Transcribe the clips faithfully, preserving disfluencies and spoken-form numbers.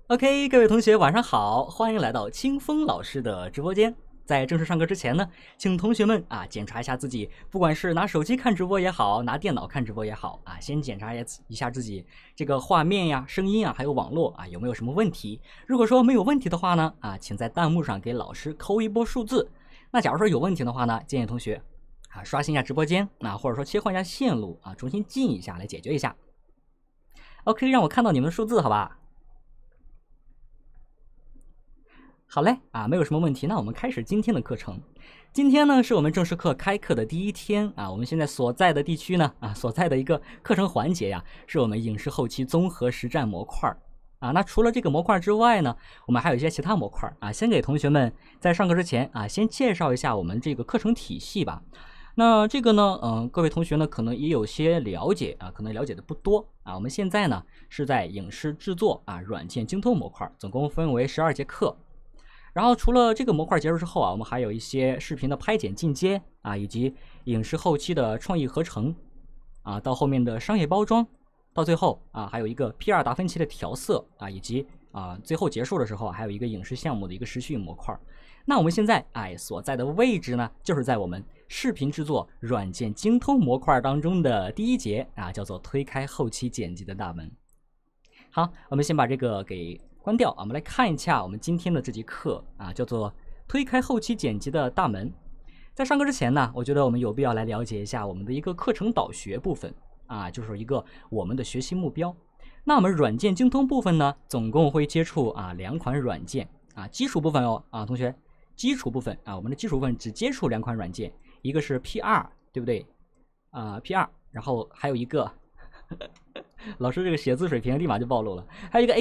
OK，各位同学晚上好，欢迎来到清风老师的直播间。在正式上课之前呢，请同学们啊检查一下自己，不管是拿手机看直播也好，拿电脑看直播也好啊，先检查一下自己这个画面呀、声音啊，还有网络啊有没有什么问题。如果说没有问题的话呢，啊，请在弹幕上给老师扣一波数字。那假如说有问题的话呢，建议同学啊刷新一下直播间啊，或者说切换一下线路啊，重新进一下来解决一下。OK， 让我看到你们的数字，好吧？好嘞啊，没有什么问题，那我们开始今天的课程。今天呢是我们正式课开课的第一天啊，我们现在所在的地区呢啊所在的一个课程环节呀，是我们影视后期综合实战模块啊。那除了这个模块之外呢，我们还有一些其他模块啊。先给同学们在上课之前啊，先介绍一下我们这个课程体系吧。那这个呢，嗯、呃，各位同学呢可能也有些了解啊，可能了解的不多啊。我们现在呢是在影视制作啊软件精通模块，总共分为十二节课。然后除了这个模块结束之后啊，我们还有一些视频的拍剪进阶啊，以及影视后期的创意合成啊，到后面的商业包装，到最后啊还有一个 P 二 达芬奇的调色啊，以及啊最后结束的时候还有一个影视项目的一个时序模块。那我们现在哎所在的位置呢，就是在我们视频制作软件精通模块当中的第一节啊，叫做推开后期剪辑的大门。好，我们先把这个给关掉啊，我们来看一下我们今天的这节课啊，叫做推开后期剪辑的大门。在上课之前呢，我觉得我们有必要来了解一下我们的一个课程导学部分啊，就是一个我们的学习目标。那我们软件精通部分呢，总共会接触啊两款软件啊，基础部分哦啊，同学，基础部分啊，我们的基础部分只接触两款软件，一个是 P 二， 对不对啊 ？P 二， 然后还有一个老师这个写字水平立马就暴露了，还有一个 A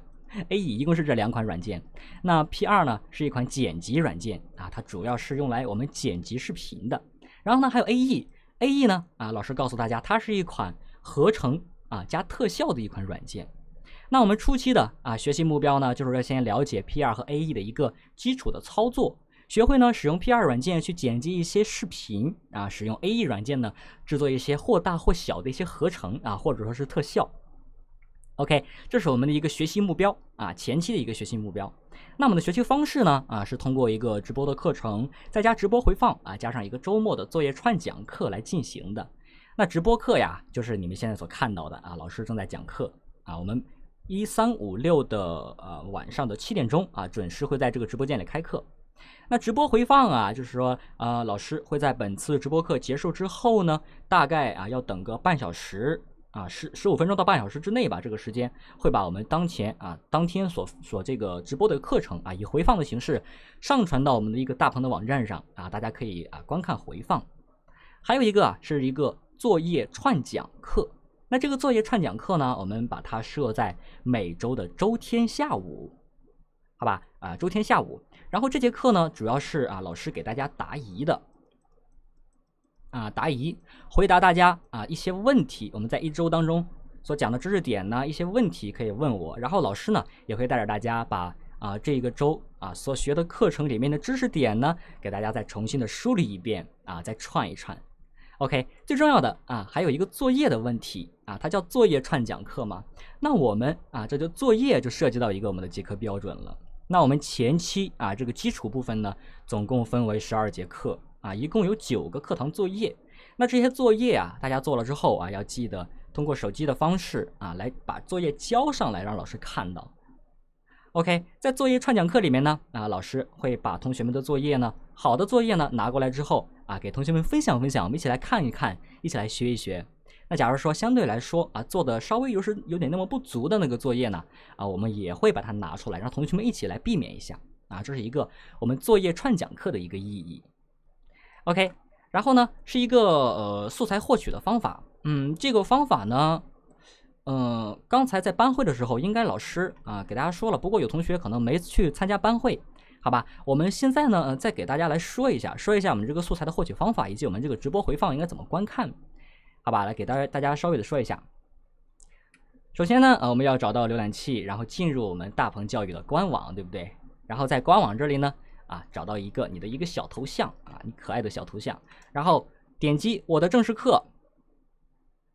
E。A E 一共是这两款软件，那 P 二 呢是一款剪辑软件啊，它主要是用来我们剪辑视频的。然后呢还有 A E，A E 呢啊，老师告诉大家，它是一款合成啊加特效的一款软件。那我们初期的啊学习目标呢，就是要先了解 P 二 和 A E 的一个基础的操作，学会呢使用 P 二 软件去剪辑一些视频啊，使用 A E 软件呢制作一些或大或小的一些合成啊，或者说是特效。OK， 这是我们的一个学习目标啊，前期的一个学习目标。那我们的学习方式呢啊，是通过一个直播的课程，再加直播回放啊，加上一个周末的作业串讲课来进行的。那直播课呀，就是你们现在所看到的啊，老师正在讲课啊，我们一三五六的呃晚上的七点钟啊，准时会在这个直播间里开课。那直播回放啊，就是说呃，老师会在本次直播课结束之后呢，大概啊要等个半小时。啊，十十五分钟到半小时之内吧，这个时间会把我们当前啊当天所所这个直播的课程啊，以回放的形式上传到我们的一个大鹏的网站上啊，大家可以啊观看回放。还有一个啊是一个作业串讲课，那这个作业串讲课呢，我们把它设在每周的周天下午，好吧？啊，周天下午。然后这节课呢，主要是啊老师给大家答疑的。啊，答疑，回答大家啊一些问题。我们在一周当中所讲的知识点呢，一些问题可以问我，然后老师呢也会带着大家把啊这个周啊所学的课程里面的知识点呢，给大家再重新的梳理一遍啊，再串一串。OK， 最重要的啊还有一个作业的问题啊，它叫作业串讲课嘛。那我们啊这就作业就涉及到一个我们的结课标准了。那我们前期啊这个基础部分呢，总共分为十二节课。啊，一共有九个课堂作业。那这些作业啊，大家做了之后啊，要记得通过手机的方式啊，来把作业交上来，让老师看到。OK， 在作业串讲课里面呢，啊，老师会把同学们的作业呢，好的作业呢拿过来之后啊，给同学们分享分享，我们一起来看一看，一起来学一学。那假如说相对来说啊，做的稍微有是有点那么不足的那个作业呢，啊，我们也会把它拿出来，让同学们一起来避免一下啊，这是一个我们作业串讲课的一个意义。OK， 然后呢是一个呃素材获取的方法，嗯，这个方法呢，嗯、呃，刚才在班会的时候，应该老师啊、呃、给大家说了，不过有同学可能没去参加班会，好吧？我们现在呢、呃、再给大家来说一下，说一下我们这个素材的获取方法，以及我们这个直播回放应该怎么观看，好吧？来给大家大家稍微的说一下。首先呢，呃，我们要找到浏览器，然后进入我们大鹏教育的官网，对不对？然后在官网这里呢。啊，找到一个你的一个小头像啊，你可爱的小头像，然后点击我的正式课，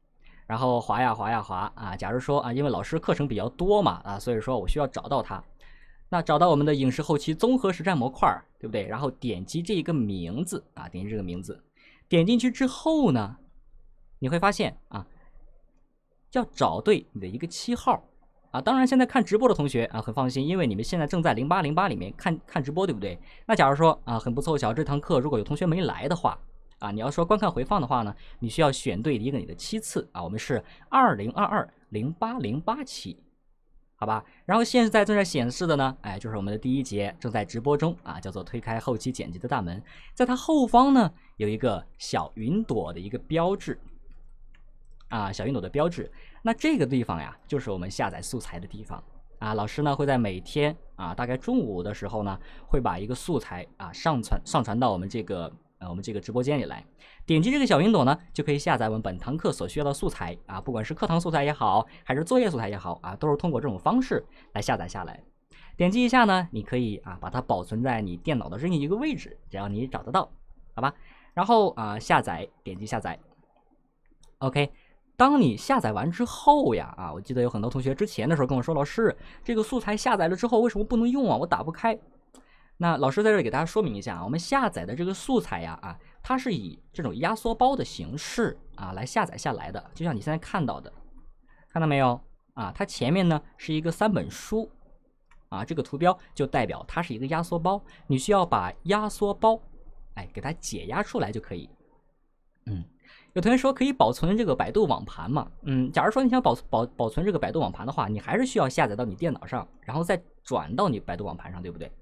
然后滑呀滑呀滑啊。假如说啊，因为老师课程比较多嘛啊，所以说我需要找到它。那找到我们的影视后期综合实战模块，对不对？然后点击这个名字啊，点击这个名字，点进去之后呢，你会发现啊，要找对你的一个七号啊。当然，现在看直播的同学啊，很放心，因为你们现在正在零八零八里面看看直播，对不对？那假如说啊，很不凑巧，这堂课如果有同学没来的话啊，你要说观看回放的话呢，你需要选对一个你的期次啊，我们是二零二二零八零八期。好吧，然后现在正在显示的呢，哎，就是我们的第一节正在直播中啊，叫做推开后期剪辑的大门，在它后方呢有一个小云朵的一个标志，啊，小云朵的标志。那这个地方呀，就是我们下载素材的地方啊。老师呢会在每天啊，大概中午的时候呢，会把一个素材啊上传上传到我们这个呃我们这个直播间里来。点击这个小云朵呢，就可以下载我们本堂课所需要的素材啊，不管是课堂素材也好，还是作业素材也好啊，都是通过这种方式来下载下来。点击一下呢，你可以啊把它保存在你电脑的任意一个位置，只要你找得到，好吧？然后啊下载，点击下载。OK， 当你下载完之后呀，啊，我记得有很多同学之前的时候跟我说，老师，这个素材下载了之后为什么不能用啊？我打不开。那老师在这里给大家说明一下啊，我们下载的这个素材呀，啊，它是以这种压缩包的形式啊来下载下来的，就像你现在看到的，看到没有啊？它前面呢是一个三本书啊，这个图标就代表它是一个压缩包，你需要把压缩包哎给它解压出来就可以。嗯，有同学说可以保存这个百度网盘嘛？嗯，假如说你想保保保存这个百度网盘的话，你还是需要下载到你电脑上，然后再转到你百度网盘上，对不对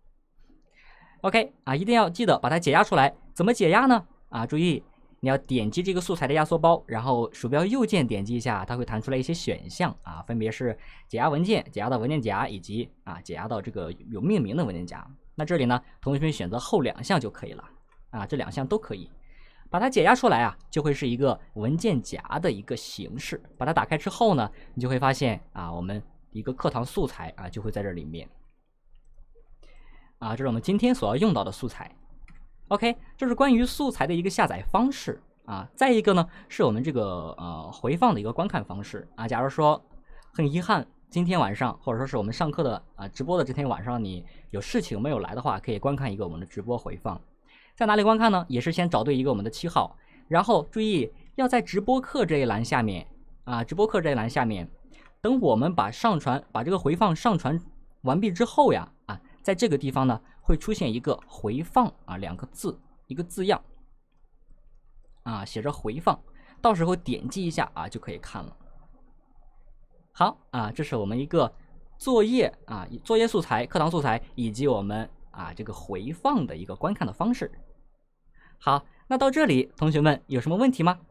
？OK 啊，一定要记得把它解压出来。怎么解压呢？啊，注意你要点击这个素材的压缩包，然后鼠标右键点击一下，它会弹出来一些选项啊，分别是解压文件、解压到文件夹以及啊解压到这个有命名的文件夹。那这里呢，同学们选择后两项就可以了啊，这两项都可以。把它解压出来啊，就会是一个文件夹的一个形式。把它打开之后呢，你就会发现啊，我们一个课堂素材啊就会在这里面。啊，这是我们今天所要用到的素材。OK， 这是关于素材的一个下载方式啊。再一个呢，是我们这个呃回放的一个观看方式啊。假如说很遗憾，今天晚上或者说是我们上课的啊直播的这天晚上，你有事情没有来的话，可以观看一个我们的直播回放。在哪里观看呢？也是先找对一个我们的七号，然后注意要在直播课这一栏下面啊，直播课这一栏下面，等我们把上传把这个回放上传完毕之后呀啊。在这个地方呢，会出现一个回放啊两个字，一个字样啊，写着回放，到时候点击一下啊就可以看了。好啊，这是我们一个作业啊，作业素材、课堂素材以及我们啊这个回放的一个观看的方式。好，那到这里，同学们有什么问题吗？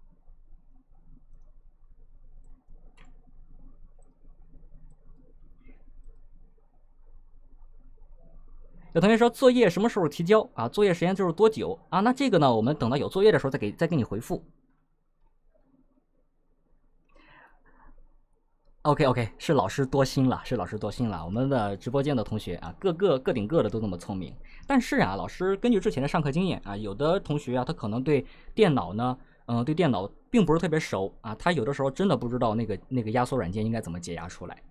有同学说作业什么时候提交啊？作业时间就是多久啊？那这个呢，我们等到有作业的时候再给再给你回复。OK OK， 是老师多心了，是老师多心了。我们的直播间的同学啊，个个个顶个的都那么聪明。但是啊，老师根据之前的上课经验啊，有的同学啊，他可能对电脑呢，嗯、呃，对电脑并不是特别熟啊，他有的时候真的不知道那个那个压缩软件应该怎么解压出来。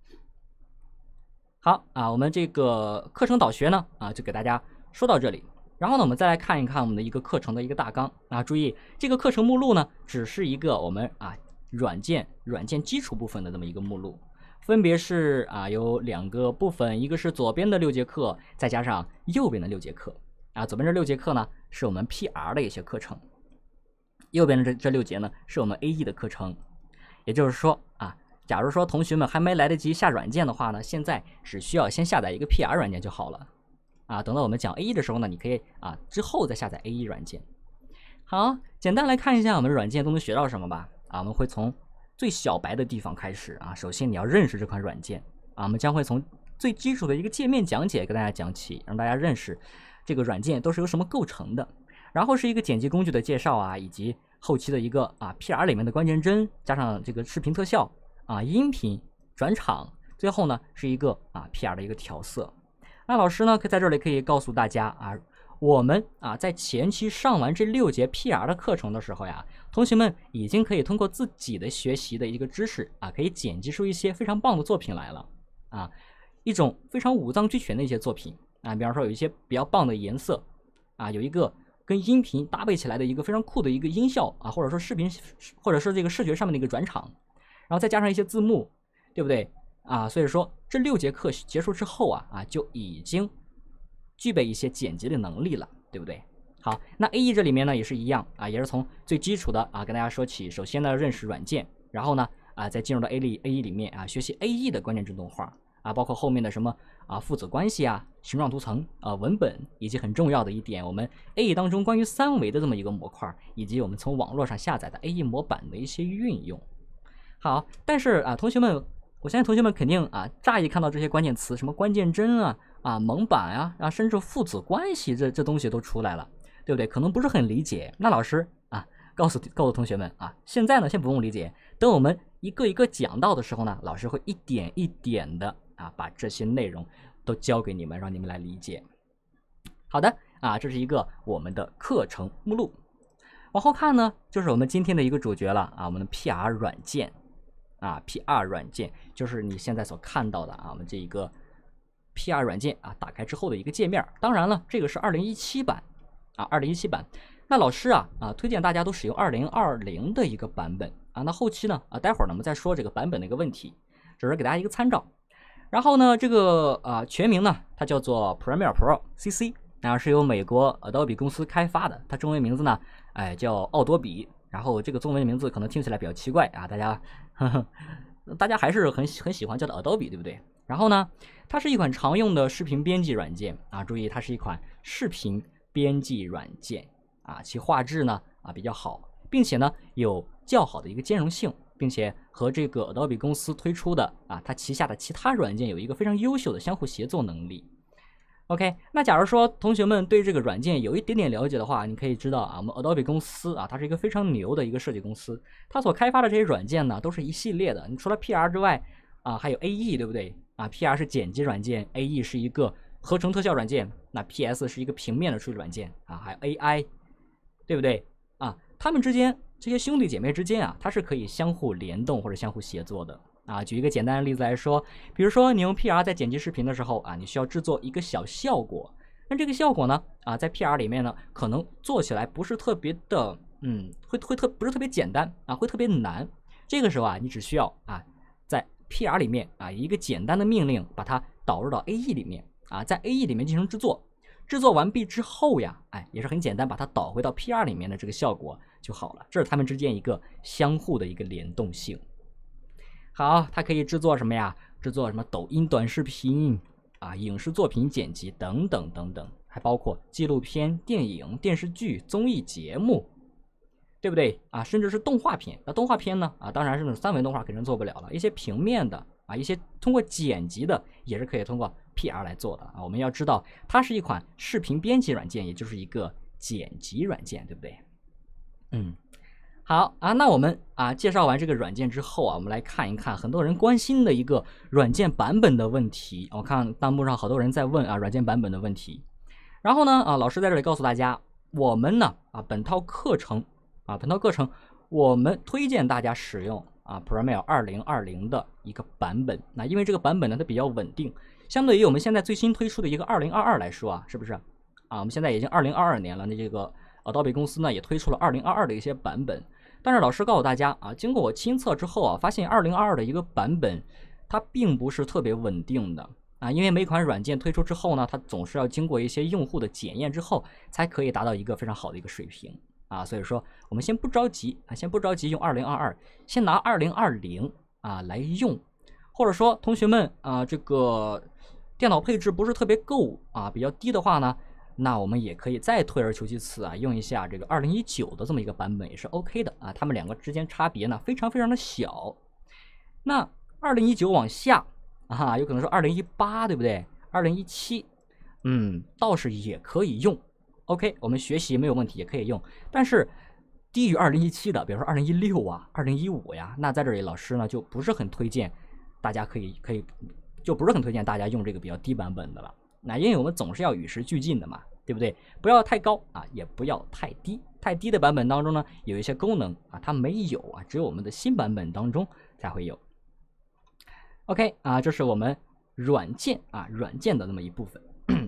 好啊，我们这个课程导学呢啊，就给大家说到这里。然后呢，我们再来看一看我们的一个课程的一个大纲啊。注意，这个课程目录呢，只是一个我们啊软件软件基础部分的这么一个目录，分别是啊有两个部分，一个是左边的六节课，再加上右边的六节课啊。左边这六节课呢，是我们 P R 的一些课程，右边的这这六节呢，是我们 A E 的课程。也就是说啊。假如说同学们还没来得及下软件的话呢，现在只需要先下载一个 P R 软件就好了啊。等到我们讲 A 一 的时候呢，你可以啊之后再下载 A 一 软件。好，简单来看一下我们软件都能学到什么吧。啊，我们会从最小白的地方开始啊。首先你要认识这款软件啊，我们将会从最基础的一个界面讲解跟大家讲起，让大家认识这个软件都是由什么构成的。然后是一个剪辑工具的介绍啊，以及后期的一个啊 P R 里面的关键帧，加上这个视频特效。啊，音频转场，最后呢是一个啊 P R 的一个调色。那老师呢，可在这里可以告诉大家啊， 我们啊在前期上完这六节 P R 的课程的时候呀，同学们已经可以通过自己的学习的一个知识啊，可以剪辑出一些非常棒的作品来了啊，一种非常五脏俱全的一些作品啊，比方说有一些比较棒的颜色啊，有一个跟音频搭配起来的一个非常酷的一个音效啊，或者说视频，或者说这个视觉上面的一个转场，然后再加上一些字幕，对不对啊？所以说这六节课结束之后啊啊就已经具备一些剪辑的能力了，对不对？好，那 A E 这里面呢也是一样啊，也是从最基础的啊跟大家说起，首先呢认识软件，然后呢啊再进入到 A E A E 里面啊学习 A E 的关键帧动画啊，包括后面的什么啊父子关系啊、形状图层啊、文本，以及很重要的一点，我们 A E 当中关于三维的这么一个模块，以及我们从网络上下载的 A E 模板的一些运用。好，但是啊同学们，我相信同学们肯定啊乍一看到这些关键词，什么关键帧啊啊蒙版啊啊，甚至父子关系这这东西都出来了，对不对？可能不是很理解。那老师啊告诉告诉同学们啊，现在呢先不用理解，等我们一个一个讲到的时候呢，老师会一点一点的啊把这些内容都教给你们，让你们来理解。好的啊，这是一个我们的课程目录。往后看呢，就是我们今天的一个主角了啊，我们的 P R 软件啊 ，P R 软件就是你现在所看到的啊，我们这一个 P R 软件啊，打开之后的一个界面。当然了，这个是二零一七版啊，二零一七版。那老师啊啊，推荐大家都使用二零二零的一个版本啊。那后期呢啊，待会儿呢我们再说这个版本的一个问题，只是给大家一个参照。然后呢，这个啊全名呢，它叫做 Premiere Pro C C， 啊是由美国 Adobe 公司开发的，它中文名字呢，哎叫奥多比。然后这个中文名字可能听起来比较奇怪啊，大家呵呵大家还是很很喜欢叫它 Adobe， 对不对？然后呢，它是一款常用的视频编辑软件啊，注意它是一款视频编辑软件啊，其画质呢啊比较好，并且呢有较好的一个兼容性，并且和这个 Adobe 公司推出的啊它旗下的其他软件有一个非常优秀的相互协作能力。OK， 那假如说同学们对这个软件有一点点了解的话，你可以知道啊，我们 Adobe 公司啊，它是一个非常牛的一个设计公司，它所开发的这些软件呢，都是一系列的。你除了 P R 之外啊，还有 A E， 对不对？啊 ，P R 是剪辑软件 ，A E 是一个合成特效软件，那 P S 是一个平面的处理软件啊，还有 A I， 对不对？啊，它们之间这些兄弟姐妹之间啊，它是可以相互联动或者相互协作的。啊，举一个简单的例子来说，比如说你用 P R 在剪辑视频的时候啊，你需要制作一个小效果，那这个效果呢，啊，在 P R 里面呢，可能做起来不是特别的，嗯，会会特不是特别简单啊，会特别难。这个时候啊，你只需要啊，在 P R 里面啊，一个简单的命令把它导入到 A E 里面啊，在 A E 里面进行制作，制作完毕之后呀，哎，也是很简单，把它导回到 P R 里面的这个效果就好了。这是它们之间一个相互的一个联动性。好，它可以制作什么呀？制作什么抖音短视频啊、影视作品剪辑等等等等，还包括纪录片、电影、电视剧、综艺节目，对不对啊？甚至是动画片。那动画片呢？啊，当然是那种三维动画肯定做不了了，一些平面的啊，一些通过剪辑的也是可以通过 P R 来做的啊。我们要知道，它是一款视频编辑软件，也就是一个剪辑软件，对不对？嗯。好啊，那我们啊介绍完这个软件之后啊，我们来看一看很多人关心的一个软件版本的问题。我看弹幕上好多人在问啊软件版本的问题。然后呢啊，老师在这里告诉大家，我们呢啊本套课程啊本套课程我们推荐大家使用啊 Premiere 二零二零的一个版本。那因为这个版本呢它比较稳定，相对于我们现在最新推出的一个二零二二来说啊，是不是啊？我们现在已经二零二二年了，那这个 Adobe 公司呢也推出了二零二二的一些版本。但是老师告诉大家啊，经过我亲测之后啊，发现二零二二的一个版本，它并不是特别稳定的啊，因为每款软件推出之后呢，它总是要经过一些用户的检验之后，才可以达到一个非常好的一个水平啊。所以说，我们先不着急啊，先不着急用二零二二，先拿二零二零啊来用，或者说同学们啊，这个电脑配置不是特别够啊，比较低的话呢。那我们也可以再退而求其次啊，用一下这个二零一九的这么一个版本也是 OK 的啊，它们两个之间差别呢非常非常的小。那二零一九往下啊，有可能是二零一八，对不对？二零一七，嗯，倒是也可以用。OK， 我们学习没有问题，也可以用。但是低于二零一七的，比如说二零一六啊、二零一五呀，那在这里老师呢就不是很推荐大家可以可以就不是很推荐大家用这个比较低版本的了。那因为我们总是要与时俱进的嘛， 对不对？不要太高啊，也不要太低。太低的版本当中呢，有一些功能啊，它没有啊，只有我们的新版本当中才会有。OK 啊，这是我们软件啊软件的那么一部分。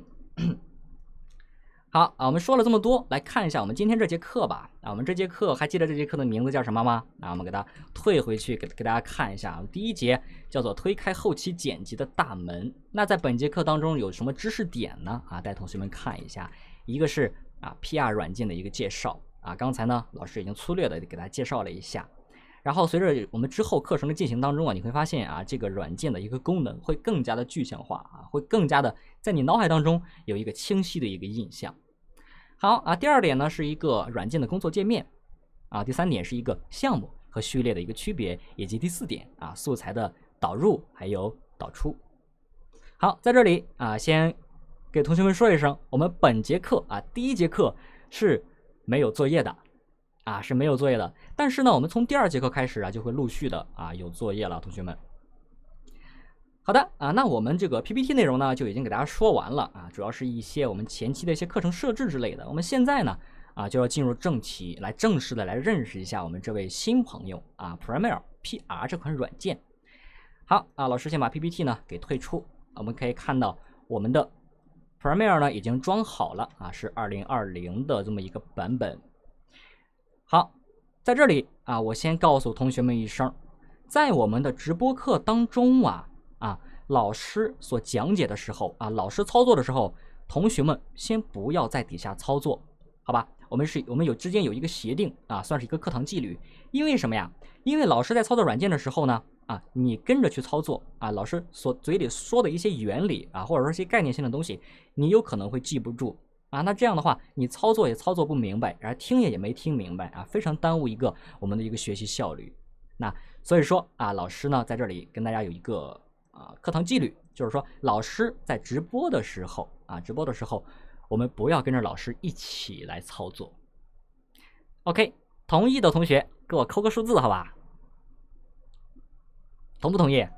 好啊，我们说了这么多，来看一下我们今天这节课吧。啊，我们这节课还记得这节课的名字叫什么吗？啊，我们给它退回去给给大家看一下。第一节叫做推开后期剪辑的大门。那在本节课当中有什么知识点呢？啊，带同学们看一下。一个是啊 P R 软件的一个介绍啊，刚才呢老师已经粗略的给大家介绍了一下。然后随着我们之后课程的进行当中啊，你会发现啊，这个软件的一个功能会更加的具象化啊，会更加的在你脑海当中有一个清晰的一个印象。好啊，第二点呢是一个软件的工作界面啊，第三点是一个项目和序列的一个区别，以及第四点啊素材的导入还有导出。好，在这里啊，先给同学们说一声，我们本节课啊第一节课是没有作业的。啊，是没有作业的，但是呢，我们从第二节课开始啊，就会陆续的啊有作业了，同学们。好的啊，那我们这个 P P T 内容呢就已经给大家说完了啊，主要是一些我们前期的一些课程设置之类的。我们现在呢啊就要进入正题，来正式的来认识一下我们这位新朋友啊 Premiere P R 这款软件。好啊，老师先把 P P T 呢给退出，我们可以看到我们的 Premiere 呢已经装好了啊，是二零二零的这么一个版本。好，在这里啊，我先告诉同学们一声，在我们的直播课当中啊啊，老师所讲解的时候啊，老师操作的时候，同学们先不要在底下操作，好吧？我们是我们有之间有一个协定啊，算是一个课堂纪律。因为什么呀？因为老师在操作软件的时候呢，啊，你跟着去操作啊，老师所嘴里说的一些原理啊，或者说一些概念性的东西，你有可能会记不住。啊，那这样的话，你操作也操作不明白，然后听也也没听明白啊，非常耽误一个我们的一个学习效率。那所以说啊，老师呢在这里跟大家有一个啊课堂纪律，就是说老师在直播的时候啊，直播的时候我们不要跟着老师一起来操作。OK， 同意的同学给我扣个数字，好吧？同不同意？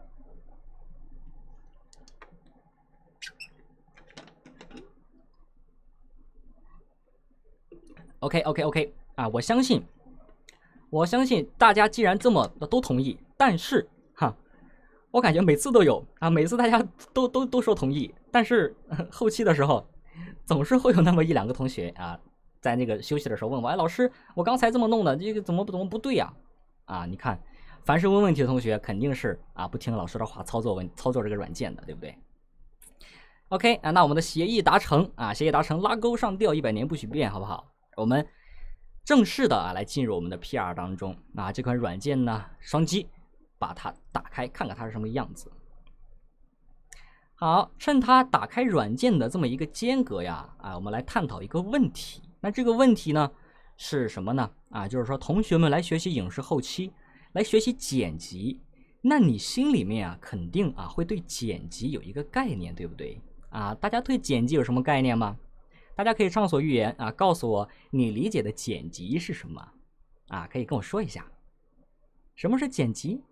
OK OK OK 啊，我相信，我相信大家既然这么都同意，但是哈，我感觉每次都有啊，每次大家都都都说同意，但是后期的时候，总是会有那么一两个同学啊，在那个休息的时候问我，哎，老师，我刚才这么弄的，这个怎么怎么不对呀？啊，你看，凡是问问题的同学，肯定是啊不听老师的话操作问操作这个软件的，对不对 ？OK 啊，那我们的协议达成啊，协议达成，拉钩上吊，一百年不许变，好不好？我们正式的啊来进入我们的 P R 当中啊，这款软件呢，双击把它打开，看看它是什么样子。好，趁它打开软件的这么一个间隔呀，啊，我们来探讨一个问题。那这个问题呢是什么呢？啊，就是说同学们来学习影视后期，来学习剪辑，那你心里面啊肯定啊会对剪辑有一个概念，对不对？啊，大家对剪辑有什么概念吗？大家可以畅所欲言啊，告诉我你理解的剪辑是什么啊？可以跟我说一下，什么是剪辑？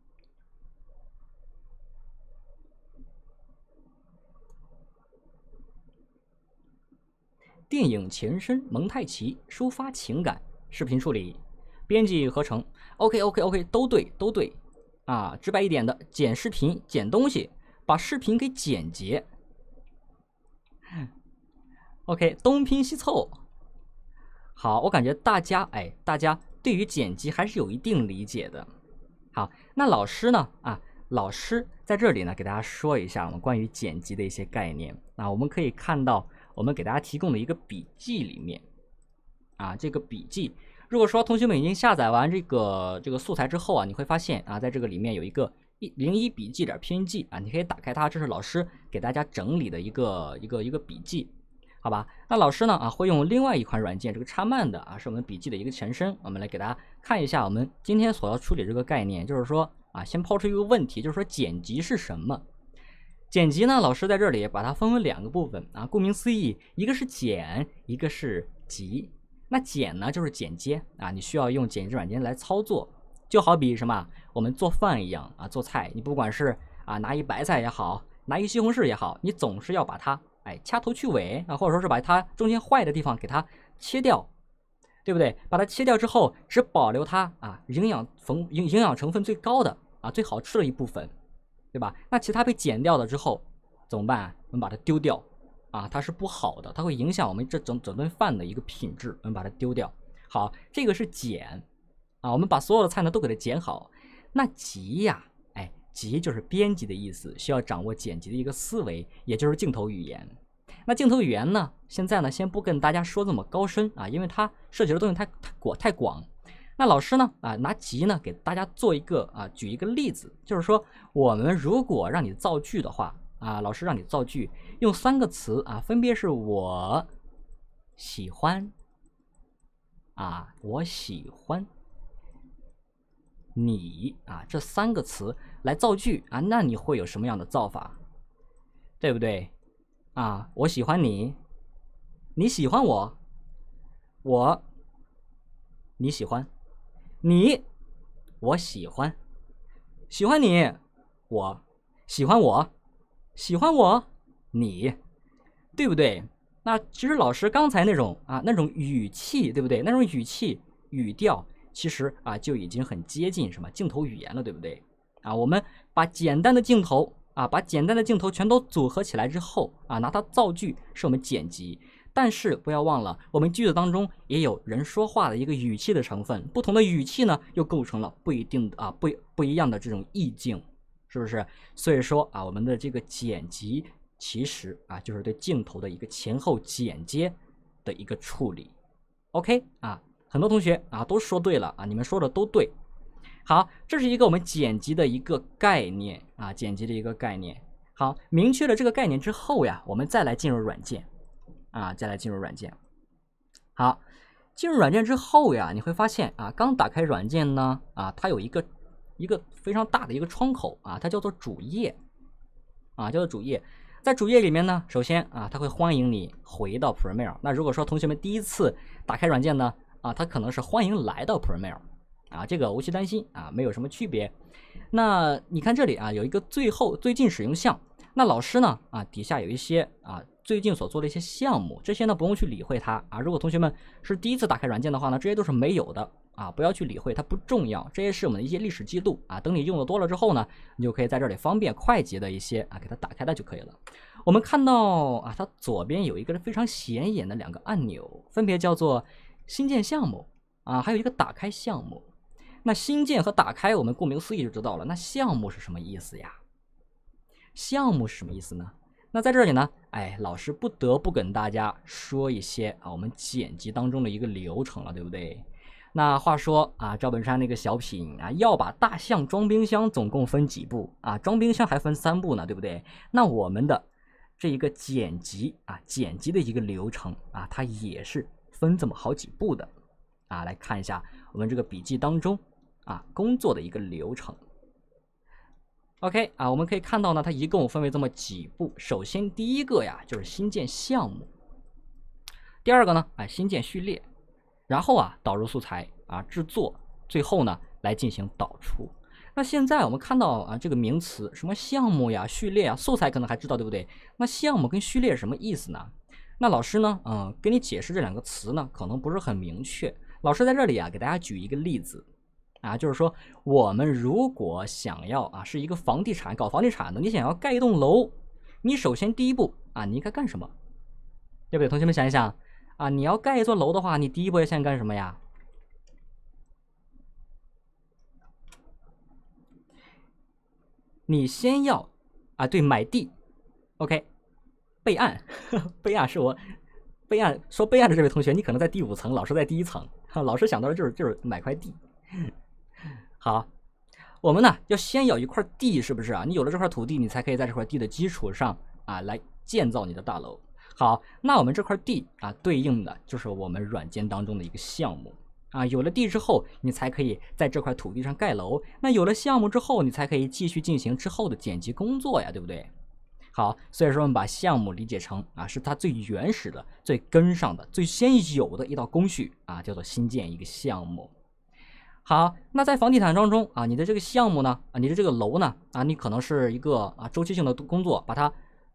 电影前身蒙太奇，抒发情感，视频处理，编辑合成。OK OK OK， 都对都对啊，直白一点的，剪视频剪东西，把视频给剪辑。OK， 东拼西凑。好，我感觉大家哎，大家对于剪辑还是有一定理解的。好，那老师呢？啊，老师在这里呢，给大家说一下我们关于剪辑的一些概念。啊，我们可以看到我们给大家提供的一个笔记里面，啊，这个笔记，如果说同学们已经下载完这个这个素材之后啊，你会发现啊，在这个里面有一个一零一笔记点 P N G 啊，你可以打开它，这是老师给大家整理的一个一个一个笔记。好吧，那老师呢啊会用另外一款软件，这个插漫的啊是我们笔记的一个前身，我们来给大家看一下我们今天所要处理这个概念，就是说啊先抛出一个问题，就是说剪辑是什么？剪辑呢，老师在这里把它分为两个部分啊，顾名思义，一个是剪，一个是辑。那剪呢就是剪接啊，你需要用剪辑软件来操作，就好比什么，我们做饭一样啊，做菜，你不管是啊拿一白菜也好，拿一西红柿也好，你总是要把它。 哎，掐头去尾啊，或者说是把它中间坏的地方给它切掉，对不对？把它切掉之后，只保留它啊营养成营营养成分最高的啊最好吃的一部分，对吧？那其他被剪掉了之后怎么办？我们把它丢掉啊，它是不好的，它会影响我们这整整顿饭的一个品质，我们把它丢掉。好，这个是剪啊，我们把所有的菜呢都给它剪好。那辑呀，哎，辑就是编辑的意思，需要掌握剪辑的一个思维，也就是镜头语言。那镜头语言呢，现在呢先不跟大家说这么高深啊，因为它涉及的东西太太广太广。那老师呢啊拿辑呢给大家做一个啊举一个例子，就是说我们如果让你造句的话啊，老师让你造句，用三个词啊，分别是我喜欢啊，我喜欢你啊，这三个词来造句啊，那你会有什么样的造法？对不对？啊，我喜欢你，你喜欢我，我你喜欢你，我喜欢喜欢你，我喜欢我喜欢我你，对不对？那其实老师刚才那种啊那种语气，对不对？那种语气语调，其实啊就已经很接近什么镜头语言了，对不对？啊，我们把简单的镜头啊，把简单的镜头全都组合起来之后啊，拿它造句是我们剪辑。但是不要忘了，我们句子当中也有人说话的一个语气的成分，不同的语气呢，又构成了不一定的啊不不一样的这种意境，是不是？所以说啊，我们的这个剪辑其实啊就是对镜头的一个前后剪接的一个处理。OK 啊，很多同学啊都说对了啊，你们说的都对。好，这是一个我们剪辑的一个概念啊，剪辑的一个概念。好，明确了这个概念之后呀，我们再来进入软件啊，再来进入软件。好，进入软件之后呀，你会发现啊，刚打开软件呢啊，它有一个一个非常大的一个窗口啊，它叫做主页啊，叫做主页。在主页里面呢，首先啊，它会欢迎你回到 Premiere。那如果说同学们第一次打开软件呢，啊，它可能是欢迎来到 Premiere。啊，这个无需担心啊，没有什么区别。那你看这里啊，有一个最后最近使用项。那老师呢啊，底下有一些啊最近所做的一些项目，这些呢不用去理会它啊。如果同学们是第一次打开软件的话呢，这些都是没有的啊，不要去理会，它不重要。这些是我们的一些历史记录啊，等你用的多了之后呢，你就可以在这里方便快捷的一些啊给它打开了就可以了。我们看到啊，它左边有一个非常显眼的两个按钮，分别叫做新建项目啊，还有一个打开项目。那新建和打开，我们顾名思义就知道了。那项目是什么意思呀？项目是什么意思呢？那在这里呢，哎，老师不得不跟大家说一些啊，我们剪辑当中的一个流程了，对不对？那话说啊，赵本山那个小品啊，要把大象装冰箱，总共分几步啊？装冰箱还分三步呢，对不对？那我们的这一个剪辑啊，剪辑的一个流程啊，它也是分这么好几步的啊。来看一下我们这个笔记当中啊，工作的一个流程。OK 啊，我们可以看到呢，它一共分为这么几步。首先第一个呀，就是新建项目；第二个呢，哎，新建序列；然后啊，导入素材啊，制作；最后呢，来进行导出。那现在我们看到啊，这个名词什么项目呀、序列啊、素材可能还知道，对不对？那项目跟序列是什么意思呢？那老师呢，嗯，给你解释这两个词呢，可能不是很明确。老师在这里啊，给大家举一个例子。啊，就是说，我们如果想要啊，是一个房地产搞房地产的，你想要盖一栋楼，你首先第一步啊，你应该干什么？对不对？同学们想一想啊，你要盖一座楼的话，你第一步要先干什么呀？你先要啊，对，买地 ，OK， 备案，备案是我备案说备案的这位同学，你可能在第五层，老师在第一层，老师想到的就是就是买块地。好，我们呢要先有一块地，是不是啊？你有了这块土地，你才可以在这块地的基础上啊来建造你的大楼。好，那我们这块地啊，对应的就是我们软件当中的一个项目啊。有了地之后，你才可以在这块土地上盖楼。那有了项目之后，你才可以继续进行之后的剪辑工作呀，对不对？好，所以说我们把项目理解成啊，是它最原始的、最根上的、最先有的一道工序啊，叫做新建一个项目。好，那在房地产当中啊，你的这个项目呢，啊，你的这个楼呢，啊，你可能是一个啊周期性的工作，把它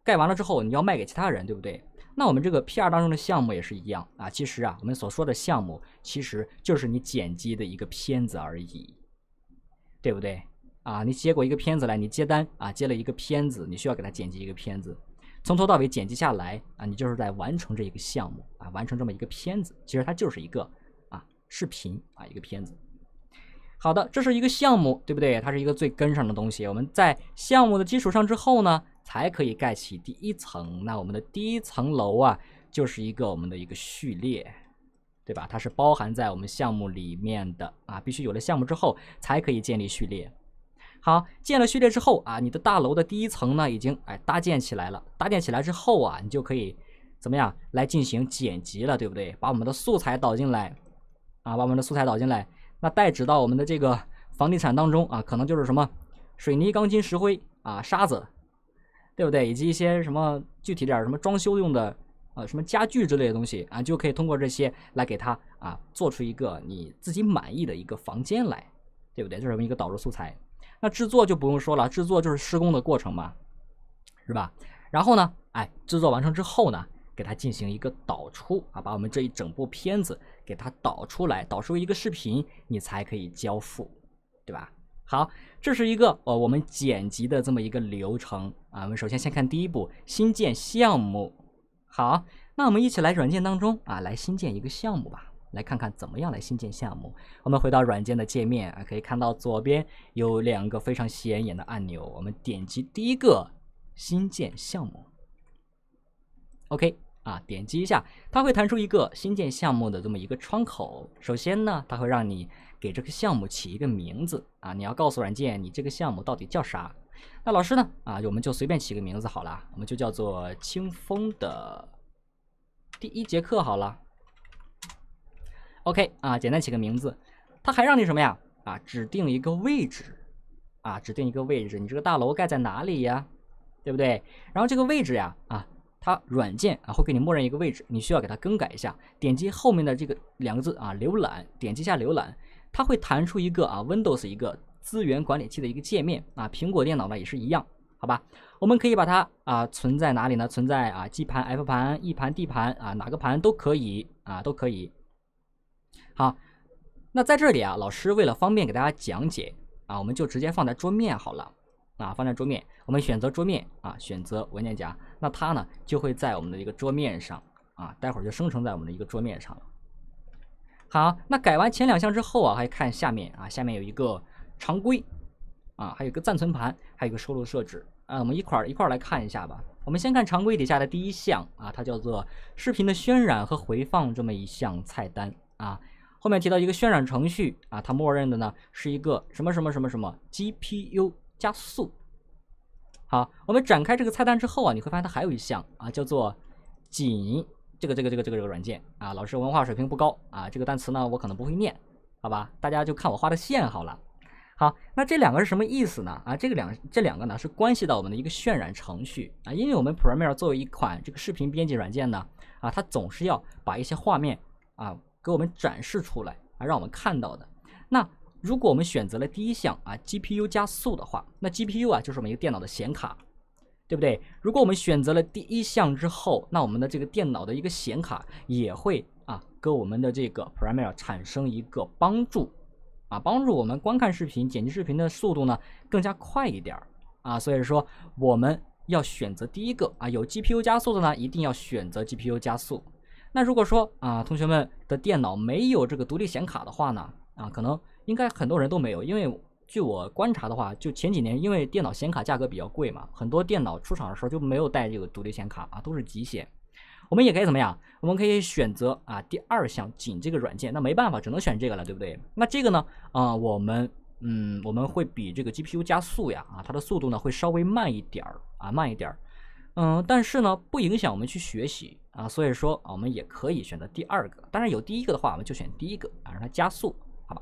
盖完了之后你要卖给其他人，对不对？那我们这个 P 二 当中的项目也是一样啊。其实啊，我们所说的项目其实就是你剪辑的一个片子而已，对不对？啊，你接过一个片子来，你接单啊，接了一个片子，你需要给它剪辑一个片子，从头到尾剪辑下来啊，你就是在完成这一个项目啊，完成这么一个片子，其实它就是一个啊视频啊一个片子。好的，这是一个项目，对不对？它是一个最根上的东西。我们在项目的基础上之后呢，才可以盖起第一层。那我们的第一层楼啊，就是一个我们的一个序列，对吧？它是包含在我们项目里面的啊，必须有了项目之后才可以建立序列。好，建了序列之后啊，你的大楼的第一层呢已经哎搭建起来了。搭建起来之后啊，你就可以怎么样来进行剪辑了，对不对？把我们的素材导进来啊，把我们的素材导进来。那代指到我们的这个房地产当中啊，可能就是什么水泥、钢筋、石灰啊、沙子，对不对？以及一些什么具体点什么装修用的啊、什么家具之类的东西啊，就可以通过这些来给它啊做出一个你自己满意的一个房间来，对不对？这是我们一个导入素材。那制作就不用说了，制作就是施工的过程嘛，是吧？然后呢，哎，制作完成之后呢，给它进行一个导出啊，把我们这一整部片子给它导出来，导出一个视频，你才可以交付，对吧？好，这是一个呃我们剪辑的这么一个流程啊。我们首先先看第一步，新建项目。好，那我们一起来软件当中啊，来新建一个项目吧。来看看怎么样来新建项目。我们回到软件的界面啊，可以看到左边有两个非常显眼的按钮，我们点击第一个新建项目。OK 啊，点击一下，它会弹出一个新建项目的这么一个窗口。首先呢，它会让你给这个项目起一个名字啊，你要告诉软件你这个项目到底叫啥。那老师呢啊，我们就随便起个名字好了，我们就叫做清风的第一节课好了。OK 啊，简单起个名字，它还让你什么呀？啊，指定一个位置，啊，指定一个位置，你这个大楼盖在哪里呀？对不对？然后这个位置呀，啊，它软件啊会给你默认一个位置，你需要给它更改一下。点击后面的这个两个字啊，浏览，点击一下浏览，它会弹出一个啊 Windows 一个资源管理器的一个界面啊，苹果电脑呢也是一样，好吧？我们可以把它啊存在哪里呢？存在啊 G 盘、F 盘、E 盘、D 盘啊，哪个盘都可以啊，都可以。好，那在这里啊，老师为了方便给大家讲解啊，我们就直接放在桌面好了啊，放在桌面，我们选择桌面啊，选择文件夹，那它呢就会在我们的一个桌面上啊，待会儿就生成在我们的一个桌面上了。好，那改完前两项之后啊，还看下面啊，下面有一个常规啊，还有一个暂存盘，还有一个收录设置啊，我们一块儿一块儿来看一下吧。我们先看常规底下的第一项啊，它叫做视频的渲染和回放这么一项菜单啊。后面提到一个渲染程序啊，它默认的呢是一个什么什么什么什么 G P U 加速。好，我们展开这个菜单之后啊，你会发现它还有一项啊，叫做仅这个这个这个这个这个软件啊。老师文化水平不高啊，这个单词呢我可能不会念，好吧？大家就看我画的线好了。好，那这两个是什么意思呢？啊，这个两这两个呢是关系到我们的一个渲染程序啊，因为我们 Premiere 作为一款这个视频编辑软件呢啊，它总是要把一些画面啊给我们展示出来啊，让我们看到的。那如果我们选择了第一项啊 G P U 加速的话，那 G P U 啊就是我们一个电脑的显卡，对不对？如果我们选择了第一项之后，那我们的这个电脑的一个显卡也会啊给我们的这个 Premiere 产生一个帮助啊，帮助我们观看视频、剪辑视频的速度呢更加快一点啊。所以说我们要选择第一个啊，有 G P U 加速的呢，一定要选择 G P U 加速。那如果说啊，同学们的电脑没有这个独立显卡的话呢，啊，可能应该很多人都没有，因为据我观察的话，就前几年因为电脑显卡价格比较贵嘛，很多电脑出厂的时候就没有带这个独立显卡啊，都是极显。我们也可以怎么样？我们可以选择啊第二项仅这个软件，那没办法，只能选这个了，对不对？那这个呢，啊，我们嗯我们会比这个 G P U 加速呀，啊，它的速度呢会稍微慢一点儿啊，慢一点儿。嗯，但是呢，不影响我们去学习啊，所以说啊，我们也可以选择第二个。当然有第一个的话，我们就选第一个啊，让它加速，好吧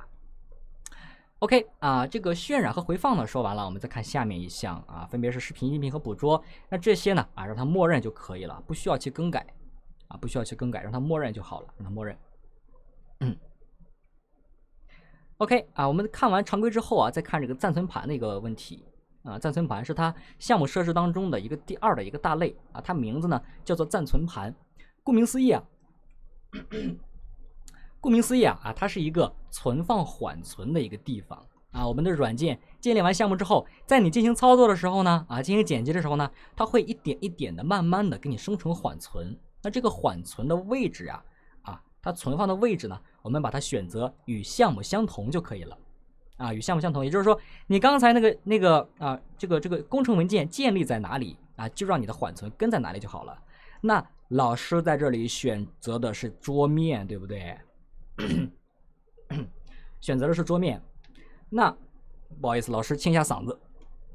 ？OK 啊，这个渲染和回放呢说完了，我们再看下面一项啊，分别是视频、音频和捕捉。那这些呢啊，让它默认就可以了，不需要去更改啊，不需要去更改，让它默认就好了，让它默认。嗯 OK 啊，我们看完常规之后啊，再看这个暂存盘的一个问题啊，暂存盘是它项目设置当中的一个第二的一个大类啊，它名字呢叫做暂存盘。顾名思义啊，顾名思义啊啊，它是一个存放缓存的一个地方啊。我们的软件建立完项目之后，在你进行操作的时候呢，啊，进行剪辑的时候呢，它会一点一点的慢慢的给你生成缓存。那这个缓存的位置啊，啊，它存放的位置呢，我们把它选择与项目相同就可以了。啊，与项目相同，也就是说，你刚才那个那个啊，这个这个工程文件建立在哪里啊，就让你的缓存跟在哪里就好了。那老师在这里选择的是桌面，对不对？选择的是桌面。那不好意思，老师清一下嗓子。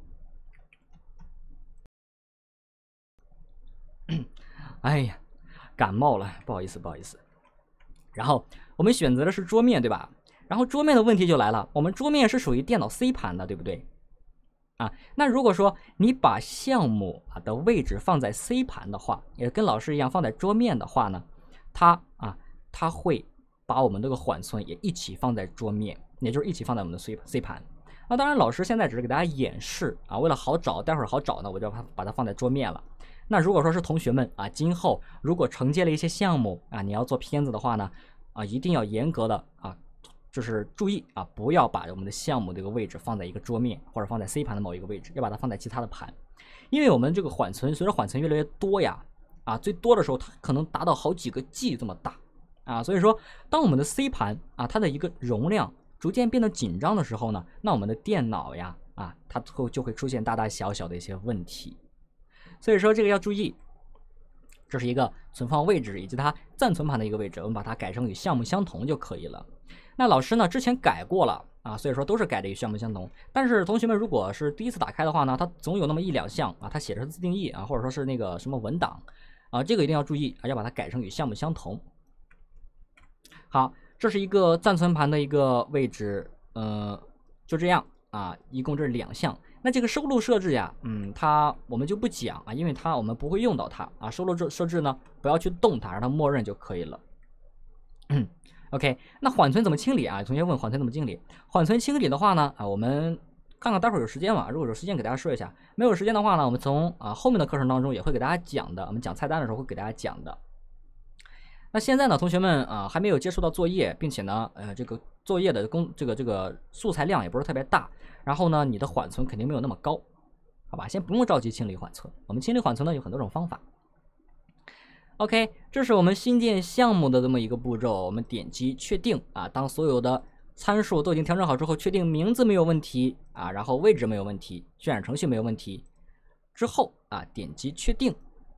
哎呀，感冒了，不好意思，不好意思。然后我们选择的是桌面，对吧？然后桌面的问题就来了，我们桌面是属于电脑 C 盘的，对不对？啊，那如果说你把项目啊的位置放在 C 盘的话，也跟老师一样放在桌面的话呢，它啊它会把我们这个缓存也一起放在桌面，也就是一起放在我们的 C C 盘。那当然，老师现在只是给大家演示啊，为了好找，待会儿好找呢，我就把它放在桌面了。那如果说是同学们啊，今后如果承接了一些项目啊，你要做片子的话呢，啊，一定要严格的啊。就是注意啊，不要把我们的项目这个位置放在一个桌面或者放在 C 盘的某一个位置，要把它放在其他的盘，因为我们这个缓存随着缓存越来越多呀，啊，最多的时候它可能达到好几个 G 这么大啊，所以说当我们的 C 盘啊它的一个容量逐渐变得紧张的时候呢，那我们的电脑呀啊它会就会出现大大小小的一些问题，所以说这个要注意。这是一个存放位置以及它暂存盘的一个位置，我们把它改成与项目相同就可以了。那老师呢之前改过了啊，所以说都是改的与项目相同。但是同学们如果是第一次打开的话呢，它总有那么一两项啊，它写的是自定义啊，或者说是那个什么文档啊，这个一定要注意啊，要把它改成与项目相同。好，这是一个暂存盘的一个位置，呃，就这样啊，一共这两项。那这个收录设置呀，嗯，它我们就不讲啊，因为它我们不会用到它啊。收录设设置呢，不要去动它，让它默认就可以了。嗯 OK， 那缓存怎么清理啊？同学问缓存怎么清理？缓存清理的话呢，啊，我们看看待会儿有时间嘛。如果有时间给大家说一下，没有时间的话呢，我们从啊后面的课程当中也会给大家讲的。我们讲菜单的时候会给大家讲的。那现在呢，同学们啊还没有接触到作业，并且呢，呃，这个作业的工这个这个素材量也不是特别大。然后呢，你的缓存肯定没有那么高，好吧？先不用着急清理缓存，我们清理缓存呢有很多种方法。OK， 这是我们新建项目的这么一个步骤，我们点击确定啊，当所有的参数都已经调整好之后，确定名字没有问题啊，然后位置没有问题，渲染程序没有问题之后啊，点击确定。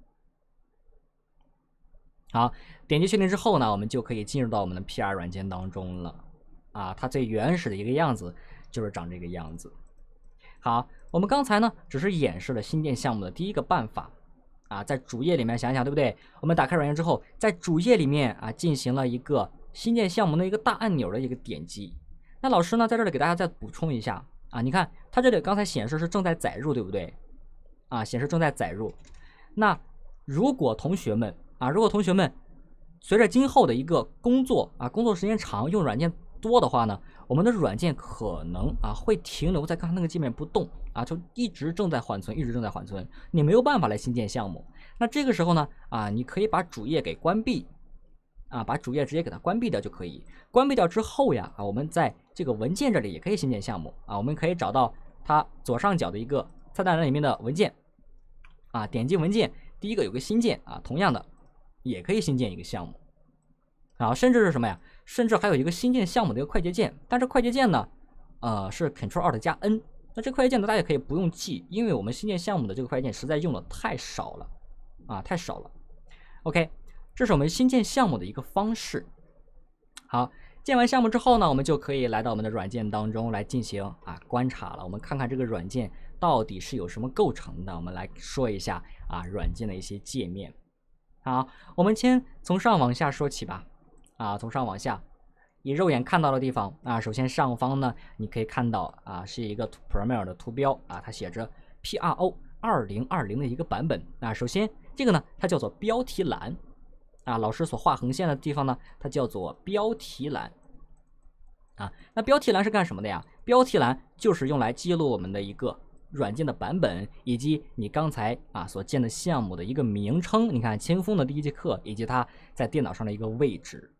好，点击确定之后呢，我们就可以进入到我们的 P R 软件当中了啊，它最原始的一个样子。就是长这个样子。好，我们刚才呢只是演示了新建项目的第一个办法啊，在主页里面想想对不对？我们打开软件之后，在主页里面啊进行了一个新建项目的一个大按钮的一个点击。那老师呢在这里给大家再补充一下啊，你看它这里刚才显示是正在载入，对不对？啊，显示正在载入。那如果同学们啊，如果同学们随着今后的一个工作啊，工作时间长，用软件多的话呢，我们的软件可能啊会停留在刚才那个界面不动啊，就一直正在缓存，一直正在缓存，你没有办法来新建项目。那这个时候呢啊，你可以把主页给关闭啊，把主页直接给它关闭掉就可以。关闭掉之后呀啊，我们在这个文件这里也可以新建项目啊，我们可以找到它左上角的一个菜单栏里面的文件啊，点击文件，第一个有个新建啊，同样的也可以新建一个项目。啊，甚至是什么呀？甚至还有一个新建项目的一个快捷键，但是快捷键呢，呃，是 Ctrl Alt 加 N。那这快捷键呢，大家可以不用记，因为我们新建项目的这个快捷键实在用的太少了，啊，太少了。OK， 这是我们新建项目的一个方式。好，建完项目之后呢，我们就可以来到我们的软件当中来进行啊观察了。我们看看这个软件到底是有什么构成的，我们来说一下啊软件的一些界面。好，我们先从上往下说起吧。啊，从上往下，以肉眼看到的地方啊，首先上方呢，你可以看到啊，是一个 Premiere 的图标啊，它写着 P R O 二零二零的一个版本啊。首先这个呢，它叫做标题栏啊，老师所画横线的地方呢，它叫做标题栏啊。那标题栏是干什么的呀？标题栏就是用来记录我们的一个软件的版本，以及你刚才啊所建的项目的一个名称。你看清风的第一节课，以及它在电脑上的一个位置。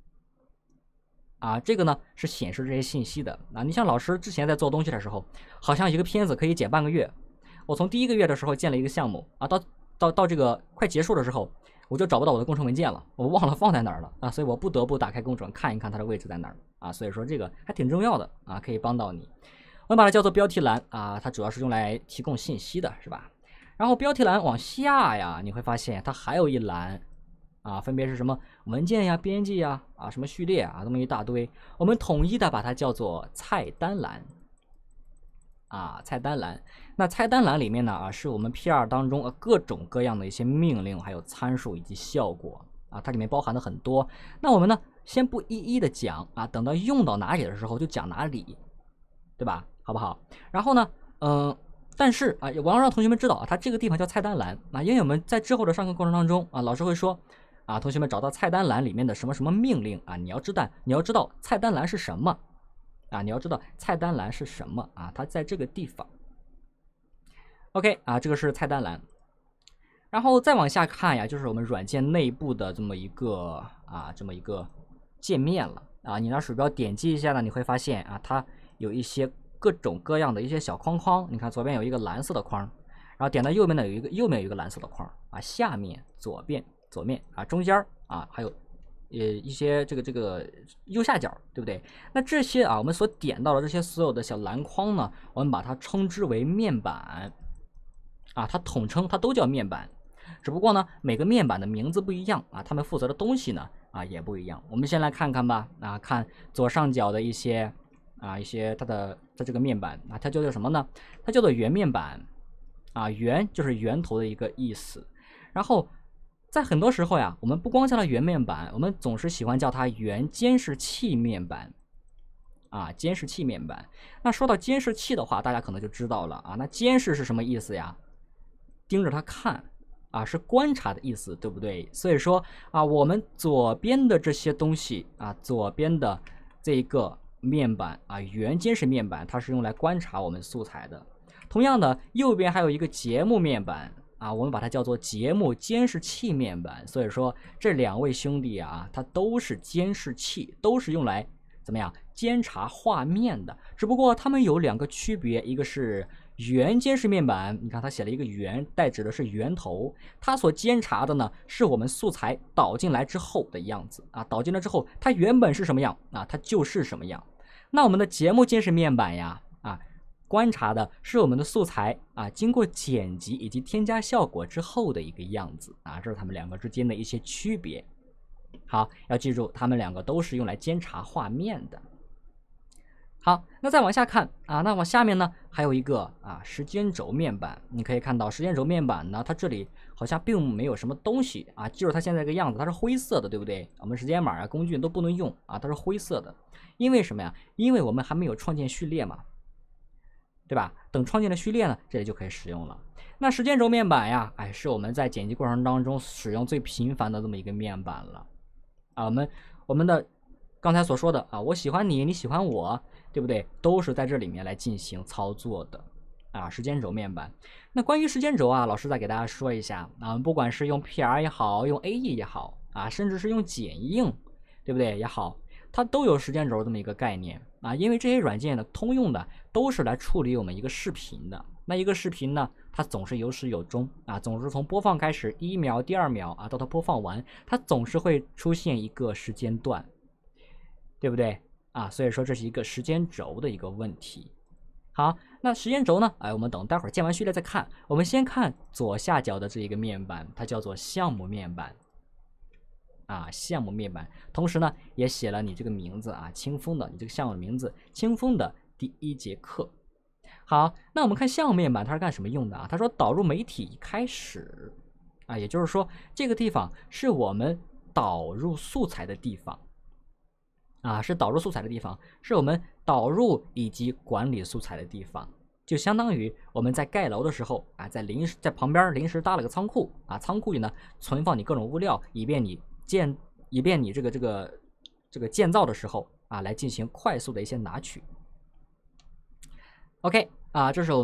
啊，这个呢是显示这些信息的啊。你像老师之前在做东西的时候，好像一个片子可以剪半个月。我从第一个月的时候建了一个项目啊，到到到这个快结束的时候，我就找不到我的工程文件了，我忘了放在哪儿了啊，所以我不得不打开工程看一看它的位置在哪儿啊。所以说这个还挺重要的啊，可以帮到你。我们把它叫做标题栏啊，它主要是用来提供信息的，是吧？然后标题栏往下呀，你会发现它还有一栏。啊，分别是什么文件呀、编辑呀、啊什么序列啊，这么一大堆，我们统一的把它叫做菜单栏。啊，菜单栏。那菜单栏里面呢，啊，是我们 P R 当中各种各样的一些命令，还有参数以及效果啊，它里面包含的很多。那我们呢，先不一一的讲啊，等到用到哪里的时候就讲哪里，对吧？好不好？然后呢，嗯、呃。但是啊，我要让同学们知道啊，它这个地方叫菜单栏啊，因为我们在之后的上课过程当中啊，老师会说啊，同学们找到菜单栏里面的什么什么命令啊，你要知道，你要知道菜单栏是什么啊，你要知道菜单栏是什么啊，它在这个地方。OK 啊，这个是菜单栏，然后再往下看呀，就是我们软件内部的这么一个啊，这么一个界面了啊，你拿鼠标点击一下呢，你会发现啊，它有一些。各种各样的一些小框框，你看左边有一个蓝色的框，然后点到右边呢有一个右面有一个蓝色的框啊，下面左边左面啊中间啊还有呃一些这个这个右下角，对不对？那这些啊我们所点到的这些所有的小篮筐呢，我们把它称之为面板啊，它统称它都叫面板，只不过呢每个面板的名字不一样啊，它们负责的东西呢啊也不一样。我们先来看看吧啊，看左上角的一些。啊，一些它的它这个面板啊，它叫做什么呢？它叫做源面板啊，源就是源头的一个意思。然后在很多时候呀，我们不光叫它源面板，我们总是喜欢叫它源监视器面板啊，监视器面板。那说到监视器的话，大家可能就知道了啊，那监视是什么意思呀？盯着它看啊，是观察的意思，对不对？所以说啊，我们左边的这些东西啊，左边的这一个。面板啊，源监视面板，它是用来观察我们素材的。同样的，右边还有一个节目面板啊，我们把它叫做节目监视器面板。所以说，这两位兄弟啊，它都是监视器，都是用来怎么样监察画面的。只不过它们有两个区别，一个是源监视面板，你看它写了一个源，代指的是源头，它所监察的呢是我们素材导进来之后的样子啊，导进来之后它原本是什么样啊，它就是什么样。那我们的节目监视面板呀啊，观察的是我们的素材啊经过剪辑以及添加效果之后的一个样子啊，这是它们两个之间的一些区别。好，要记住它们两个都是用来监察画面的。好，那再往下看啊，那往下面呢还有一个啊时间轴面板，你可以看到时间轴面板呢，它这里好像并没有什么东西啊，就是它现在这个样子，它是灰色的，对不对？我们时间码啊、工具都不能用啊，它是灰色的，因为什么呀？因为我们还没有创建序列嘛，对吧？等创建了序列呢，这里就可以使用了。那时间轴面板呀，哎，是我们在剪辑过程当中使用最频繁的这么一个面板了啊，我们我们的刚才所说的啊，我喜欢你，你喜欢我。对不对？都是在这里面来进行操作的啊，时间轴面板。那关于时间轴啊，老师再给大家说一下啊，不管是用 P R 也好，用 A E 也好啊，甚至是用剪映，对不对也好，它都有时间轴这么一个概念啊。因为这些软件呢，通用的都是来处理我们一个视频的。那一个视频呢，它总是有始有终啊，总是从播放开始第一秒、第二秒啊，到它播放完，它总是会出现一个时间段，对不对？啊，所以说这是一个时间轴的一个问题。好，那时间轴呢？哎，我们等待会儿建完序列再看。我们先看左下角的这一个面板，它叫做项目面板。啊，项目面板，同时呢也写了你这个名字啊，清风的，你这个项目的名字，清风的第一节课。好，那我们看项目面板它是干什么用的啊？他说导入媒体开始啊，也就是说这个地方是我们导入素材的地方。啊，是导入素材的地方，是我们导入以及管理素材的地方，就相当于我们在盖楼的时候啊，在临时在旁边临时搭了个仓库啊，仓库里呢存放你各种物料，以便你建，以便你这个这个这个建造的时候啊，来进行快速的一些拿取。OK 啊，这是我们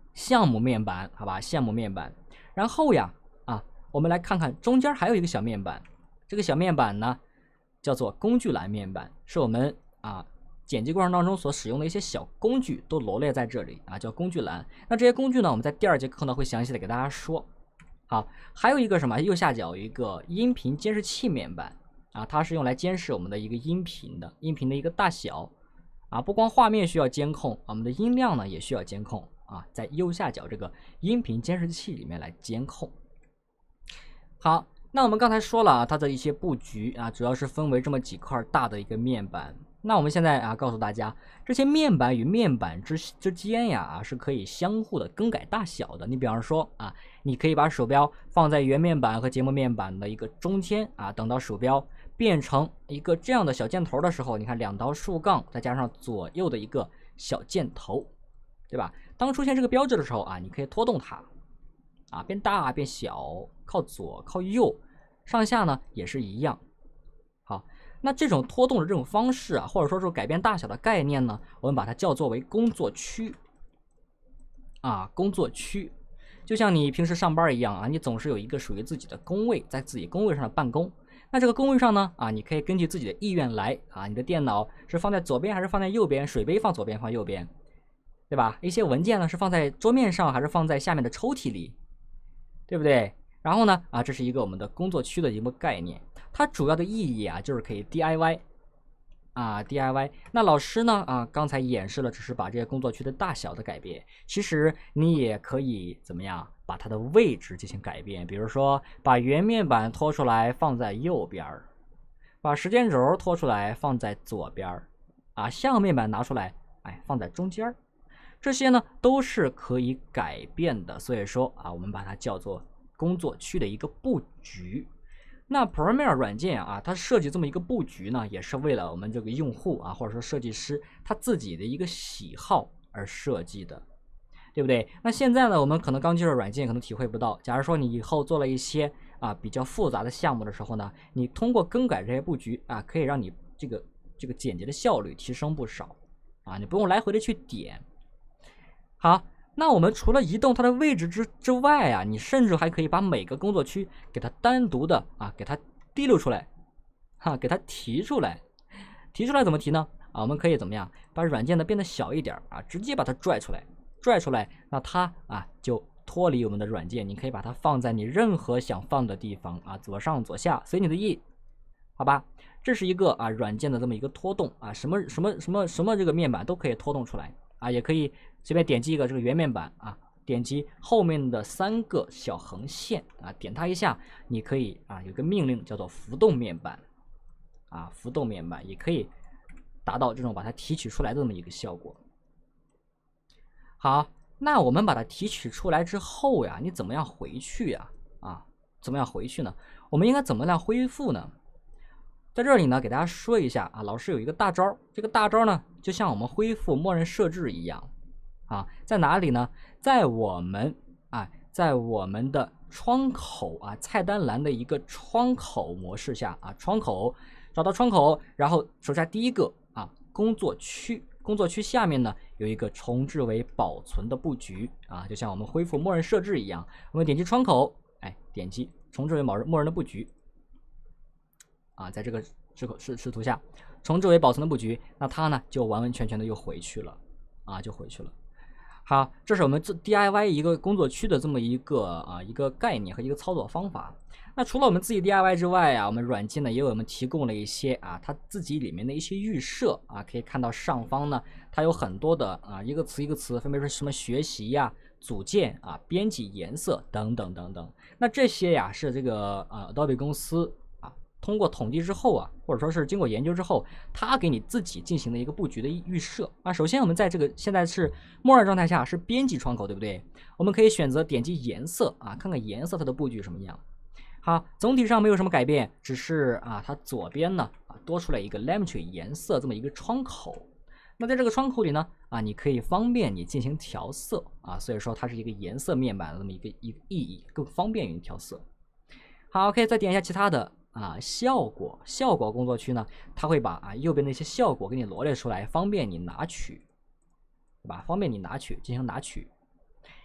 项目面板，好吧，项目面板。然后呀，啊，我们来看看中间还有一个小面板，这个小面板呢叫做工具栏面板，是我们啊剪辑过程当中所使用的一些小工具都罗列在这里啊，叫工具栏。那这些工具呢，我们在第二节课呢会详细的给大家说。好，还有一个什么？右下角有一个音频监视器面板啊，它是用来监视我们的一个音频的，音频的一个大小啊，不光画面需要监控，我们的音量呢也需要监控啊，在右下角这个音频监视器里面来监控。好，那我们刚才说了啊，它的一些布局啊，主要是分为这么几块大的一个面板。那我们现在啊，告诉大家，这些面板与面板之之间呀啊，是可以相互的更改大小的。你比方说啊，你可以把鼠标放在原面板和节目面板的一个中间啊，等到鼠标变成一个这样的小箭头的时候，你看两道竖杠再加上左右的一个小箭头，对吧？当出现这个标志的时候啊，你可以拖动它啊，变大变小，靠左靠右，上下呢也是一样。好。那这种拖动的这种方式啊，或者说是改变大小的概念呢，我们把它叫做为工作区啊，工作区，就像你平时上班一样啊，你总是有一个属于自己的工位，在自己工位上的办公。那这个工位上呢，啊，你可以根据自己的意愿来啊，你的电脑是放在左边还是放在右边？水杯放左边放右边，对吧？一些文件呢是放在桌面上还是放在下面的抽屉里，对不对？然后呢，啊，这是一个我们的工作区的一个概念，它主要的意义啊，就是可以 D I Y 啊 D I Y。那老师呢，啊，刚才演示了，只是把这些工作区的大小的改变，其实你也可以怎么样，把它的位置进行改变，比如说把原面板拖出来放在右边，把时间轴拖出来放在左边，啊，项目面板拿出来，哎，放在中间。这些呢都是可以改变的，所以说啊，我们把它叫做工作区的一个布局。那 Premiere 软件啊，它设计这么一个布局呢，也是为了我们这个用户啊，或者说设计师他自己的一个喜好而设计的，对不对？那现在呢，我们可能刚接触软件，可能体会不到。假如说你以后做了一些啊比较复杂的项目的时候呢，你通过更改这些布局啊，可以让你这个这个剪辑的效率提升不少啊，你不用来回的去点。好，那我们除了移动它的位置之之外啊，你甚至还可以把每个工作区给它单独的啊，给它提溜出来，哈、啊，给它提出来。提出来怎么提呢？啊，我们可以怎么样？把软件呢变得小一点啊，直接把它拽出来，拽出来，那它啊就脱离我们的软件，你可以把它放在你任何想放的地方啊，左上左下随你的意，好吧？这是一个啊软件的这么一个拖动啊，什么什么什么什么这个面板都可以拖动出来啊，也可以随便点击一个这个原面板啊，点击后面的三个小横线啊，点它一下，你可以啊有个命令叫做浮动面板啊，浮动面板也可以达到这种把它提取出来的这么一个效果。好，那我们把它提取出来之后呀，你怎么样回去呀？啊，怎么样回去呢？我们应该怎么样恢复呢？在这里呢，给大家说一下啊，老师有一个大招，这个大招呢，就像我们恢复默认设置一样啊，在哪里呢？在我们啊，在我们的窗口啊，菜单栏的一个窗口模式下啊，窗口找到窗口，然后手下第一个啊，工作区，工作区下面呢有一个重置为保存的布局啊，就像我们恢复默认设置一样，我们点击窗口，哎，点击重置为默认默认的布局。啊，在这个视视视图下重置为保存的布局，那它呢就完完全全的又回去了啊，就回去了。好，这是我们 D I Y 一个工作区的这么一个啊一个概念和一个操作方法。那除了我们自己 D I Y 之外啊，我们软件呢也有我们提供了一些啊它自己里面的一些预设啊，可以看到上方呢它有很多的啊一个词一个词，分别是什么学习呀、组件啊、编辑颜色等等等等。那这些呀是这个啊 Adobe 公司通过统计之后啊，或者说是经过研究之后，它给你自己进行的一个布局的预设啊。首先，我们在这个现在是默认状态下是编辑窗口，对不对？我们可以选择点击颜色啊，看看颜色它的布局什么样。好，总体上没有什么改变，只是啊，它左边呢啊多出来一个 Lemtree 颜色这么一个窗口。那在这个窗口里呢啊，你可以方便你进行调色啊，所以说它是一个颜色面板的这么一个一个意义，更方便于你调色。好，可以再点一下其他的。啊，效果效果工作区呢，它会把啊右边的一些效果给你罗列出来，方便你拿取，对吧？方便你拿取进行拿取。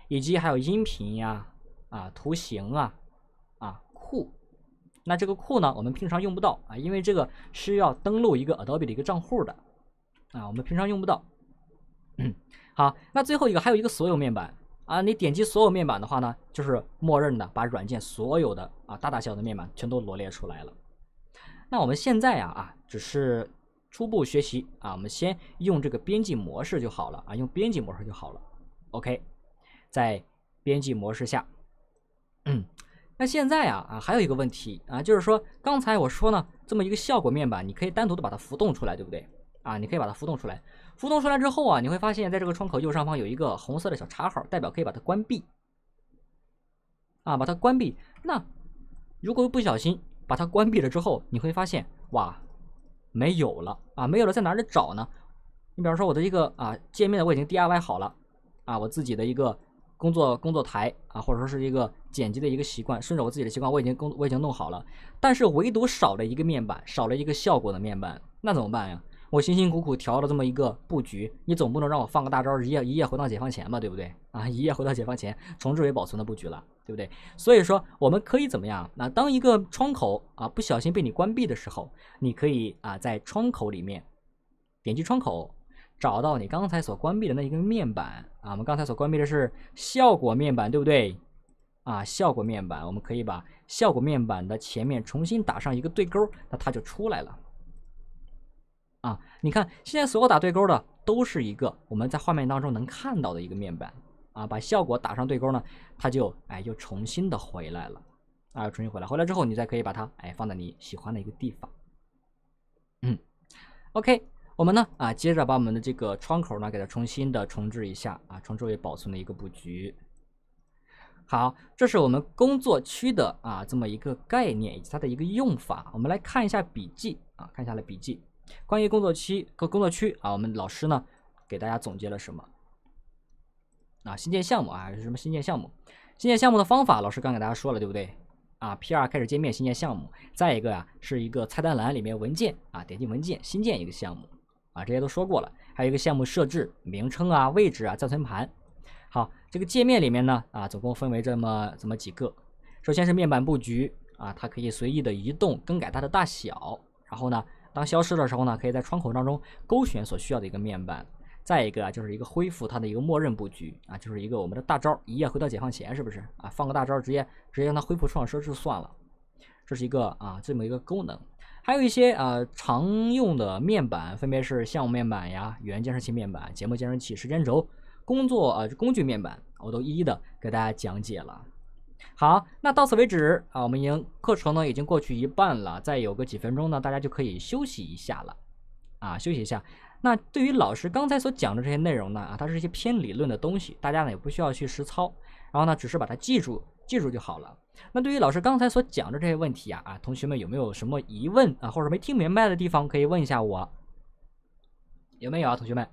以及还有音频呀、啊图形啊、啊库。那这个库呢，我们平常用不到啊，因为这个是要登录一个 Adobe 的一个账户的啊，我们平常用不到。嗯，好，那最后一个还有一个所有面板啊，你点击所有面板的话呢，就是默认的把软件所有的啊大大小小的面板全都罗列出来了。那我们现在啊啊只是初步学习啊，我们先用这个编辑模式就好了啊，用编辑模式就好了。OK， 在编辑模式下，嗯。那现在啊啊还有一个问题啊，就是说刚才我说呢，这么一个效果面板，你可以单独的把它浮动出来，对不对？啊，你可以把它浮动出来。浮动出来之后啊，你会发现在这个窗口右上方有一个红色的小叉号，代表可以把它关闭。啊，把它关闭。那如果不小心把它关闭了之后，你会发现哇，没有了啊，没有了，在哪里找呢？你比方说我的一个啊界面我已经 D I Y 好了啊，我自己的一个。工作工作台啊，或者说是一个剪辑的一个习惯，顺着我自己的习惯，我已经工我已经弄好了，但是唯独少了一个面板，少了一个效果的面板，那怎么办呀？我辛辛苦苦调了这么一个布局，你总不能让我放个大招一夜一夜回到解放前吧，对不对？啊，一夜回到解放前，重置为保存的布局了，对不对？所以说我们可以怎么样？那当一个窗口啊不小心被你关闭的时候，你可以啊在窗口里面点击窗口。找到你刚才所关闭的那一个面板啊，我们刚才所关闭的是效果面板，对不对？啊，效果面板，我们可以把效果面板的前面重新打上一个对勾，那它就出来了。啊，你看现在所有打对勾的都是一个我们在画面当中能看到的一个面板啊，把效果打上对勾呢，它就哎又重新的回来了啊，重新回来，回来之后你再可以把它哎放在你喜欢的一个地方。嗯 ，OK。我们呢啊，接着把我们的这个窗口呢给它重新的重置一下啊，重置为保存的一个布局。好，这是我们工作区的啊这么一个概念以及它的一个用法。我们来看一下笔记啊，看一下来笔记。关于工作区和工作区啊，我们老师呢给大家总结了什么？啊，新建项目啊，是什么新建项目？新建项目的方法，老师刚给大家说了，对不对？啊 ，P 二 开始界面新建项目，再一个呀、啊、是一个菜单栏里面文件啊，点击文件新建一个项目。啊，这些都说过了，还有一个项目设置、名称啊、位置啊、暂存盘。好，这个界面里面呢，啊，总共分为这么这么几个。首先是面板布局啊，它可以随意的移动、更改它的大小。然后呢，当消失的时候呢，可以在窗口当中勾选所需要的一个面板。再一个啊，就是一个恢复它的一个默认布局啊，就是一个我们的大招，一夜回到解放前，是不是啊？放个大招，直接直接让它恢复创设置算了。这是一个啊这么一个功能。还有一些呃常用的面板，分别是项目面板呀、语言监视器面板、节目监视器、时间轴、工作呃工具面板，我都一一的给大家讲解了。好，那到此为止啊，我们已经课程呢已经过去一半了，再有个几分钟呢，大家就可以休息一下了啊，休息一下。那对于老师刚才所讲的这些内容呢啊，它是一些偏理论的东西，大家呢也不需要去实操，然后呢只是把它记住。记住就好了。那对于老师刚才所讲的这些问题啊，啊，同学们有没有什么疑问啊，或者没听明白的地方，可以问一下我，有没有啊，同学们？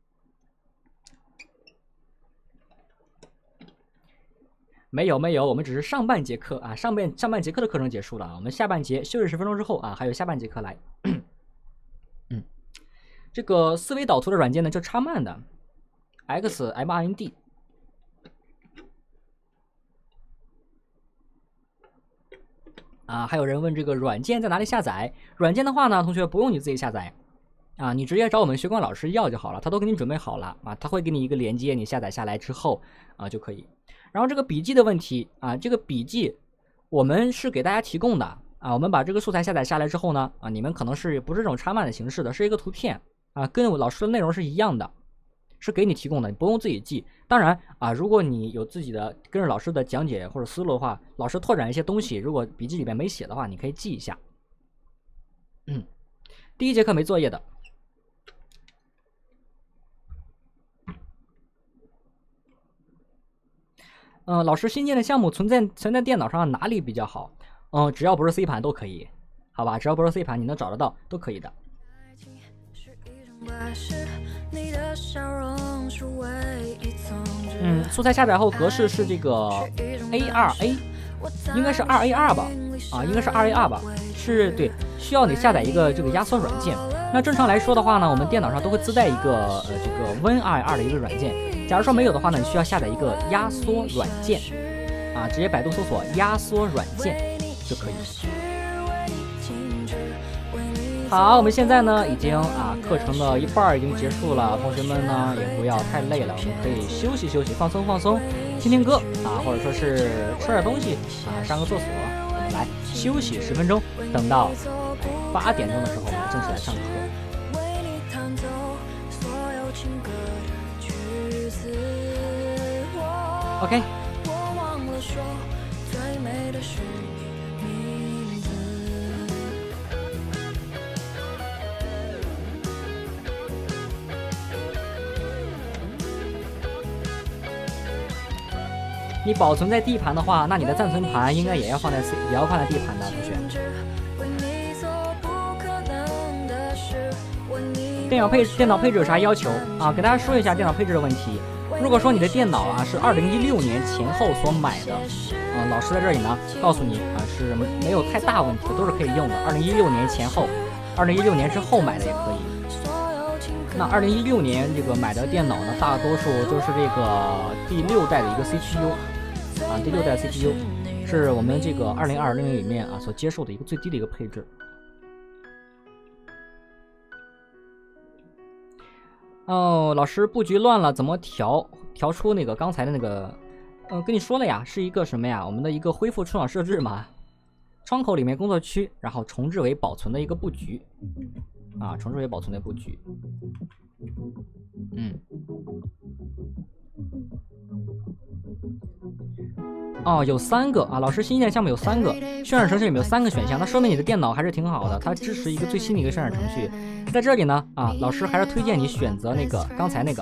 没有没有，我们只是上半节课啊，上半上半节课的课程结束了，我们下半节休息十分钟之后啊，还有下半节课来。嗯，这个思维导图的软件呢叫插曼的 ，X M R N D。啊，还有人问这个软件在哪里下载？软件的话呢，同学不用你自己下载，啊，你直接找我们学官老师要就好了，他都给你准备好了啊，他会给你一个连接，你下载下来之后啊就可以。然后这个笔记的问题啊，这个笔记我们是给大家提供的啊，我们把这个素材下载下来之后呢，啊，你们可能是不是这种插漫的形式的，是一个图片啊，跟我老师的内容是一样的。是给你提供的，你不用自己记。当然啊，如果你有自己的跟着老师的讲解或者思路的话，老师拓展一些东西，如果笔记里面没写的话，你可以记一下。嗯，第一节课没作业的。嗯、呃，老师新建的项目存在存在电脑上哪里比较好？嗯、呃，只要不是 C 盘都可以，好吧？只要不是 C 盘，你能找得到都可以的。嗯，素材下载后格式是这个 A 二 A， 应该是 二 A 二 吧？啊，应该是 二 A 二 吧？是对，需要你下载一个这个压缩软件。 那正常来说的话呢，我们电脑上都会自带一个呃这个 WinRAR 的一个软件。假如说没有的话呢，你需要下载一个压缩软件啊，直接百度搜索压缩软件就可以。好，我们现在呢已经啊课程的一半已经结束了，同学们呢也不要太累了，我们可以休息休息，放松放松，听听歌啊，或者说是吃点东西啊，上个厕所，我们来休息十分钟，等到八点钟的时候，我们正式来上课。OK。你保存在 D 盘的话，那你的暂存盘应该也要放在 C， 也要放在 D 盘的，同学。电脑配电脑配置有啥要求啊？给大家说一下电脑配置的问题。如果说你的电脑啊是二零一六年前后所买的，啊，老师在这里呢告诉你啊是没有太大问题的，都是可以用的。二零一六年前后，二零一六年之后买的也可以。那二零一六年这个买的电脑呢，大多数就是这个第六代的一个 C P U。啊，第六代 C P U 是我们这个二零二零里面啊所接受的一个最低的一个配置。哦，老师布局乱了，怎么调调出那个刚才的那个？嗯、呃，跟你说了呀，是一个什么呀？我们的一个恢复出厂设置嘛，窗口里面工作区，然后重置为保存的一个布局。啊，重置为保存的布局。嗯。哦，有三个啊！老师新建项目有三个，渲染程序里面有三个选项，那说明你的电脑还是挺好的，它支持一个最新的一个渲染程序。在这里呢，啊，老师还是推荐你选择那个刚才那个，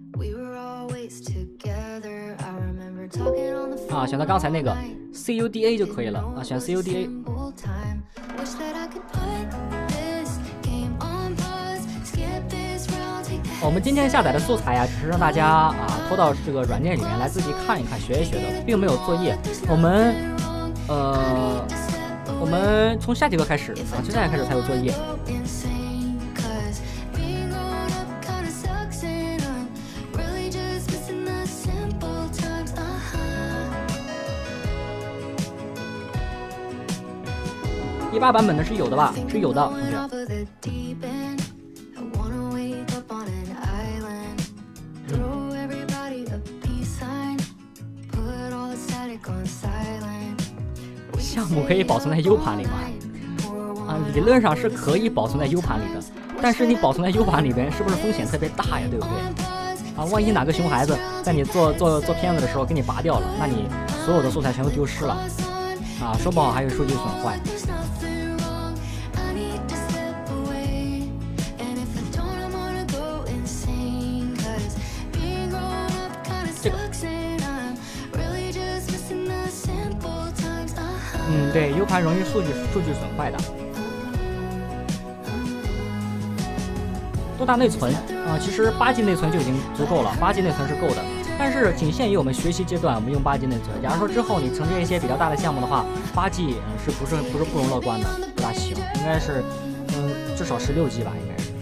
啊，选择刚才那个 C U D A 就可以了啊，选 C U D A。我们今天下载的素材呀、啊，只是让大家啊拖到这个软件里面来自己看一看、学一学的，并没有作业。我们呃，我们从下节课开始啊，从下节课开始才有作业。一八版本的是有的吧？是有的，同学。项目可以保存在 U 盘里吗？啊，理论上是可以保存在 U 盘里的，但是你保存在 U 盘里边，是不是风险特别大呀？对不对？啊，万一哪个熊孩子在你做做做片子的时候给你拔掉了，那你所有的素材全都丢失了，啊，说不好还有数据损坏。这个。嗯，对 ，U 盘容易数据数据损坏的。多大内存啊？其实八 G 内存就已经足够了，八 G 内存是够的。但是仅限于我们学习阶段，我们用八 G 内存。假如说之后你承接一些比较大的项目的话，八 G 嗯是不是不是不容乐观的，不大行，应该是嗯至少十六 G 吧，应该是。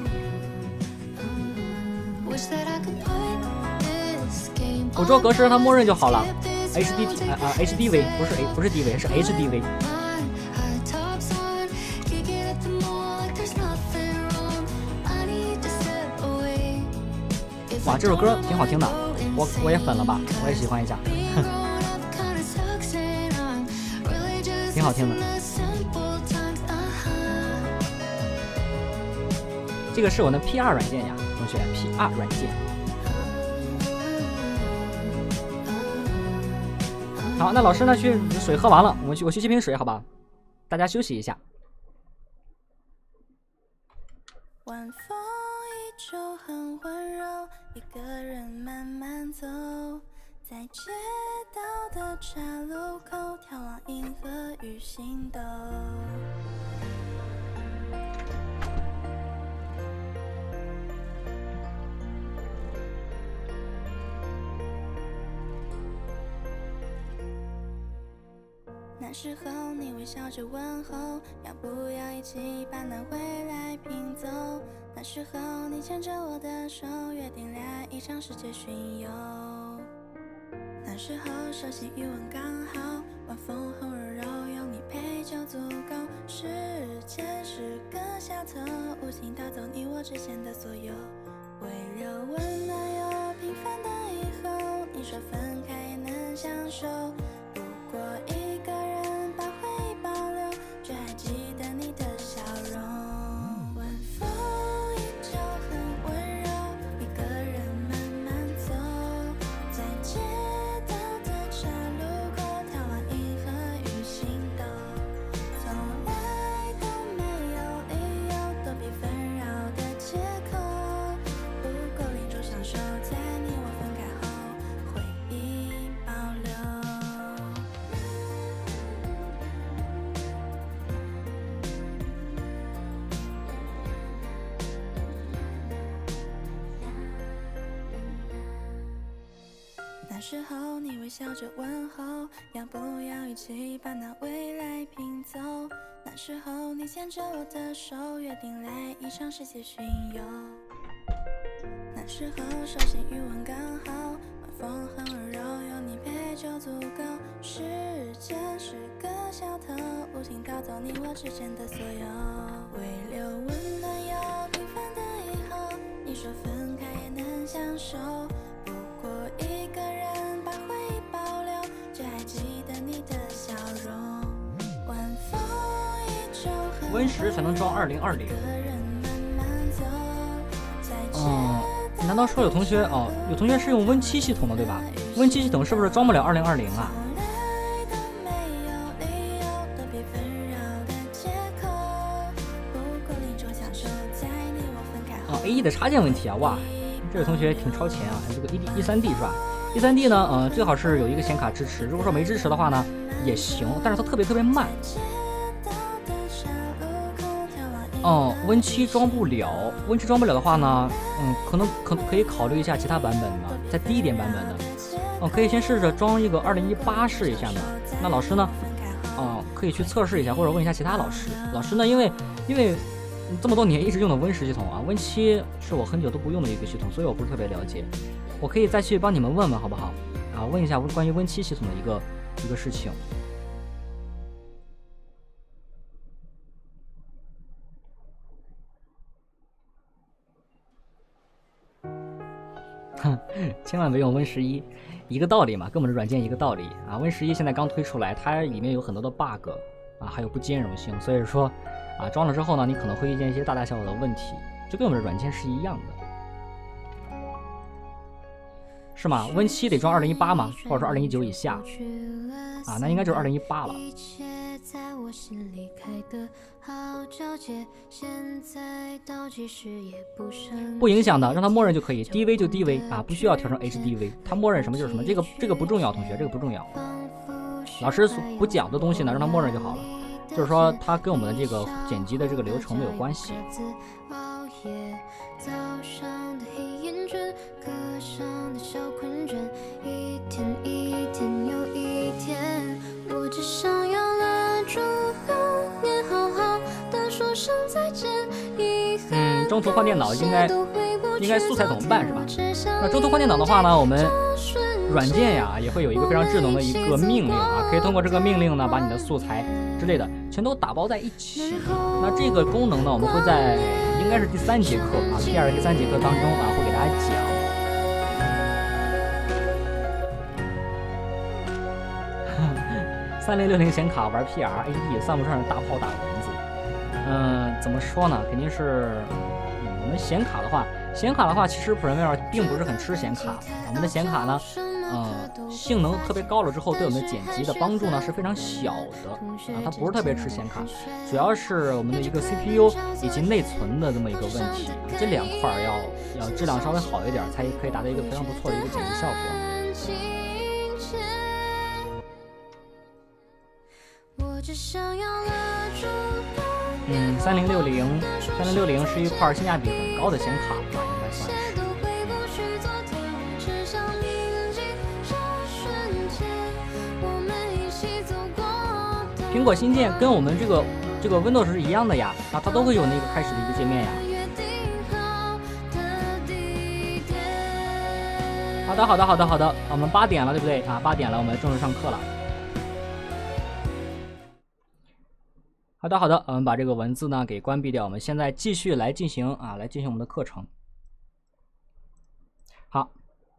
捕捉格式它默认就好了。H D T 啊啊 H D V 不是 A 不是 D V 是 H D V。哇，这首歌挺好听的，我我也粉了吧，我也喜欢一下，挺好听的。这个是我的 P R 软件呀，同学 ，P R 软件。好，那老师呢？去水喝完了，我去我去接瓶水，好吧？大家休息一下。晚风依旧很温柔，一个人慢慢走，在街道的岔路口眺望银河与星斗。那那时候你微笑着问候，要不要一起把那未来拼走？那时候你牵着我的手，约定来一场世界巡游。那时候手心余温刚好，晚风很温柔，有你陪就足够。时间是个小偷，无情盗走你我之间的所有。微热温暖又平凡的以后，你说分开也能相守。不过一个人把回忆保留，却还记得你的笑容。晚风依旧很温柔，一个人慢慢走，在街道的岔路口眺望银河与星斗。从来都没有理由躲避纷扰的借口，不够邻住享受在你我分开后回忆保留。那时候你微笑着问候，要不要一起把那未来拼走？那时候你牵着我的手，约定来一场世界巡游。那时候手心余温刚好，晚风很温柔，有你陪就足够。时间是个小偷，无情盗走你我之间的所有。微流温暖又平凡的以后，你说分开也能相守。不过一个人把回忆保留，却还记得你的笑容。晚风依旧很温十才能装二零二零。嗯，难道说有同学哦，有同学是用 Win 七系统的对吧 ？Win 七系统是不是装不了二零二零啊？哦 ，A E 的插件问题啊，哇！这位同学挺超前啊，这个 E D E 三 D 是吧 ？E 三 D 呢，呃，最好是有一个显卡支持。如果说没支持的话呢，也行，但是它特别特别慢。哦 ，Win 七装不了 ，Win 七装不了的话呢，嗯，可能可可以考虑一下其他版本的，再低一点版本的。哦，可以先试着装一个二零一八试一下呢。那老师呢，哦，可以去测试一下，或者问一下其他老师。老师呢，因为因为。这么多年一直用的 Win 十系统啊 ，Win 七是我很久都不用的一个系统，所以我不是特别了解。我可以再去帮你们问问好不好？啊，问一下关于 Win 七系统的一个一个事情。哼，千万别用 Win 十一，一个道理嘛，跟我们的软件一个道理啊。Win 十一现在刚推出来，它里面有很多的 bug 啊，还有不兼容性，所以说。啊，装了之后呢，你可能会遇见一些大大小小的问题，就跟我们的软件是一样的，是吗 ？Win 七得装二零一八吗？或者说二零一九以下？啊，那应该就是二零一八了。不影响的，让它默认就可以 ，D V 就 D V 啊，不需要调成 H D V， 它默认什么就是什么，这个这个不重要，同学，这个不重要。老师不讲的东西呢，让它默认就好了。就是说，它跟我们的这个剪辑的这个流程没有关系。嗯，中途换电脑应该应该素材怎么办是吧？那中途换电脑的话呢，我们软件呀也会有一个非常智能的一个命令啊，可以通过这个命令呢，把你的素材之类的全都打包在一起。那这个功能呢，我们会在应该是第三节课啊 ，P 二 第三节课当中啊，会给大家讲。三零六零显卡玩 P R H D 算不上是大炮打蚊子。嗯，怎么说呢？肯定是、嗯、我们显卡的话，显卡的话，其实 Premiere 并不是很吃显卡。我们的显卡呢，呃，性能特别高了之后，对我们的剪辑的帮助呢是非常小的啊，它不是特别吃显卡，主要是我们的一个 C P U 以及内存的这么一个问题，这两块要要质量稍微好一点，才可以达到一个非常不错的一个剪辑效果。嗯，三零六零，三零六零是一块性价比很高的显卡吧，应该算是。 苹果新建跟我们这个这个 Windows 是一样的呀，啊，它都会有那个开始的一个界面呀。好的，好的，好的，好的，我们八点了，对不对啊？八点了，我们正式上课了。好的，好的，我们把这个文字呢给关闭掉，我们现在继续来进行啊，来进行我们的课程。好，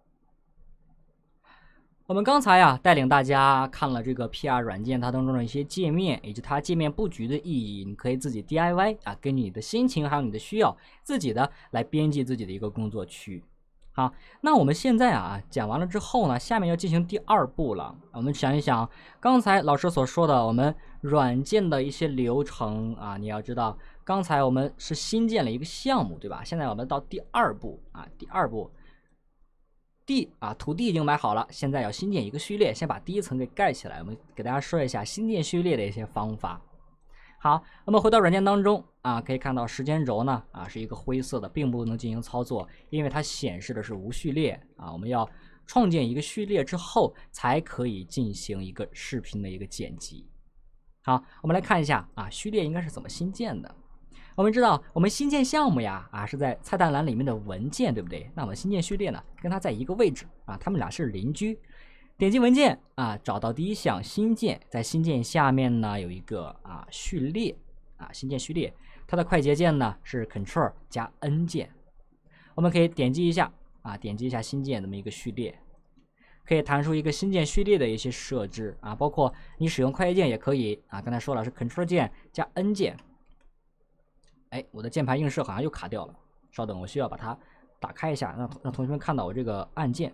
我们刚才呀带领大家看了这个 P R 软件它当中的一些界面以及它界面布局的意义，你可以自己 D I Y 啊，根据你的心情还有你的需要，自己的来编辑自己的一个工作区。好，那我们现在啊讲完了之后呢，下面要进行第二步了。我们想一想刚才老师所说的我们软件的一些流程啊，你要知道刚才我们是新建了一个项目，对吧？现在我们到第二步啊，第二步地啊土地已经买好了，现在要新建一个序列，先把第一层给盖起来。我们给大家说一下新建序列的一些方法。好，我们回到软件当中啊，可以看到时间轴呢啊是一个灰色的，并不能进行操作，因为它显示的是无序列啊。我们要创建一个序列之后，才可以进行一个视频的一个剪辑。好，我们来看一下啊，序列应该是怎么新建的。我们知道我们新建项目呀啊是在菜单栏里面的文件，对不对？那我们新建序列呢，跟它在一个位置啊，它们俩是邻居。点击文件啊，找到第一项新建，在新建下面呢有一个啊序列啊新建序列，它的快捷键呢是 Ctrl 加 N 键，我们可以点击一下啊，点击一下新建这么一个序列，可以弹出一个新建序列的一些设置啊，包括你使用快捷键也可以啊，刚才说了是 Ctrl 键加 N 键。哎，我的键盘映射好像又卡掉了，稍等，我需要把它打开一下，让让同学们看到我这个按键。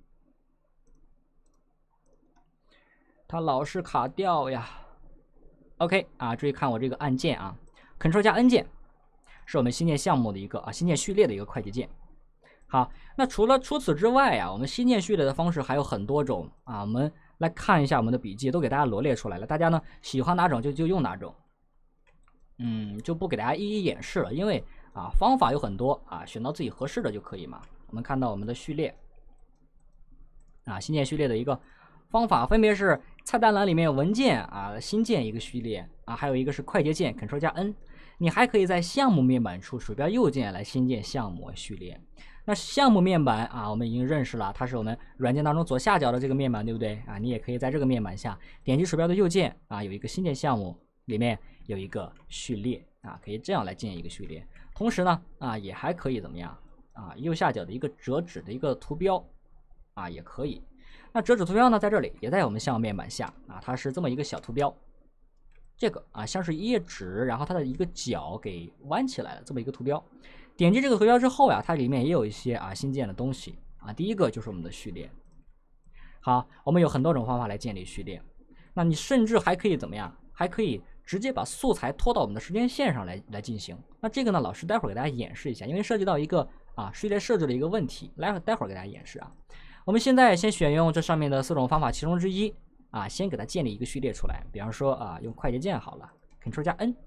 它老是卡掉呀。OK 啊，注意看我这个按键啊 ，Ctrl 加 N 键是我们新建项目的一个啊新建序列的一个快捷键。好，那除了除此之外啊，我们新建序列的方式还有很多种啊。我们来看一下我们的笔记，都给大家罗列出来了。大家呢喜欢哪种就就用哪种，嗯，就不给大家一一演示了，因为啊方法有很多啊，选到自己合适的就可以嘛。我们看到我们的序列啊，新建序列的一个方法分别是菜单栏里面有文件啊，新建一个序列啊，还有一个是快捷键 Ctrl 加 N。你还可以在项目面板处鼠标右键来新建项目序列。那项目面板啊，我们已经认识了，它是我们软件当中左下角的这个面板，对不对啊？你也可以在这个面板下点击鼠标的右键啊，有一个新建项目，里面有一个序列啊，可以这样来建一个序列。同时呢啊，也还可以怎么样啊？右下角的一个折纸的一个图标啊，也可以。那折纸图标呢，在这里也在我们项目面板下啊，它是这么一个小图标，这个啊像是一页纸，然后它的一个角给弯起来了，这么一个图标。点击这个图标之后呀，它里面也有一些啊新建的东西啊。第一个就是我们的序列。好，我们有很多种方法来建立序列。那你甚至还可以怎么样？还可以直接把素材拖到我们的时间线上来来进行。那这个呢，老师待会儿给大家演示一下，因为涉及到一个啊序列设置的一个问题，来待会儿给大家演示啊。我们现在先选用这上面的四种方法其中之一啊，先给它建立一个序列出来。比方说啊，用快捷键好了 ，Ctrl 加 N。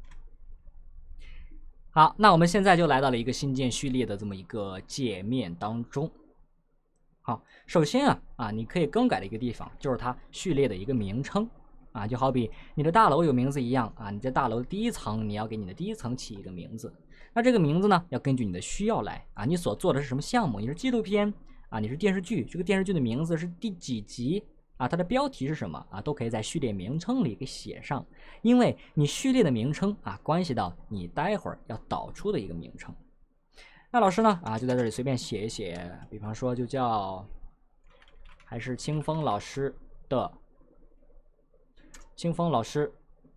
好，那我们现在就来到了一个新建序列的这么一个界面当中。好，首先啊啊，你可以更改的一个地方就是它序列的一个名称啊，就好比你的大楼有名字一样啊，你在大楼第一层你要给你的第一层起一个名字。那这个名字呢，要根据你的需要来啊，你所做的是什么项目？你是纪录片？啊，你是电视剧，这个电视剧的名字是第几集啊？它的标题是什么啊？都可以在序列名称里给写上，因为你序列的名称啊，关系到你待会儿要导出的一个名称。那老师呢啊，就在这里随便写一写，比方说就叫还是清风老师的清风老师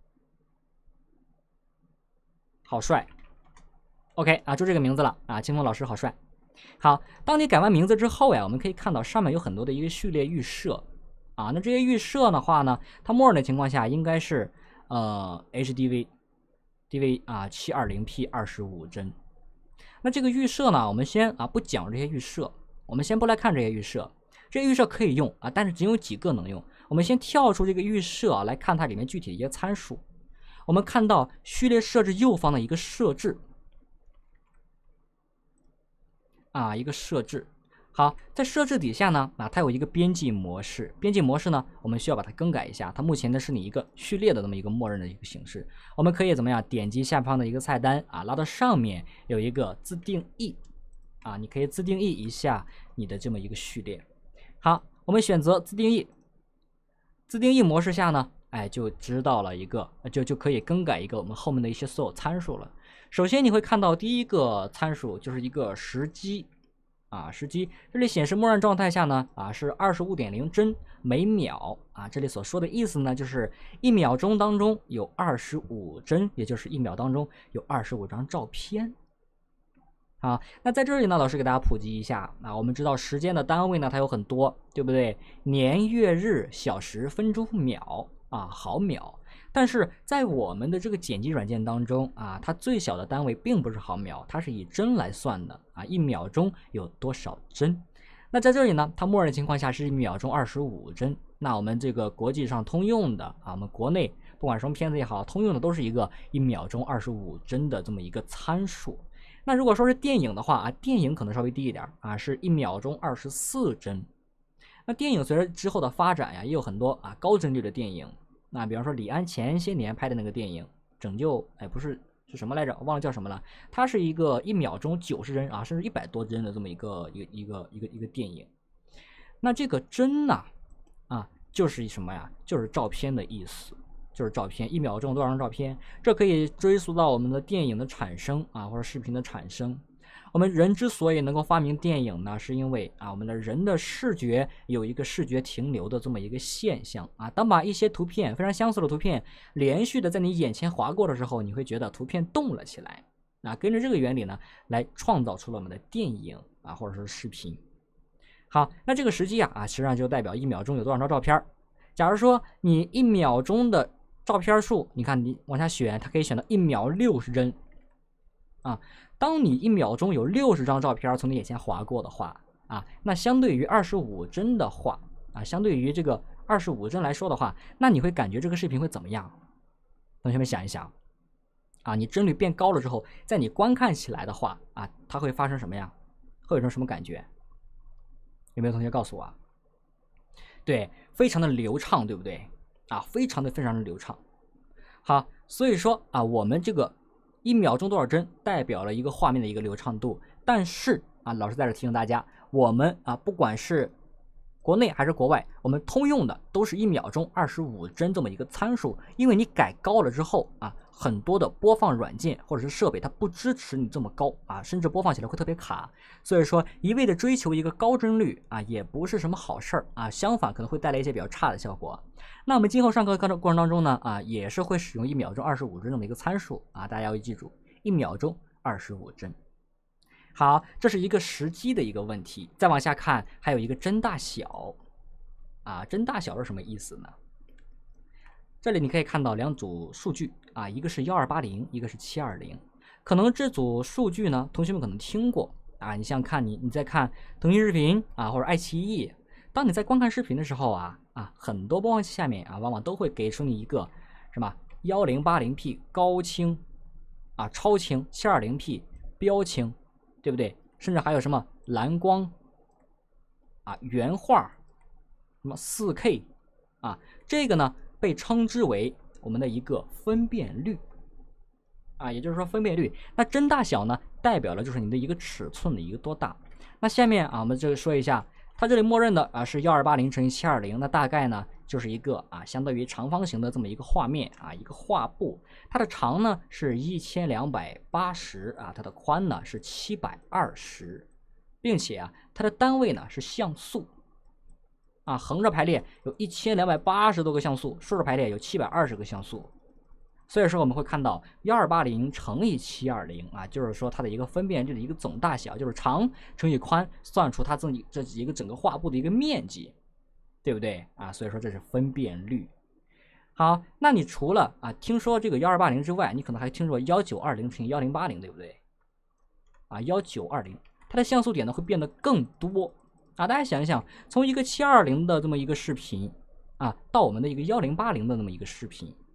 好帅 ，OK 啊，就这个名字了啊，清风老师好帅。好，当你改完名字之后呀，我们可以看到上面有很多的一个序列预设啊。那这些预设的话呢，它默认的情况下应该是呃 H D V D V 啊 七二零P 二十五帧。那这个预设呢，我们先啊不讲这些预设，我们先不来看这些预设。这些预设可以用啊，但是只有几个能用。我们先跳出这个预设啊，来看它里面具体的一些参数。我们看到序列设置右方的一个设置。啊，一个设置， 好，在设置底下呢，啊，它有一个编辑模式，编辑模式呢，我们需要把它更改一下。它目前呢是你一个序列的这么一个默认的一个形式。我们可以怎么样？点击下方的一个菜单啊，拉到上面有一个自定义啊，你可以自定义一下你的这么一个序列。好，我们选择自定义，自定义模式下呢，哎，就知道了一个，就就可以更改一个我们后面的一些所有参数了。首先你会看到第一个参数就是一个时机。啊，时机这里显示默认状态下呢，啊是 二十五点零 帧每秒啊，这里所说的意思呢，就是一秒钟当中有二十五帧，也就是一秒当中有二十五张照片。啊，那在这里呢，老师给大家普及一下啊，我们知道时间的单位呢，它有很多，对不对？年、月、日、小时、分钟、秒啊，毫秒。但是在我们的这个剪辑软件当中啊，它最小的单位并不是毫秒，它是以帧来算的啊，一秒钟有多少帧？那在这里呢，它默认情况下是一秒钟二十五帧。那我们这个国际上通用的啊，我们国内不管什么片子也好，通用的都是一个一秒钟二十五帧的这么一个参数。那如果说是电影的话啊，电影可能稍微低一点啊，是一秒钟二十四帧。那电影随着之后的发展呀，也有很多啊高帧率的电影。那比方说李安前些年拍的那个电影《拯救》，哎，不是是什么来着？我忘了叫什么了。它是一个一秒钟九十帧啊，甚至一百多帧的这么一个一个一个一个一个电影。那这个帧呢，啊，就是什么呀？就是照片的意思，就是照片，一秒钟多少张照片？这可以追溯到我们的电影的产生啊，或者视频的产生。我们人之所以能够发明电影呢，是因为啊，我们的人的视觉有一个视觉停留的这么一个现象啊。当把一些图片非常相似的图片连续的在你眼前划过的时候，你会觉得图片动了起来。那跟着这个原理呢，来创造出了我们的电影啊，或者是视频。好，那这个时机啊啊，实际上就代表一秒钟有多少张照片。假如说你一秒钟的照片数，你看你往下选，它可以选到一秒六十帧啊。当你一秒钟有六十张照片从你眼前划过的话啊，那相对于二十五帧的话啊，相对于这个二十五帧来说的话，那你会感觉这个视频会怎么样？同学们想一想啊，你帧率变高了之后，在你观看起来的话啊，它会发生什么样？会有种什么感觉？有没有同学告诉我啊？对，非常的流畅，对不对？啊，非常的非常的流畅。好，所以说啊，我们这个一秒钟多少帧代表了一个画面的一个流畅度，但是啊，老师在这提醒大家，我们啊，不管是国内还是国外，我们通用的都是一秒钟二十五帧这么一个参数，因为你改高了之后啊，很多的播放软件或者是设备它不支持你这么高啊，甚至播放起来会特别卡，所以说一味的追求一个高帧率啊，也不是什么好事儿啊，相反可能会带来一些比较差的效果。那我们今后上课过程当中呢啊，也是会使用一秒钟二十五帧这么一个参数啊，大家要记住一秒钟二十五帧。好，这是一个时机的一个问题。再往下看，还有一个帧大小啊，帧大小是什么意思呢？这里你可以看到两组数据啊，一个是一二八零，一个是七二零。可能这组数据呢，同学们可能听过啊。你像看你你在看腾讯视频啊，或者爱奇艺，当你在观看视频的时候啊啊，很多播放器下面啊，往往都会给出你一个什么一零八零 P 高清啊、超清、七二零 P 标清。对不对？甚至还有什么蓝光啊、原画、什么 四K 啊，这个呢被称之为我们的一个分辨率啊，也就是说分辨率。那帧大小呢，代表了就是你的一个尺寸的一个多大。那下面啊，我们这个说一下，它这里默认的啊是一二八零乘以七二零，那大概呢就是一个啊相当于长方形的这么一个画面啊，一个画布。它的长呢是一千两百八十啊，它的宽呢是七百二十，并且啊它的单位呢是像素啊，横着排列有一千两百八十多个像素，竖着排列有七百二十个像素。所以说我们会看到一二八零乘以七二零啊，就是说它的一个分辨率的一个总大小，就是长乘以宽，算出它自己这一个整个画布的一个面积，对不对啊？所以说这是分辨率。好，那你除了啊听说这个一二八零之外，你可能还听说一九二零乘以一零八零，对不对？啊，一九二零，它的像素点呢会变得更多啊。大家想一想，从一个七二零的这么一个视频啊，到我们的一个一零八零的那么一个视频，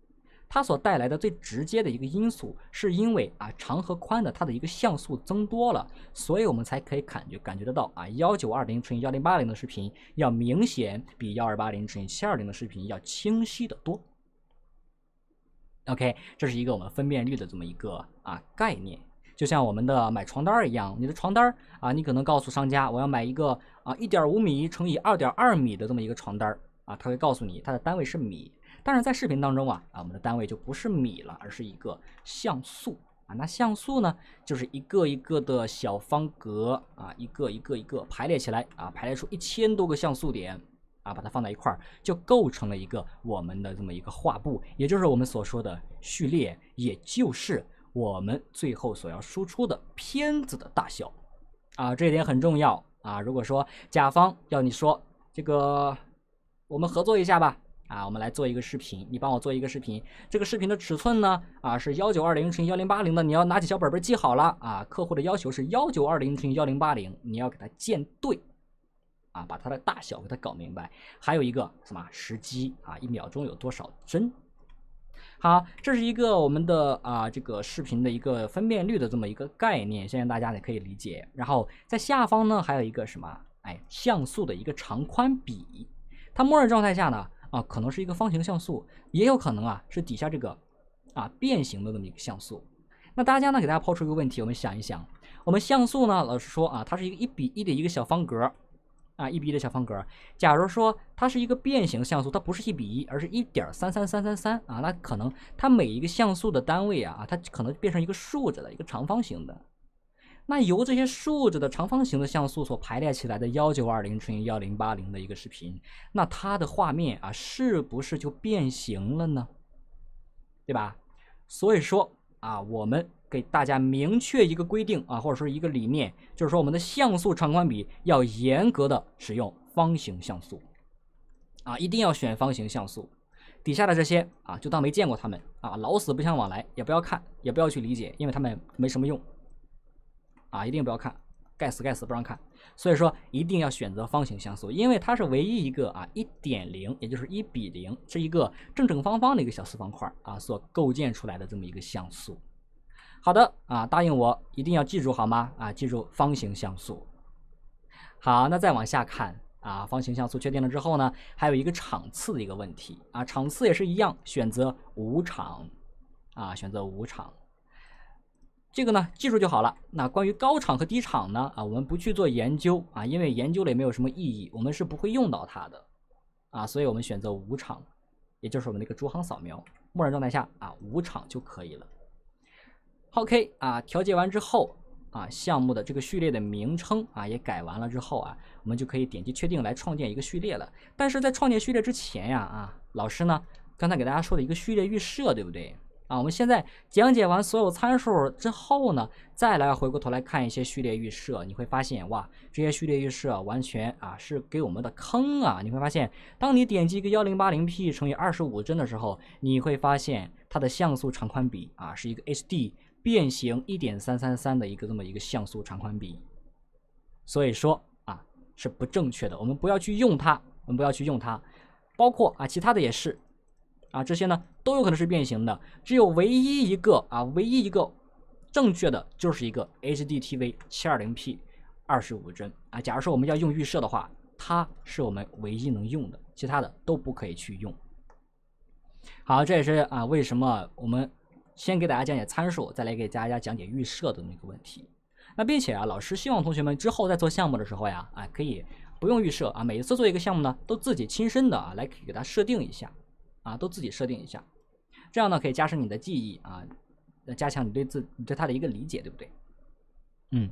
它所带来的最直接的一个因素，是因为啊长和宽的它的一个像素增多了，所以我们才可以感觉感觉得到啊一九二零乘以一零八零的视频要明显比一二八零乘以七二零的视频要清晰得多。OK， 这是一个我们分辨率的这么一个啊概念，就像我们的买床单一样，你的床单啊，你可能告诉商家我要买一个啊一点五米乘以二点二米的这么一个床单啊，他会告诉你它的单位是米，但是在视频当中啊啊我们的单位就不是米了，而是一个像素啊，那像素呢就是一个一个的小方格啊，一个一个一个排列起来啊，排列出一千多个像素点。啊，把它放在一块儿，就构成了一个我们的这么一个画布，也就是我们所说的序列，也就是我们最后所要输出的片子的大小。啊，这一点很重要啊。如果说甲方要你说这个，我们合作一下吧，啊，我们来做一个视频，你帮我做一个视频，这个视频的尺寸呢，啊是一九二零乘以一零八零的，你要拿起小本本记好了啊。客户的要求是一九二零乘以一零八零，你要给它建对。啊，把它的大小给它搞明白，还有一个什么时机啊，一秒钟有多少帧？好，这是一个我们的啊这个视频的一个分辨率的这么一个概念，相信大家也可以理解。然后在下方呢，还有一个什么？哎，像素的一个长宽比，它默认状态下呢，啊可能是一个方形像素，也有可能啊是底下这个啊变形的这么一个像素。那大家呢给大家抛出一个问题，我们想一想，我们像素呢，老实说啊，它是一个一比一的一个小方格。啊，一比一的小方格。假如说它是一个变形像素，它不是一比一，而是一点三三三三三啊，那可能它每一个像素的单位啊，它可能变成一个竖着的一个长方形的。那由这些竖着的长方形的像素所排列起来的一九二零乘以一零八零的一个视频，那它的画面啊，是不是就变形了呢？对吧？所以说啊，我们给大家明确一个规定啊，或者说一个理念，就是说我们的像素长宽比要严格的使用方形像素啊，一定要选方形像素。底下的这些啊，就当没见过他们啊，老死不相往来，也不要看，也不要去理解，因为他们没什么用啊，一定不要看，该死该死不让看。所以说一定要选择方形像素，因为它是唯一一个啊 一点零，也就是一比零，是一个正正方方的一个小四方块啊所构建出来的这么一个像素。好的啊，答应我一定要记住好吗？啊，记住方形像素。好，那再往下看啊，方形像素确定了之后呢，还有一个场次的一个问题啊，场次也是一样，选择无场啊，选择无场。这个呢，记住就好了。那关于高场和低场呢，啊，我们不去做研究啊，因为研究了也没有什么意义，我们是不会用到它的啊，所以我们选择无场，也就是我们的一个逐行扫描，默认状态下啊，无场就可以了。OK 啊，调节完之后啊，项目的这个序列的名称啊也改完了之后啊，我们就可以点击确定来创建一个序列了。但是在创建序列之前呀啊，老师呢刚才给大家说的一个序列预设，对不对？啊，我们现在讲解完所有参数之后呢，再来回过头来看一些序列预设，你会发现哇，这些序列预设完全啊是给我们的坑啊！你会发现，当你点击一个一零八零 P 乘以二十五帧的时候，你会发现它的像素长宽比啊是一个 H D 变形 一点三三三 的一个这么一个像素长宽比，所以说啊是不正确的，我们不要去用它，我们不要去用它，包括啊其他的也是。啊，这些呢都有可能是变形的，只有唯一一个啊，唯一一个正确的就是一个 H D T V 七二零 P 二十五帧啊。假如说我们要用预设的话，它是我们唯一能用的，其他的都不可以去用。好，这也是啊为什么我们先给大家讲解参数，再来给大家讲解预设的那个问题。那并且啊，老师希望同学们之后在做项目的时候呀，啊可以不用预设啊，每一次做一个项目呢，都自己亲身的啊来给它设定一下。啊，都自己设定一下，这样呢可以加深你的记忆啊，加强你对自你对它的一个理解，对不对？嗯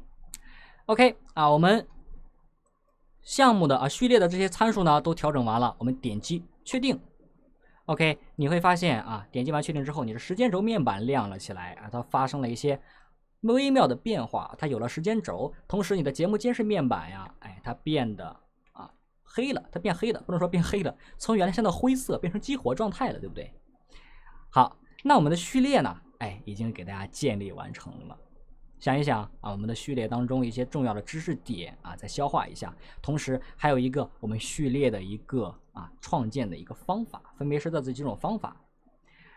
，OK 啊，我们项目的啊序列的这些参数呢都调整完了，我们点击确定。OK， 你会发现啊，点击完确定之后，你的时间轴面板亮了起来啊，它发生了一些微妙的变化，它有了时间轴，同时你的节目监视面板呀，哎，它变得。黑了，它变黑了，不能说变黑了，从原来现在灰色变成激活状态了，对不对？好，那我们的序列呢？哎，已经给大家建立完成了。想一想啊，我们的序列当中一些重要的知识点啊，再消化一下。同时还有一个我们序列的一个啊创建的一个方法，分别是这几种方法。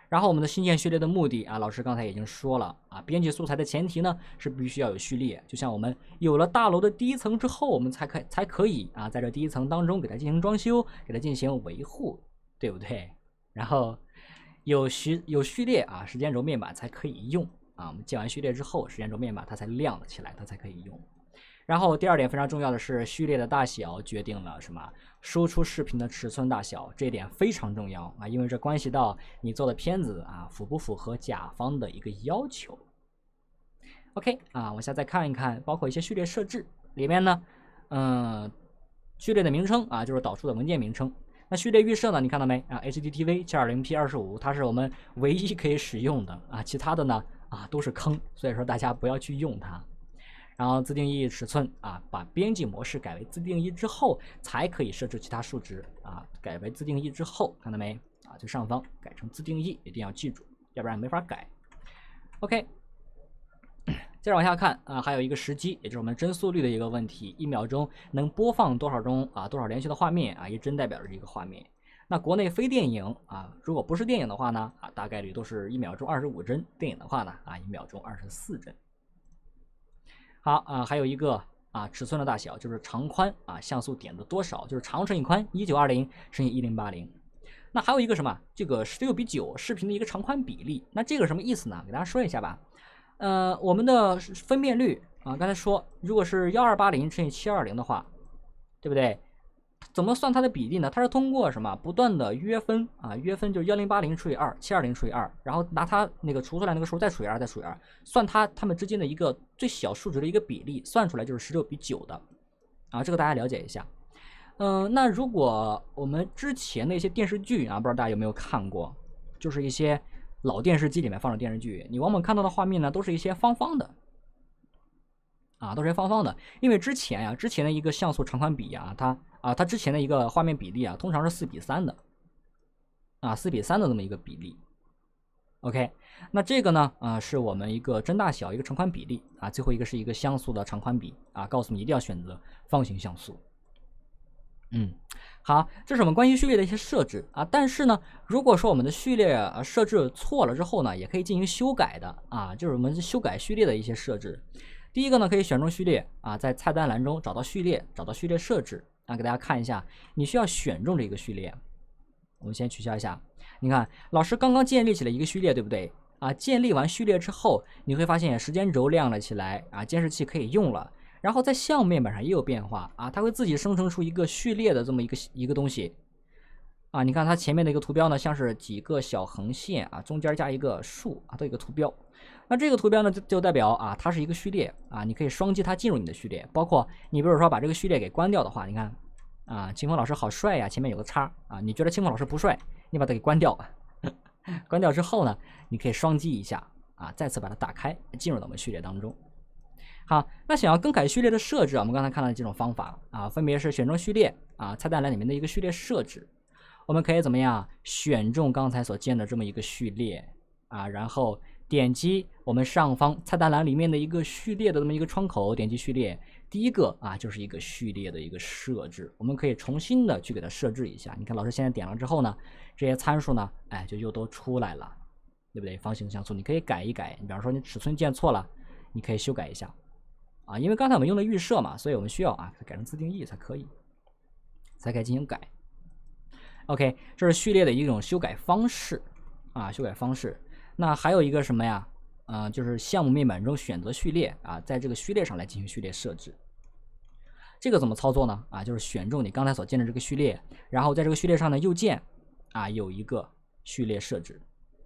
然后我们的新建序列的目的啊，老师刚才已经说了啊，编辑素材的前提呢是必须要有序列，就像我们有了大楼的第一层之后，我们才可才可以啊，在这第一层当中给它进行装修，给它进行维护，对不对？然后有序有序列啊，时间轴面板才可以用啊。我们建完序列之后，时间轴面板它才亮了起来，它才可以用。然后第二点非常重要的是，序列的大小决定了什么？输出视频的尺寸大小，这一点非常重要啊，因为这关系到你做的片子啊符不符合甲方的一个要求。OK 啊，我现在再看一看，包括一些序列设置里面呢，嗯，序列的名称啊就是导出的文件名称。那序列预设呢，你看到没啊 ？H D T V 七二零 P 二十五，它是我们唯一可以使用的啊，其他的呢啊都是坑，所以说大家不要去用它。然后自定义尺寸啊，把编辑模式改为自定义之后，才可以设置其他数值啊。改为自定义之后，看到没啊？最上方改成自定义，一定要记住，要不然没法改。OK， 接着往下看啊，还有一个时机，也就是我们帧速率的一个问题，一秒钟能播放多少钟啊？多少连续的画面啊？一帧代表着一个画面。那国内非电影啊，如果不是电影的话呢啊，大概率都是一秒钟二十五帧；电影的话呢啊，一秒钟二十四帧。好啊，还有一个啊，尺寸的大小就是长宽啊，像素点的多少，就是长乘以宽，一九二零乘以一零八零。那还有一个什么？这个十六比九视频的一个长宽比例。那这个什么意思呢？给大家说一下吧。呃，我们的分辨率啊，刚才说，如果是一二八零乘以七二零的话，对不对？怎么算它的比例呢？它是通过什么不断的约分啊？约分就是一零八零除以二，七二零除以二，然后拿它那个除出来那个数再除以二，再除以二，算它它们之间的一个最小数值的一个比例，算出来就是十六比九的啊。这个大家了解一下。嗯、呃，那如果我们之前的一些电视剧啊，不知道大家有没有看过，就是一些老电视机里面放的电视剧，你往往看到的画面呢，都是一些方方的。啊，都是方方的，因为之前呀、啊，之前的一个像素长宽比啊，它啊，它之前的一个画面比例啊，通常是四比三的，啊，四比三的这么一个比例。OK， 那这个呢，啊，是我们一个帧大小一个长宽比例啊，最后一个是一个像素的长宽比啊，告诉你一定要选择方形像素。嗯，好，这是我们关于序列的一些设置啊。但是呢，如果说我们的序列啊设置错了之后呢，也可以进行修改的啊，就是我们修改序列的一些设置。第一个呢，可以选中序列啊，在菜单栏中找到序列，找到序列设置啊，给大家看一下，你需要选中这个序列。我们先取消一下，你看，老师刚刚建立起了一个序列，对不对？啊，建立完序列之后，你会发现时间轴亮了起来啊，监视器可以用了。然后在项目面板上也有变化啊，它会自己生成出一个序列的这么一个一个东西啊。你看它前面的一个图标呢，像是几个小横线啊，中间加一个竖啊，都有一个图标。那这个图标呢，就就代表啊，它是一个序列啊，你可以双击它进入你的序列。包括你比如说把这个序列给关掉的话，你看啊，清风老师好帅呀，前面有个叉啊，你觉得清风老师不帅，你把它给关掉。关掉之后呢，你可以双击一下啊，再次把它打开，进入到我们序列当中。好，那想要更改序列的设置，我们刚才看到的几种方法啊，分别是选中序列啊，菜单栏里面的一个序列设置，我们可以怎么样选中刚才所建的这么一个序列啊，然后点击我们上方菜单栏里面的一个序列的这么一个窗口，点击序列，第一个啊就是一个序列的一个设置，我们可以重新的去给它设置一下。你看老师现在点了之后呢，这些参数呢，哎就又都出来了，对不对？方形像素你可以改一改，你比方说你尺寸建错了，你可以修改一下。啊，因为刚才我们用的预设嘛，所以我们需要啊改成自定义才可以，才可以进行改。OK， 这是序列的一种修改方式啊，修改方式。那还有一个什么呀？呃，就是项目面板中选择序列啊，在这个序列上来进行序列设置。这个怎么操作呢？啊，就是选中你刚才所建的这个序列，然后在这个序列上的右键啊有一个序列设置。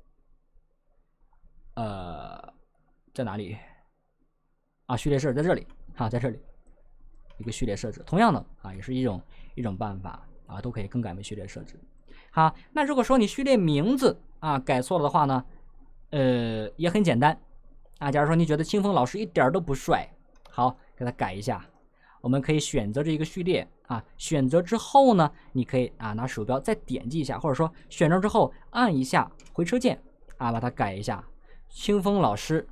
呃，在哪里？啊，序列设置在这里，啊，在这里一个序列设置，同样的啊，也是一种一种办法啊，都可以更改为序列设置。好，那如果说你序列名字啊改错了的话呢，呃，也很简单啊。假如说你觉得清风老师一点都不帅，好，给他改一下。我们可以选择这一个序列啊，选择之后呢，你可以啊拿鼠标再点击一下，或者说选中之后按一下回车键啊，把它改一下。清风老师。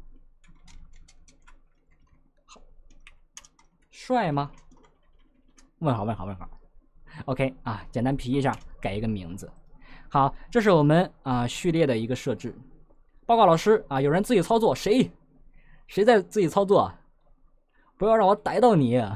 帅吗？问好问好问好 ，OK 啊，简单皮一下，改一个名字。 好，这是我们啊序列的一个设置。报告老师啊，有人自己操作，谁？谁在自己操作？不要让我逮到你！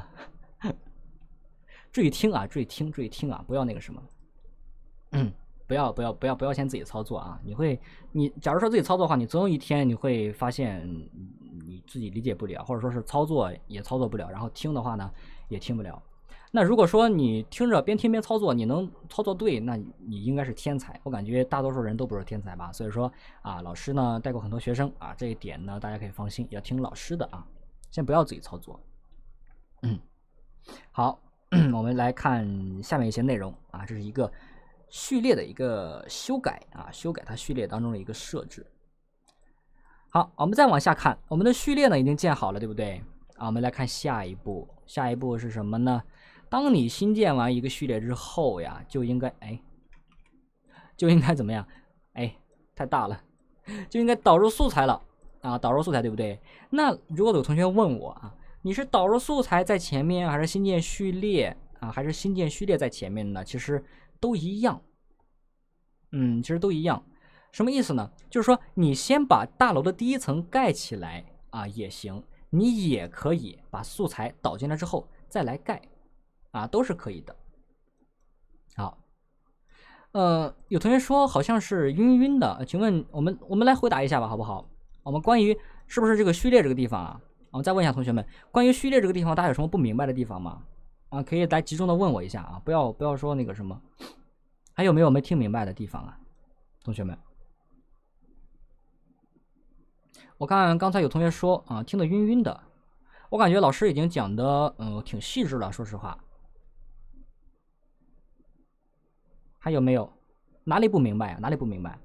注意听啊，注意听，注意听啊，不要那个什么，嗯，不要不要不要不要先自己操作啊！你会，你假如说自己操作的话，你总有一天你会发现你自己理解不了，或者说是操作也操作不了，然后听的话呢也听不了。那如果说你听着边听边操作，你能操作对，那你应该是天才。我感觉大多数人都不是天才吧，所以说啊，老师呢带过很多学生啊，这一点呢大家可以放心，要听老师的啊，先不要自己操作。嗯，好，我们来看下面一些内容啊，这是一个序列的一个修改啊，修改它序列当中的一个设置。好，我们再往下看，我们的序列呢已经建好了，对不对啊？我们来看下一步，下一步是什么呢？当你新建完一个序列之后呀，就应该哎，就应该怎么样？哎，太大了，就应该导入素材了啊，导入素材对不对？那如果有同学问我啊，你是导入素材在前面，还是新建序列啊，还是新建序列在前面呢？其实都一样，嗯，其实都一样。什么意思呢？就是说你先把大楼的第一层盖起来啊也行，你也可以把素材导进来之后再来盖。啊，都是可以的。好，呃，有同学说好像是晕晕的，请问我们我们来回答一下吧，好不好？我们关于是不是这个序列这个地方啊？我们再问一下同学们，关于序列这个地方，大家有什么不明白的地方吗？啊，可以来集中的问我一下啊，不要不要说那个什么，还有没有没听明白的地方啊，同学们？我看刚才有同学说啊，听得晕晕的，我感觉老师已经讲的嗯挺细致了，说实话。还有没有哪里不明白啊？哪里不明白？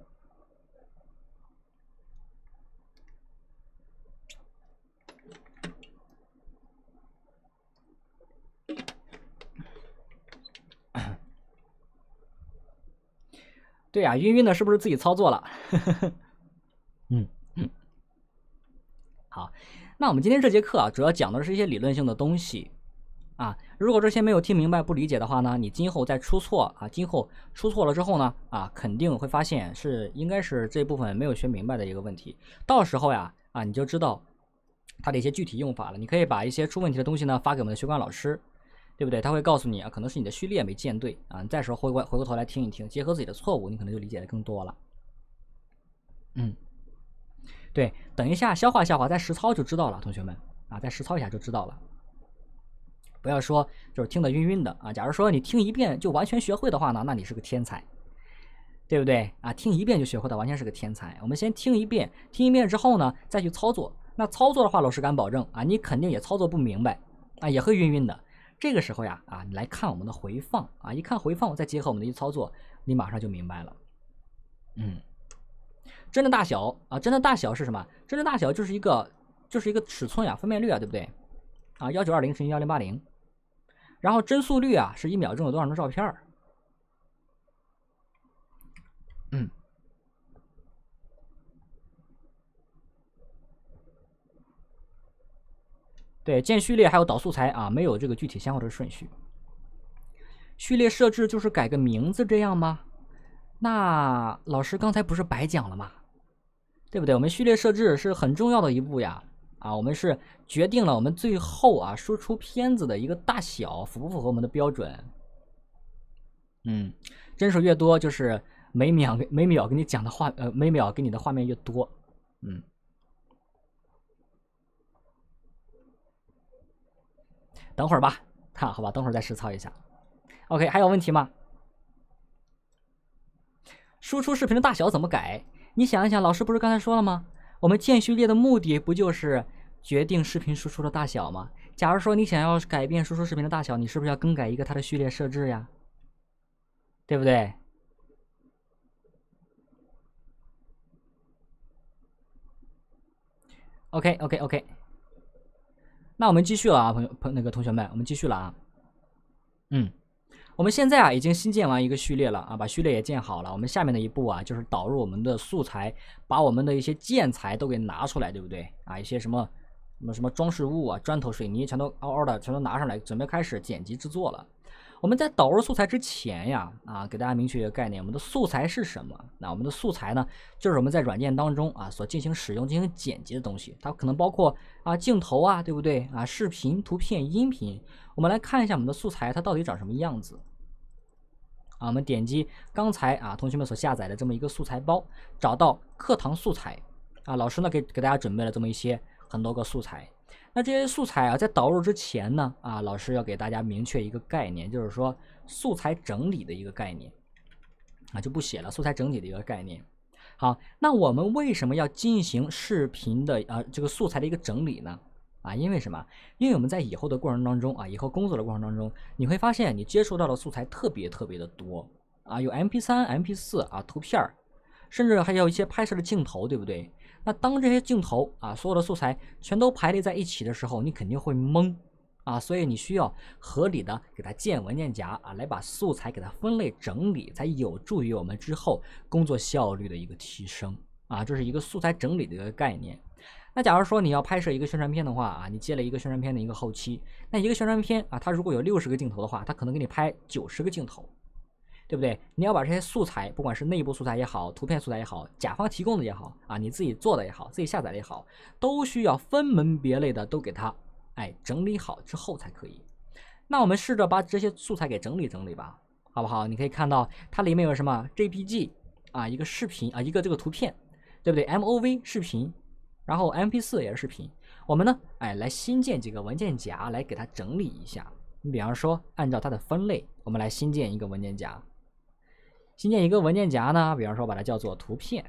对呀、啊，晕晕的，是不是自己操作了？嗯嗯。好，那我们今天这节课啊，主要讲的是一些理论性的东西。啊，如果这些没有听明白、不理解的话呢，你今后再出错啊，今后出错了之后呢，啊，肯定会发现是应该是这部分没有学明白的一个问题。到时候呀，啊，你就知道它的一些具体用法了。你可以把一些出问题的东西呢发给我们的学官老师，对不对？他会告诉你啊，可能是你的序列没建对啊。你再时候回过回过头来听一听，结合自己的错误，你可能就理解的更多了。嗯，对，等一下消化消化，再实操就知道了，同学们啊，再实操一下就知道了。不要说就是听得晕晕的啊！假如说你听一遍就完全学会的话呢，那你是个天才，对不对啊？听一遍就学会的，完全是个天才。我们先听一遍，听一遍之后呢，再去操作。那操作的话，老师敢保证啊，你肯定也操作不明白啊，也会晕晕的。这个时候呀，啊，你来看我们的回放啊，一看回放，再结合我们的一操作，你马上就明白了。嗯，针的大小啊，针的大小是什么？针的大小就是一个就是一个尺寸呀，分辨率啊，对不对？啊，一九二零乘以一零八零。然后帧速率啊是一秒钟有多少张照片？嗯，对，建序列还有导素材啊，没有这个具体先后的顺序。序列设置就是改个名字这样吗？那老师刚才不是白讲了吗？对不对？我们序列设置是很重要的一步呀。啊，我们是决定了我们最后啊输出片子的一个大小符不符合我们的标准。嗯，帧数越多，就是每秒每秒给你讲的画呃每秒给你的画面越多。嗯，等会儿吧，哈，好吧，等会儿再实操一下。OK， 还有问题吗？输出视频的大小怎么改？你想一想，老师不是刚才说了吗？我们建序列的目的不就是决定视频输出的大小吗？假如说你想要改变输出视频的大小，你是不是要更改一个它的序列设置呀？对不对？OK OK OK， 那我们继续了啊，朋友朋那个同学们，我们继续了啊。嗯，我们现在啊已经新建完一个序列了啊，把序列也建好了。我们下面的一步啊，就是导入我们的素材，把我们的一些建材都给拿出来，对不对啊？一些什么什么什么装饰物啊、砖头、水泥全都嗷嗷的全都拿上来，准备开始剪辑制作了。 我们在导入素材之前呀，啊，给大家明确一个概念，我们的素材是什么？那我们的素材呢，就是我们在软件当中啊所进行使用、进行剪辑的东西，它可能包括啊镜头啊，对不对啊？视频、图片、音频。我们来看一下我们的素材它到底长什么样子。啊，我们点击刚才啊同学们所下载的这么一个素材包，找到课堂素材啊，老师呢给给大家准备了这么一些很多个素材。那这些素材啊，在导入之前呢，啊，老师要给大家明确一个概念，就是说素材整理的一个概念，啊，就不写了，素材整理的一个概念。好，那我们为什么要进行视频的啊这个素材的一个整理呢？啊，因为什么？因为我们在以后的过程当中啊，以后工作的过程当中，你会发现你接触到的素材特别特别的多啊，有 M P 三、M P 四 啊，图片，甚至还有一些拍摄的镜头，对不对？那当这些镜头啊，所有的素材全都排列在一起的时候，你肯定会懵啊，所以你需要合理的给它建文件夹啊，来把素材给它分类整理，才有助于我们之后工作效率的一个提升啊，这是一个素材整理的一个概念。那假如说你要拍摄一个宣传片的话啊，你接了一个宣传片的一个后期，那一个宣传片啊，它如果有六十个镜头的话，它可能给你拍九十个镜头。对不对？你要把这些素材，不管是内部素材也好，图片素材也好，甲方提供的也好啊，你自己做的也好，自己下载的也好，都需要分门别类的都给它哎整理好之后才可以。那我们试着把这些素材给整理整理吧，好不好？你可以看到它里面有什么 J P G 啊，一个视频啊，一个这个图片，对不对 ？M O V 视频，然后 M P 四 也是视频。我们呢，哎，来新建几个文件夹来给它整理一下。你比方说，按照它的分类，我们来新建一个文件夹。新建一个文件夹呢，比方说把它叫做图片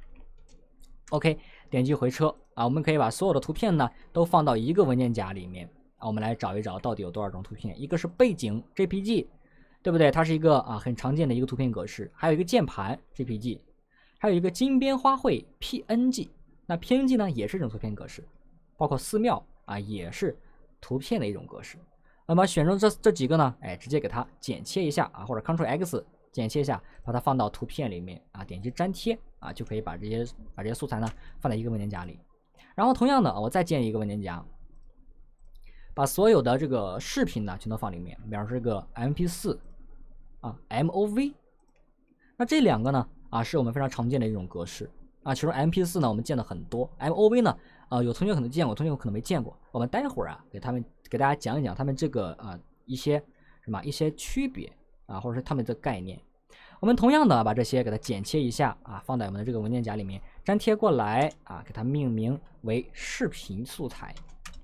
，OK， 点击回车啊，我们可以把所有的图片呢都放到一个文件夹里面啊，我们来找一找到底有多少种图片，一个是背景 J P G， 对不对？它是一个啊很常见的一个图片格式，还有一个键盘 J P G， 还有一个金边花卉 P N G， 那 P N G 呢也是一种图片格式，包括寺庙啊也是图片的一种格式。那么选中这这几个呢，哎，直接给它剪切一下啊，或者 Ctrl X。剪切一下，把它放到图片里面啊，点击粘贴啊，就可以把这些把这些素材呢放在一个文件夹里。然后同样的，我再建一个文件夹，把所有的这个视频呢全都放里面，比方说这个 M P 四 啊 M O V， 那这两个呢啊是我们非常常见的一种格式啊，其中 M P 四 呢我们见的很多 ，M O V 呢啊有同学可能见过，同学可能没见过。我们待会儿啊给他们给大家讲一讲他们这个啊一些什么一些区别。啊，或者是他们的概念，我们同样的把这些给它剪切一下啊，放在我们的这个文件夹里面，粘贴过来啊，给它命名为视频素材。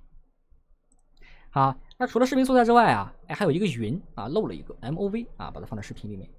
好，那除了视频素材之外啊，哎，还有一个云啊，漏了一个 M O V 啊，把它放在视频里面。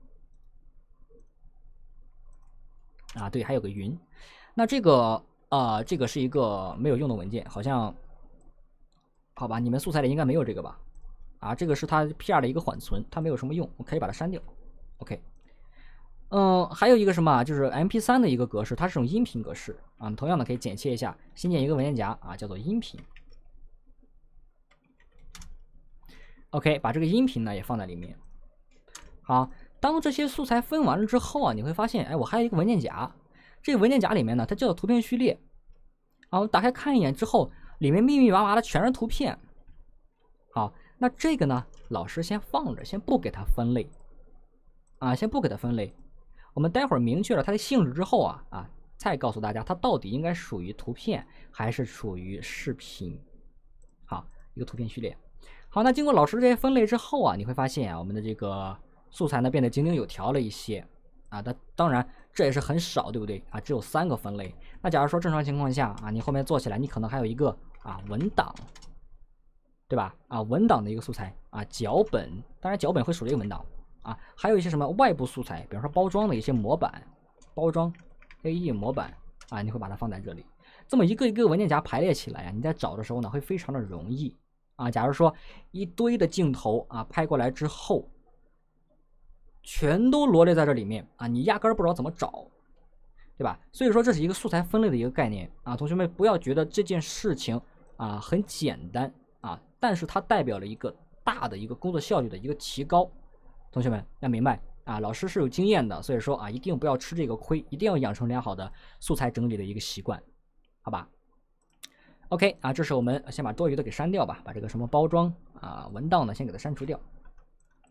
啊，对，还有个云。那这个呃，这个是一个没有用的文件，好像，好吧，你们素材里应该没有这个吧？啊，这个是它 P 二 的一个缓存，它没有什么用，我可以把它删掉。OK， 嗯，还有一个什么，就是 M P 三 的一个格式，它是种音频格式啊，同样的可以剪切一下，新建一个文件夹啊，叫做音频。OK， 把这个音频呢也放在里面。好，当这些素材分完了之后啊，你会发现，哎，我还有一个文件夹，这个文件夹里面呢，它叫做图片序列。啊，我打开看一眼之后，里面密密麻麻的全是图片。好。那这个呢，老师先放着，先不给它分类，啊，先不给它分类。我们待会儿明确了它的性质之后啊，啊，再告诉大家它到底应该属于图片还是属于视频。好，一个图片序列。好，那经过老师这些分类之后啊，你会发现啊，我们的这个素材呢变得井井有条了一些啊。那当然这也是很少，对不对啊？只有三个分类。那假如说正常情况下啊，你后面做起来，你可能还有一个啊文档。对吧？啊，文档的一个素材啊，脚本，当然脚本会属于一个文档啊，还有一些什么外部素材，比方说包装的一些模板，包装 A E 模板啊，你会把它放在这里，这么一个一个文件夹排列起来啊，你在找的时候呢，会非常的容易啊。假如说一堆的镜头啊拍过来之后，全都罗列在这里面啊，你压根儿不知道怎么找，对吧？所以说这是一个素材分类的一个概念啊，同学们不要觉得这件事情啊很简单。啊，但是它代表了一个大的一个工作效率的一个提高，同学们要明白啊，老师是有经验的，所以说啊，一定不要吃这个亏，一定要养成良好的素材整理的一个习惯，好吧 ？OK 啊，这是我们先把多余的给删掉吧，把这个什么包装啊文档呢先给它删除掉。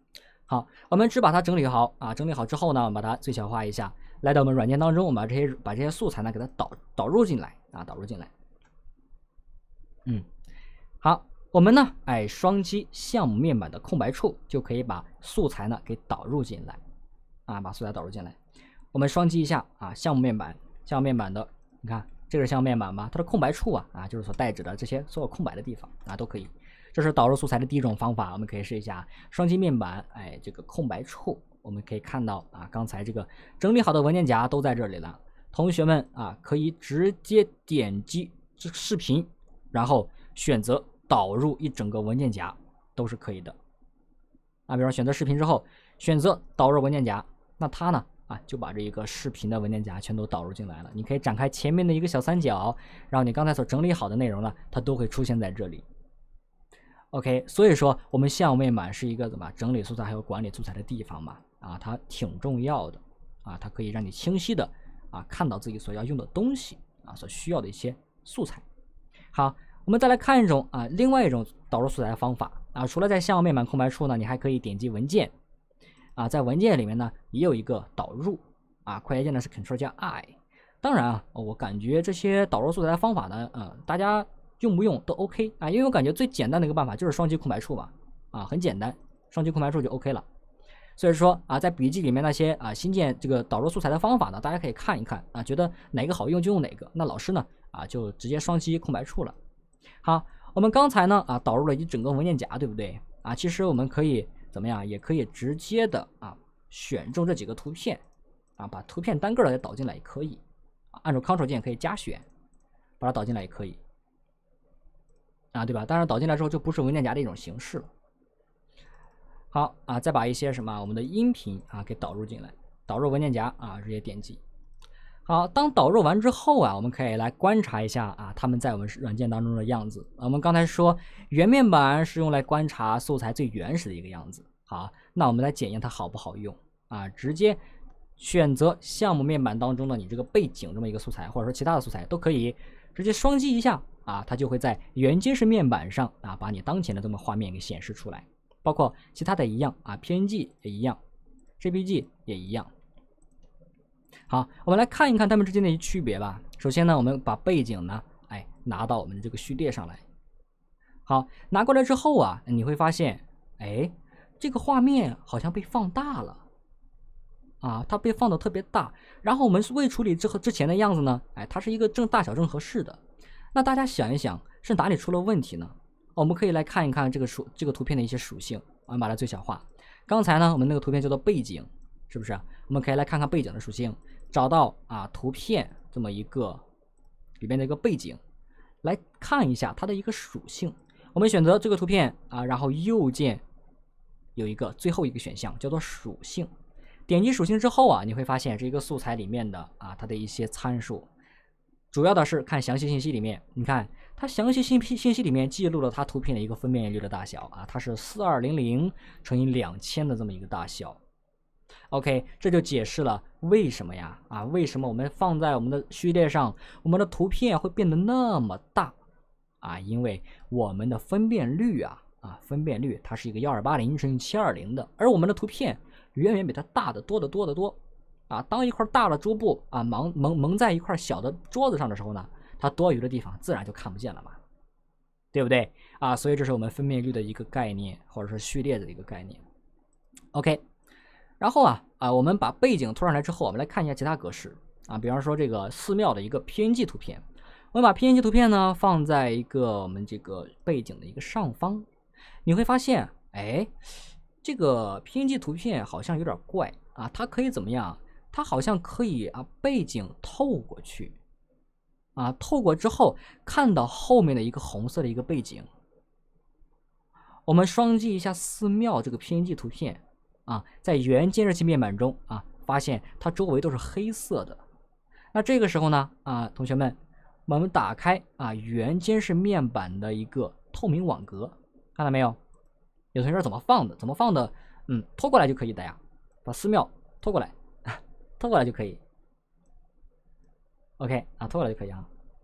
好，我们只把它整理好啊，整理好之后呢，我们把它最小化一下，来到我们软件当中，我们把这些把这些素材呢给它导导入进来啊，导入进来。嗯，好，我们呢，哎，双击项目面板的空白处就可以把素材呢给导入进来啊，把素材导入进来。我们双击一下啊，项目面板，项目面板的，你看这个是项目面板吗？它的空白处啊啊，就是所代指的这些所有空白的地方啊都可以。这是导入素材的第一种方法，我们可以试一下双击面板，哎，这个空白处，我们可以看到啊，刚才这个整理好的文件夹都在这里了。同学们啊，可以直接点击这视频，然后选择导入一整个文件夹，都是可以的。啊，比如说选择视频之后，选择导入文件夹，那它呢啊就把这一个视频的文件夹全都导入进来了。你可以展开前面的一个小三角，然后你刚才所整理好的内容呢，它都会出现在这里。OK， 所以说我们项目面板是一个怎么整理素材还有管理素材的地方嘛？啊，它挺重要的啊，它可以让你清晰的啊看到自己所要用的东西啊，所需要的一些素材。好，我们再来看一种啊，另外一种导入素材的方法啊，除了在项目面板空白处呢，你还可以点击文件啊，在文件里面呢也有一个导入啊，快捷键呢是 Ctrl 加 I。当然啊，我感觉这些导入素材的方法呢，嗯、呃，大家用不用都 OK 啊，因为我感觉最简单的一个办法就是双击空白处嘛，啊，很简单，双击空白处就 OK 了。所以说啊，在笔记里面那些啊新建这个导入素材的方法呢，大家可以看一看啊，觉得哪个好用就用哪个。那老师呢啊就直接双击空白处了。好，我们刚才呢啊导入了一整个文件夹，对不对啊？其实我们可以怎么样，也可以直接的啊选中这几个图片啊，把图片单个的导进来也可以，按住 Ctrl 键可以加选，把它导进来也可以。啊，对吧？当然导进来之后就不是文件夹的一种形式了。好啊，再把一些什么我们的音频啊给导入进来，导入文件夹啊，直接点击。好，当导入完之后啊，我们可以来观察一下啊，他们在我们软件当中的样子。我们刚才说原面板是用来观察素材最原始的一个样子。好，那我们来检验它好不好用啊，直接选择项目面板当中的你这个背景这么一个素材，或者说其他的素材都可以，直接双击一下。啊，它就会在原监视面板上啊，把你当前的这么画面给显示出来，包括其他的一样啊 ，P N G 也一样 ，J P G 也一样。好，我们来看一看它们之间的一区别吧。首先呢，我们把背景呢，哎，拿到我们的这个序列上来。好，拿过来之后啊，你会发现，哎，这个画面好像被放大了，啊，它被放的特别大。然后我们未处理之后之前的样子呢，哎，它是一个正大小正合适的。那大家想一想，是哪里出了问题呢？我们可以来看一看这个属这个图片的一些属性，我们把它最小化。刚才呢，我们那个图片叫做背景，是不是？我们可以来看看背景的属性，找到啊图片这么一个里边的一个背景，来看一下它的一个属性。我们选择这个图片啊，然后右键有一个最后一个选项叫做属性，点击属性之后啊，你会发现这个素材里面的啊它的一些参数。主要的是看详细信息里面，你看它详细信息信息里面记录了它图片的一个分辨率的大小啊，它是四二零零乘以两千的这么一个大小。OK， 这就解释了为什么呀啊，为什么我们放在我们的序列上，我们的图片会变得那么大啊？因为我们的分辨率啊啊，分辨率它是一个一二八零乘以七二零的，而我们的图片远远比它大的多得多得多。啊，当一块大的桌布啊蒙蒙蒙在一块小的桌子上的时候呢，它多余的地方自然就看不见了嘛，对不对啊？所以这是我们分辨率的一个概念，或者是序列的一个概念。OK， 然后啊啊，我们把背景拖上来之后，我们来看一下其他格式啊，比方说这个寺庙的一个 P N G 图片，我们把 P N G 图片呢放在一个我们这个背景的一个上方，你会发现，哎，这个 P N G 图片好像有点怪啊，它可以怎么样？它好像可以啊，背景透过去，啊，透过之后看到后面的一个红色的一个背景。我们双击一下寺庙这个 P N G 图片啊，在原监视器面板中啊，发现它周围都是黑色的。那这个时候呢，啊，同学们，我们打开啊原监视面板的一个透明网格，看到没有？有同学说怎么放的？怎么放的？嗯，拖过来就可以的呀，把寺庙拖过来。拖过来就可以 ，OK 啊，拖过来就可以啊。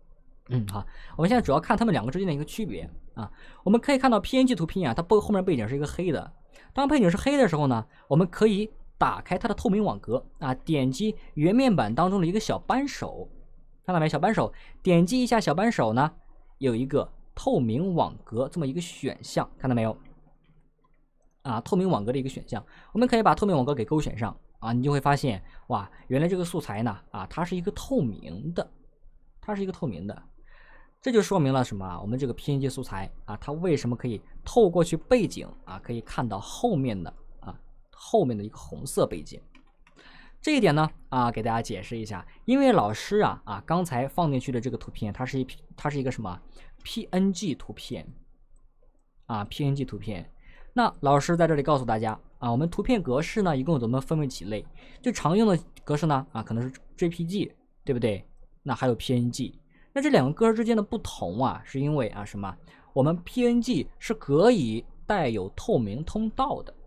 嗯，好，我们现在主要看它们两个之间的一个区别啊。我们可以看到 P N G 图片啊，它背后面背景是一个黑的。当背景是黑的时候呢，我们可以打开它的透明网格啊，点击原面板当中的一个小扳手，看到没？小扳手，点击一下小扳手呢，有一个透明网格这么一个选项，看到没有？啊，透明网格的一个选项，我们可以把透明网格给勾选上啊，你就会发现哇，原来这个素材呢啊，它是一个透明的，它是一个透明的。这就说明了什么啊？我们这个 P N G 素材啊，它为什么可以透过去背景啊，可以看到后面的啊，后面的一个红色背景。这一点呢啊，给大家解释一下，因为老师啊啊刚才放进去的这个图片，它是一它是一个什么 P N G 图片啊 P N G 图片。那老师在这里告诉大家啊，我们图片格式呢一共怎么分为几类？最常用的格式呢啊，可能是 J P G， 对不对？那还有 P N G。那这两个格式之间的不同啊，是因为啊什么？我们 P N G 是可以带有透明通道的，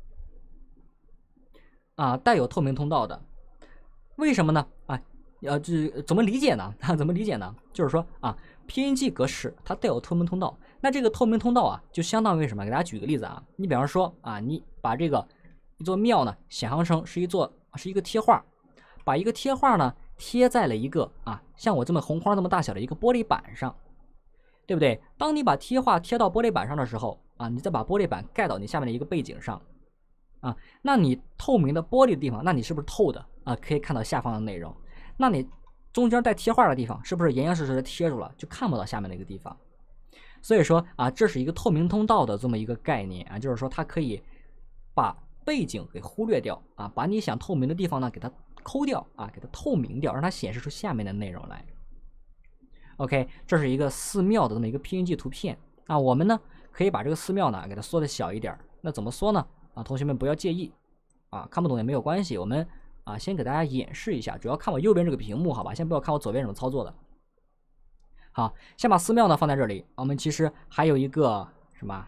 啊，带有透明通道的，为什么呢？啊，呃，这怎么理解呢？啊，怎么理解呢？就是说啊 ，P N G 格式它带有透明通道，那这个透明通道啊，就相当于什么？给大家举个例子啊，你比方说啊，你把这个一座庙呢，想象成是一座是一个贴画，把一个贴画呢。贴在了一个啊，像我这么红花那么大小的一个玻璃板上，对不对？当你把贴画贴到玻璃板上的时候啊，你再把玻璃板盖到你下面的一个背景上啊，那你透明的玻璃的地方，那你是不是透的啊？可以看到下方的内容。那你中间带贴画的地方，是不是严严实实的贴住了，就看不到下面那个地方？所以说啊，这是一个透明通道的这么一个概念啊，就是说它可以把背景给忽略掉啊，把你想透明的地方呢给它抠掉啊，给它透明掉，让它显示出下面的内容来。OK， 这是一个寺庙的这么一个 P N G 图片啊，我们呢可以把这个寺庙呢给它缩的小一点。那怎么缩呢？啊，同学们不要介意啊，看不懂也没有关系，我们啊先给大家演示一下，主要看我右边这个屏幕，好吧？先不要看我左边怎么操作的。好，先把寺庙呢放在这里，我们其实还有一个什么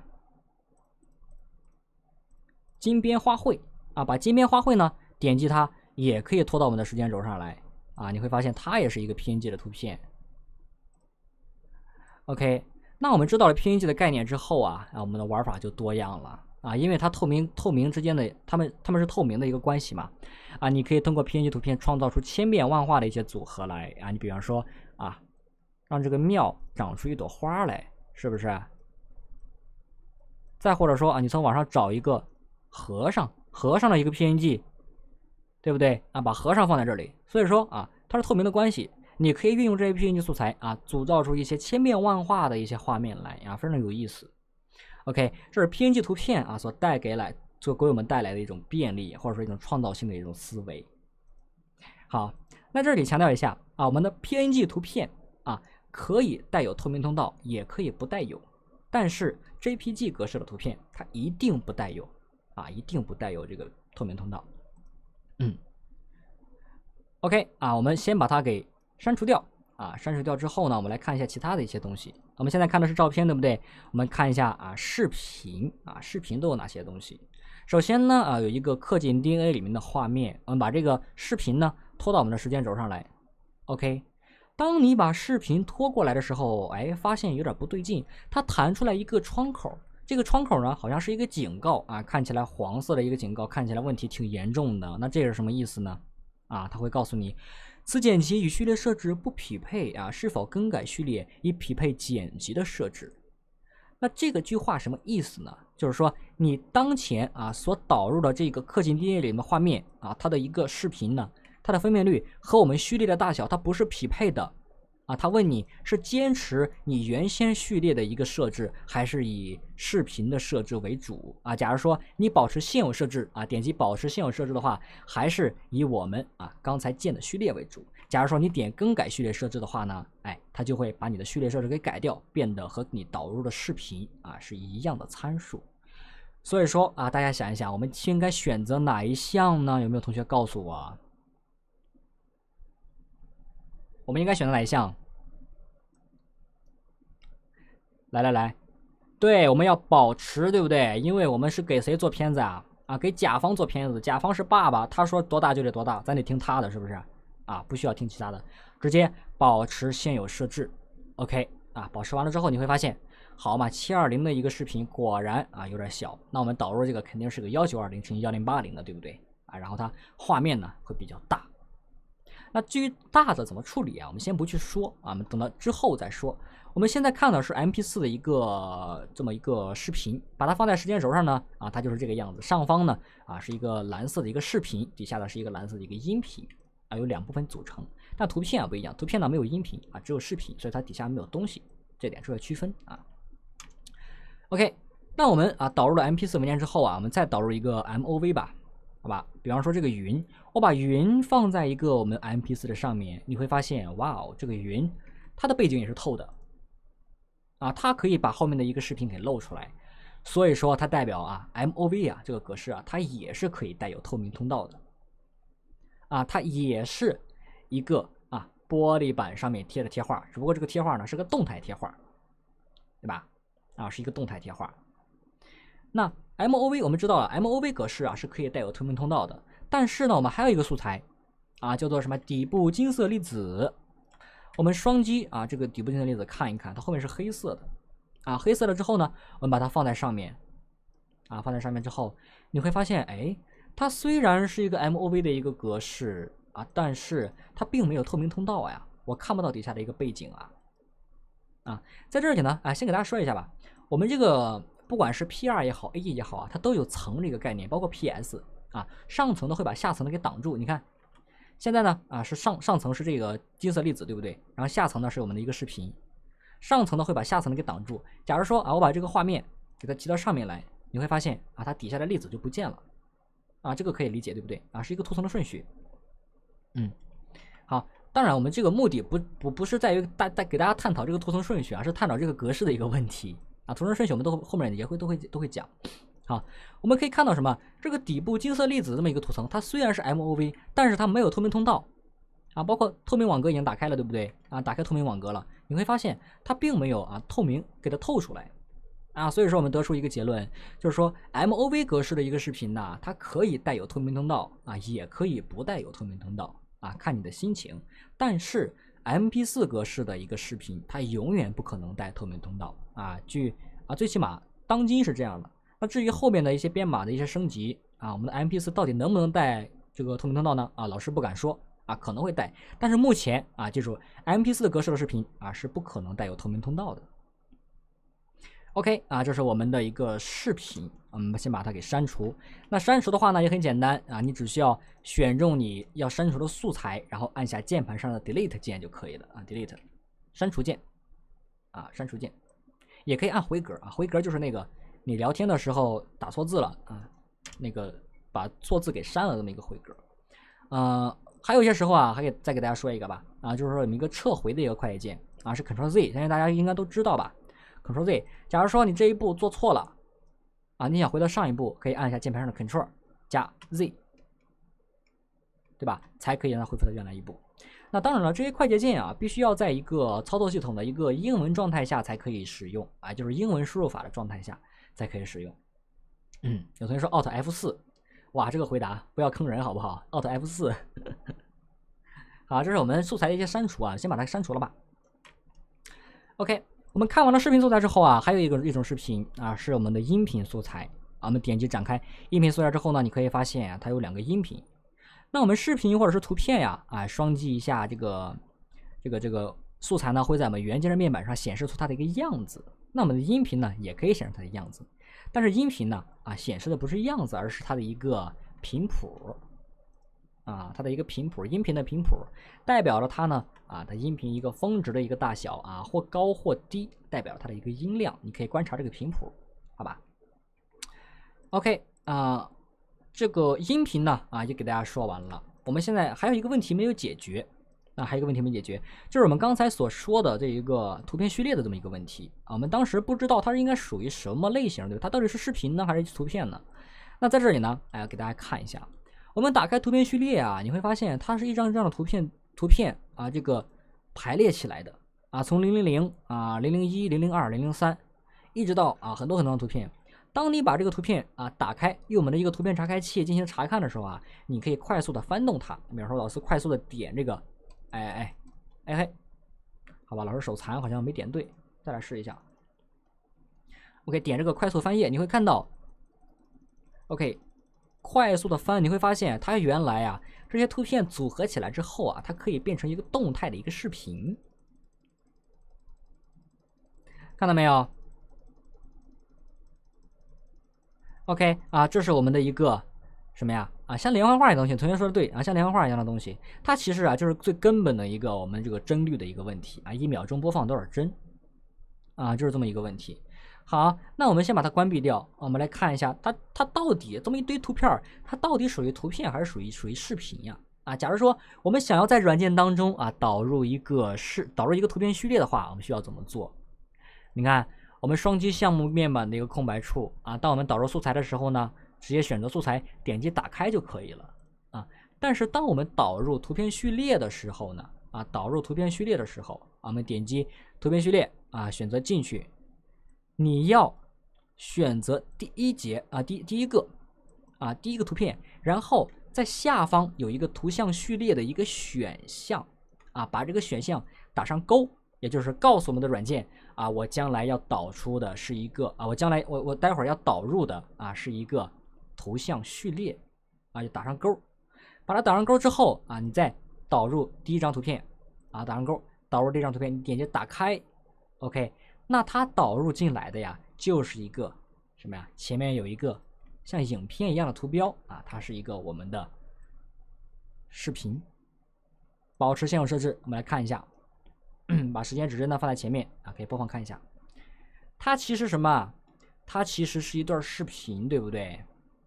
金边花卉啊，把金边花卉呢点击它。也可以拖到我们的时间轴上来啊，你会发现它也是一个 P N G 的图片。OK， 那我们知道了 P N G 的概念之后啊，啊，我们的玩法就多样了啊，因为它透明透明之间的，它们它们是透明的一个关系嘛啊，你可以通过 P N G 图片创造出千变万化的一些组合来啊，你比方说啊，让这个庙长出一朵花来，是不是？再或者说啊，你从网上找一个和尚，和尚的一个 P N G。对不对啊？把和尚放在这里，所以说啊，它是透明的关系，你可以运用这些 P N G 素材啊，组造出一些千变万化的一些画面来啊，非常有意思。OK， 这是 P N G 图片啊所带给来，所给我们带来的一种便利，或者说一种创造性的一种思维。好，那这里强调一下啊，我们的 P N G 图片啊，可以带有透明通道，也可以不带有，但是 J P G 格式的图片它一定不带有啊，一定不带有这个透明通道。嗯 ，OK 啊，我们先把它给删除掉啊，删除掉之后呢，我们来看一下其他的一些东西。我们现在看的是照片，对不对？我们看一下啊，视频啊，视频都有哪些东西？首先呢啊，有一个氪金 D N A 里面的画面，我们把这个视频呢拖到我们的时间轴上来。OK， 当你把视频拖过来的时候，哎，发现有点不对劲，它弹出来一个窗口。这个窗口呢，好像是一个警告啊，看起来黄色的一个警告，看起来问题挺严重的。那这是什么意思呢？啊，它会告诉你，此剪辑与序列设置不匹配啊，是否更改序列以匹配剪辑的设置？那这个句话什么意思呢？就是说，你当前啊所导入的这个氪金 D N A 里面的画面啊，它的一个视频呢，它的分辨率和我们序列的大小它不是匹配的。啊，他问你是坚持你原先序列的一个设置，还是以视频的设置为主啊？假如说你保持现有设置啊，点击保持现有设置的话，还是以我们啊刚才建的序列为主。假如说你点更改序列设置的话呢，哎，它就会把你的序列设置给改掉，变得和你导入的视频啊是一样的参数。所以说啊，大家想一想，我们应该选择哪一项呢？有没有同学告诉我？我们应该选择哪一项？来来来，对，我们要保持，对不对？因为我们是给谁做片子啊？啊，给甲方做片子，甲方是爸爸，他说多大就得多大，咱得听他的，是不是？啊，不需要听其他的，直接保持现有设置 OK 啊，保持完了之后你会发现，好嘛，七二零的一个视频果然啊有点小，那我们导入这个肯定是个一九二零乘以一零八零的，对不对啊？然后它画面呢会比较大。那至于大的怎么处理啊，我们先不去说啊，我们等到之后再说。我们现在看的是 M P 四 的一个这么一个视频，把它放在时间轴上呢，啊，它就是这个样子。上方呢啊是一个蓝色的一个视频，底下呢是一个蓝色的一个音频啊，有两部分组成。但图片啊不一样，图片呢没有音频啊，只有视频，所以它底下没有东西，这点是要区分啊。OK， 那我们啊导入了 M P 四 文件之后啊，我们再导入一个 M O V 吧。好吧，比方说这个云，我把云放在一个我们 M P 四 的上面，你会发现，哇哦，这个云它的背景也是透的，啊，它可以把后面的一个视频给露出来，所以说它代表啊 M O V 啊这个格式啊，它也是可以带有透明通道的，啊，它也是一个啊玻璃板上面贴的贴画，只不过这个贴画呢是个动态贴画，对吧？啊，是一个动态贴画。那 M O V 我们知道了 ，M O V 格式啊是可以带有透明通道的，但是呢，我们还有一个素材啊，叫做什么底部金色粒子。我们双击啊，这个底部金色粒子看一看，它后面是黑色的啊，黑色了之后呢，我们把它放在上面啊，放在上面之后，你会发现，哎，它虽然是一个 M O V 的一个格式啊，但是它并没有透明通道呀，我看不到底下的一个背景啊啊，在这里呢啊，先给大家说一下吧，我们这个。不管是 P 二 也好 ，A E 也好啊，它都有层这个概念，包括 P S 啊，上层的会把下层的给挡住。你看，现在呢啊是上上层是这个金色粒子，对不对？然后下层呢是我们的一个视频，上层呢会把下层的给挡住。假如说啊，我把这个画面给它提到上面来，你会发现啊，它底下的粒子就不见了啊，这个可以理解，对不对？啊，是一个图层的顺序。嗯，好，当然我们这个目的不不不是在于大大给大家探讨这个图层顺序啊，是探讨这个格式的一个问题。啊，图层顺序我们都后面也会都会都会讲。好，我们可以看到什么？这个底部金色粒子这么一个图层，它虽然是 M O V， 但是它没有透明通道啊，包括透明网格已经打开了，对不对？啊，打开透明网格了，你会发现它并没有啊透明给它透出来啊，所以说我们得出一个结论，就是说 M O V 格式的一个视频呢，它可以带有透明通道啊，也可以不带有透明通道啊，看你的心情。但是 M P 四 格式的一个视频，它永远不可能带透明通道啊，据啊最起码当今是这样的。那至于后面的一些编码的一些升级啊，我们的 M P 四 到底能不能带这个透明通道呢？啊，老师不敢说啊，可能会带，但是目前啊，记住 M P 四 的格式的视频啊是不可能带有透明通道的。OK 啊，这是我们的一个视频，我们先把它给删除。那删除的话呢，也很简单啊，你只需要选中你要删除的素材，然后按下键盘上的 Delete 键就可以了啊 ，Delete 删除键啊，删除键，也可以按回格啊，回格就是那个你聊天的时候打错字了啊，那个把错字给删了这么一个回格。呃，还有一些时候啊，还给再给大家说一个吧啊，就是说有一个撤回的一个快捷键啊，是 Ctrl Z， 相信大家应该都知道吧。Ctrl Z， 假如说你这一步做错了啊，你想回到上一步，可以按一下键盘上的 Ctrl 加 Z， 对吧？才可以让它恢复到原来一步。那当然了，这些快捷键啊，必须要在一个操作系统的一个英文状态下才可以使用啊，就是英文输入法的状态下才可以使用。嗯，有同学说 Alt F 四， 哇，这个回答不要坑人好不好 ？Alt F 四， 好，这是我们素材的一些删除啊，先把它删除了吧。OK。我们看完了视频素材之后啊，还有一个一种视频啊，是我们的音频素材啊。我们点击展开音频素材之后呢，你可以发现啊，它有两个音频。那我们视频或者是图片呀，啊，双击一下这个这个这个素材呢，会在我们原件的面板上显示出它的一个样子。那我们的音频呢，也可以显示它的样子，但是音频呢，啊，显示的不是样子，而是它的一个频谱。啊，它的一个频谱，音频的频谱代表了它呢啊，它音频一个峰值的一个大小啊，或高或低，代表它的一个音量。你可以观察这个频谱，好吧 ？OK 啊，这个音频呢啊，也给大家说完了。我们现在还有一个问题没有解决，啊，还有一个问题没解决，就是我们刚才所说的这一个图片序列的这么一个问题啊。我们当时不知道它是应该属于什么类型的，它到底是视频呢还是图片呢？那在这里呢，哎，给大家看一下。我们打开图片序列啊，你会发现它是一张一张的图片，图片啊，这个排列起来的啊，从零零零啊、零零一、零零二、零零三，一直到啊很多很多的图片。当你把这个图片啊打开，用我们的一个图片查开器进行查看的时候啊，你可以快速的翻动它。比方说，老师快速的点这个，哎哎哎嘿， 好吧，老师手残好像没点对，再来试一下。OK， 点这个快速翻页，你会看到 ，OK， 快速的翻，你会发现它原来啊这些图片组合起来之后啊，它可以变成一个动态的一个视频，看到没有 ？OK 啊，这是我们的一个什么呀？啊，像连环画一样的东西，同学说的对啊，像连环画一样的东西，它其实啊就是最根本的一个我们这个帧率的一个问题啊，一秒钟播放多少帧啊，就是这么一个问题。好，那我们先把它关闭掉，我们来看一下它它到底这么一堆图片，它到底属于图片还是属于属于视频呀？啊，假如说我们想要在软件当中啊导入一个是导入一个图片序列的话，我们需要怎么做？你看，我们双击项目面板的一个空白处啊，当我们导入素材的时候呢，直接选择素材，点击打开就可以了啊。但是当我们导入图片序列的时候呢，啊，导入图片序列的时候，啊、我们点击图片序列啊，选择进去。你要选择第一节啊，第第一个啊，第一个图片，然后在下方有一个图像序列的一个选项啊，把这个选项打上勾，也就是告诉我们的软件啊，我将来要导出的是一个啊，我将来我我待会儿要导入的啊是一个图像序列啊，就打上勾，把它打上勾之后啊，你再导入第一张图片啊，打上勾，导入这张图片，你点击打开 ，OK。那它导入进来的呀，就是一个什么呀？前面有一个像影片一样的图标啊，它是一个我们的视频。保持现有设置，我们来看一下，把时间指针呢放在前面啊，可以播放看一下。它其实什么？它其实是一段视频，对不对？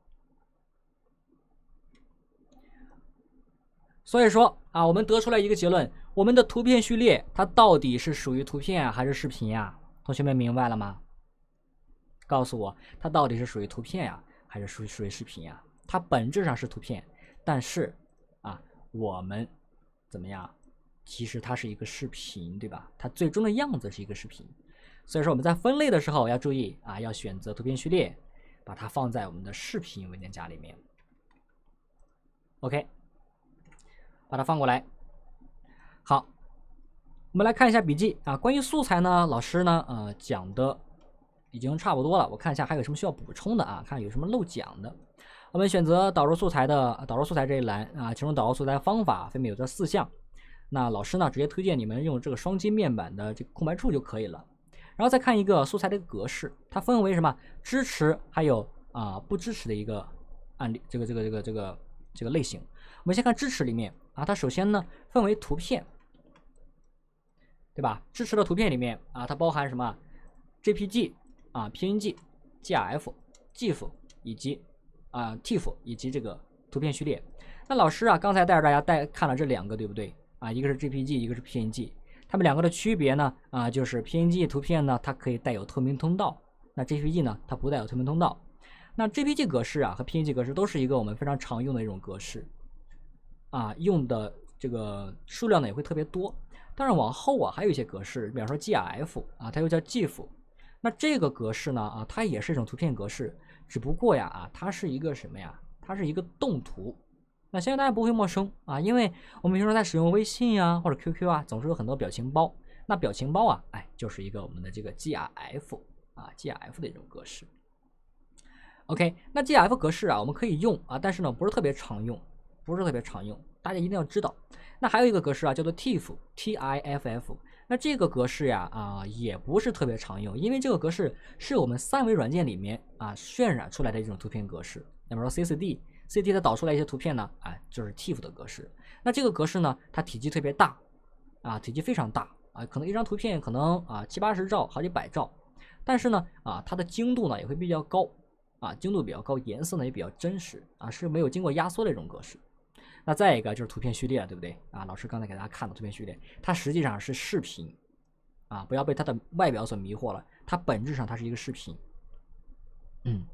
所以说啊，我们得出来一个结论：我们的图片序列它到底是属于图片还是视频呀？同学们明白了吗？告诉我，它到底是属于图片呀，还是属于属于视频呀？它本质上是图片，但是啊，我们怎么样？其实它是一个视频，对吧？它最终的样子是一个视频。所以说我们在分类的时候要注意啊，要选择图片序列，把它放在我们的视频文件夹里面。OK， 把它放过来。好。我们来看一下笔记啊，关于素材呢，老师呢，呃，讲的已经差不多了。我看一下还有什么需要补充的啊，看有什么漏讲的。我们选择导入素材的导入素材这一栏啊，其中导入素材方法分别有这四项。那老师呢，直接推荐你们用这个双击面板的这个空白处就可以了。然后再看一个素材的格式，它分为什么支持还有啊、呃、不支持的一个案例，这个这个这个这个这个类型。我们先看支持里面啊，它首先呢分为图片。对吧？支持的图片里面啊，它包含什么 J P G 啊、P N G、G I F、G I F 以及啊 T I F 以及这个图片序列。那老师啊，刚才带着大家带看了这两个，对不对？啊，一个是 J P G， 一个是 P N G。它们两个的区别呢，啊，就是 P N G 图片呢，它可以带有透明通道；那 J P G 呢，它不带有透明通道。那 J P G 格式啊和 P N G 格式都是一个我们非常常用的一种格式，啊，用的这个数量呢也会特别多。当然往后啊还有一些格式，比方说 G I F 啊，它又叫 G I F。那这个格式呢啊，它也是一种图片格式，只不过呀啊，它是一个什么呀？它是一个动图。那相信大家不会陌生啊，因为我们平时在使用微信啊或者 Q Q 啊，总是有很多表情包。那表情包啊，哎，就是一个我们的这个 G I F 啊 G I F 的一种格式。OK， 那 G I F 格式啊，我们可以用啊，但是呢不是特别常用，不是特别常用，大家一定要知道。那还有一个格式啊，叫做 T I F T I F F。那这个格式呀啊，也不是特别常用，因为这个格式是我们三维软件里面啊渲染出来的一种图片格式。那么说 C C D。C D 它导出来一些图片呢，哎，就是 T I F 的格式。那这个格式呢，它体积特别大，啊，体积非常大啊，可能一张图片可能啊七八十兆、好几百兆，但是呢，啊，它的精度呢也会比较高，啊，精度比较高，颜色呢也比较真实，啊，是没有经过压缩的一种格式。那再一个就是图片序列，对不对？啊，老师刚才给大家看的图片序列，它实际上是视频，啊，不要被它的外表所迷惑了，它本质上它是一个视频。嗯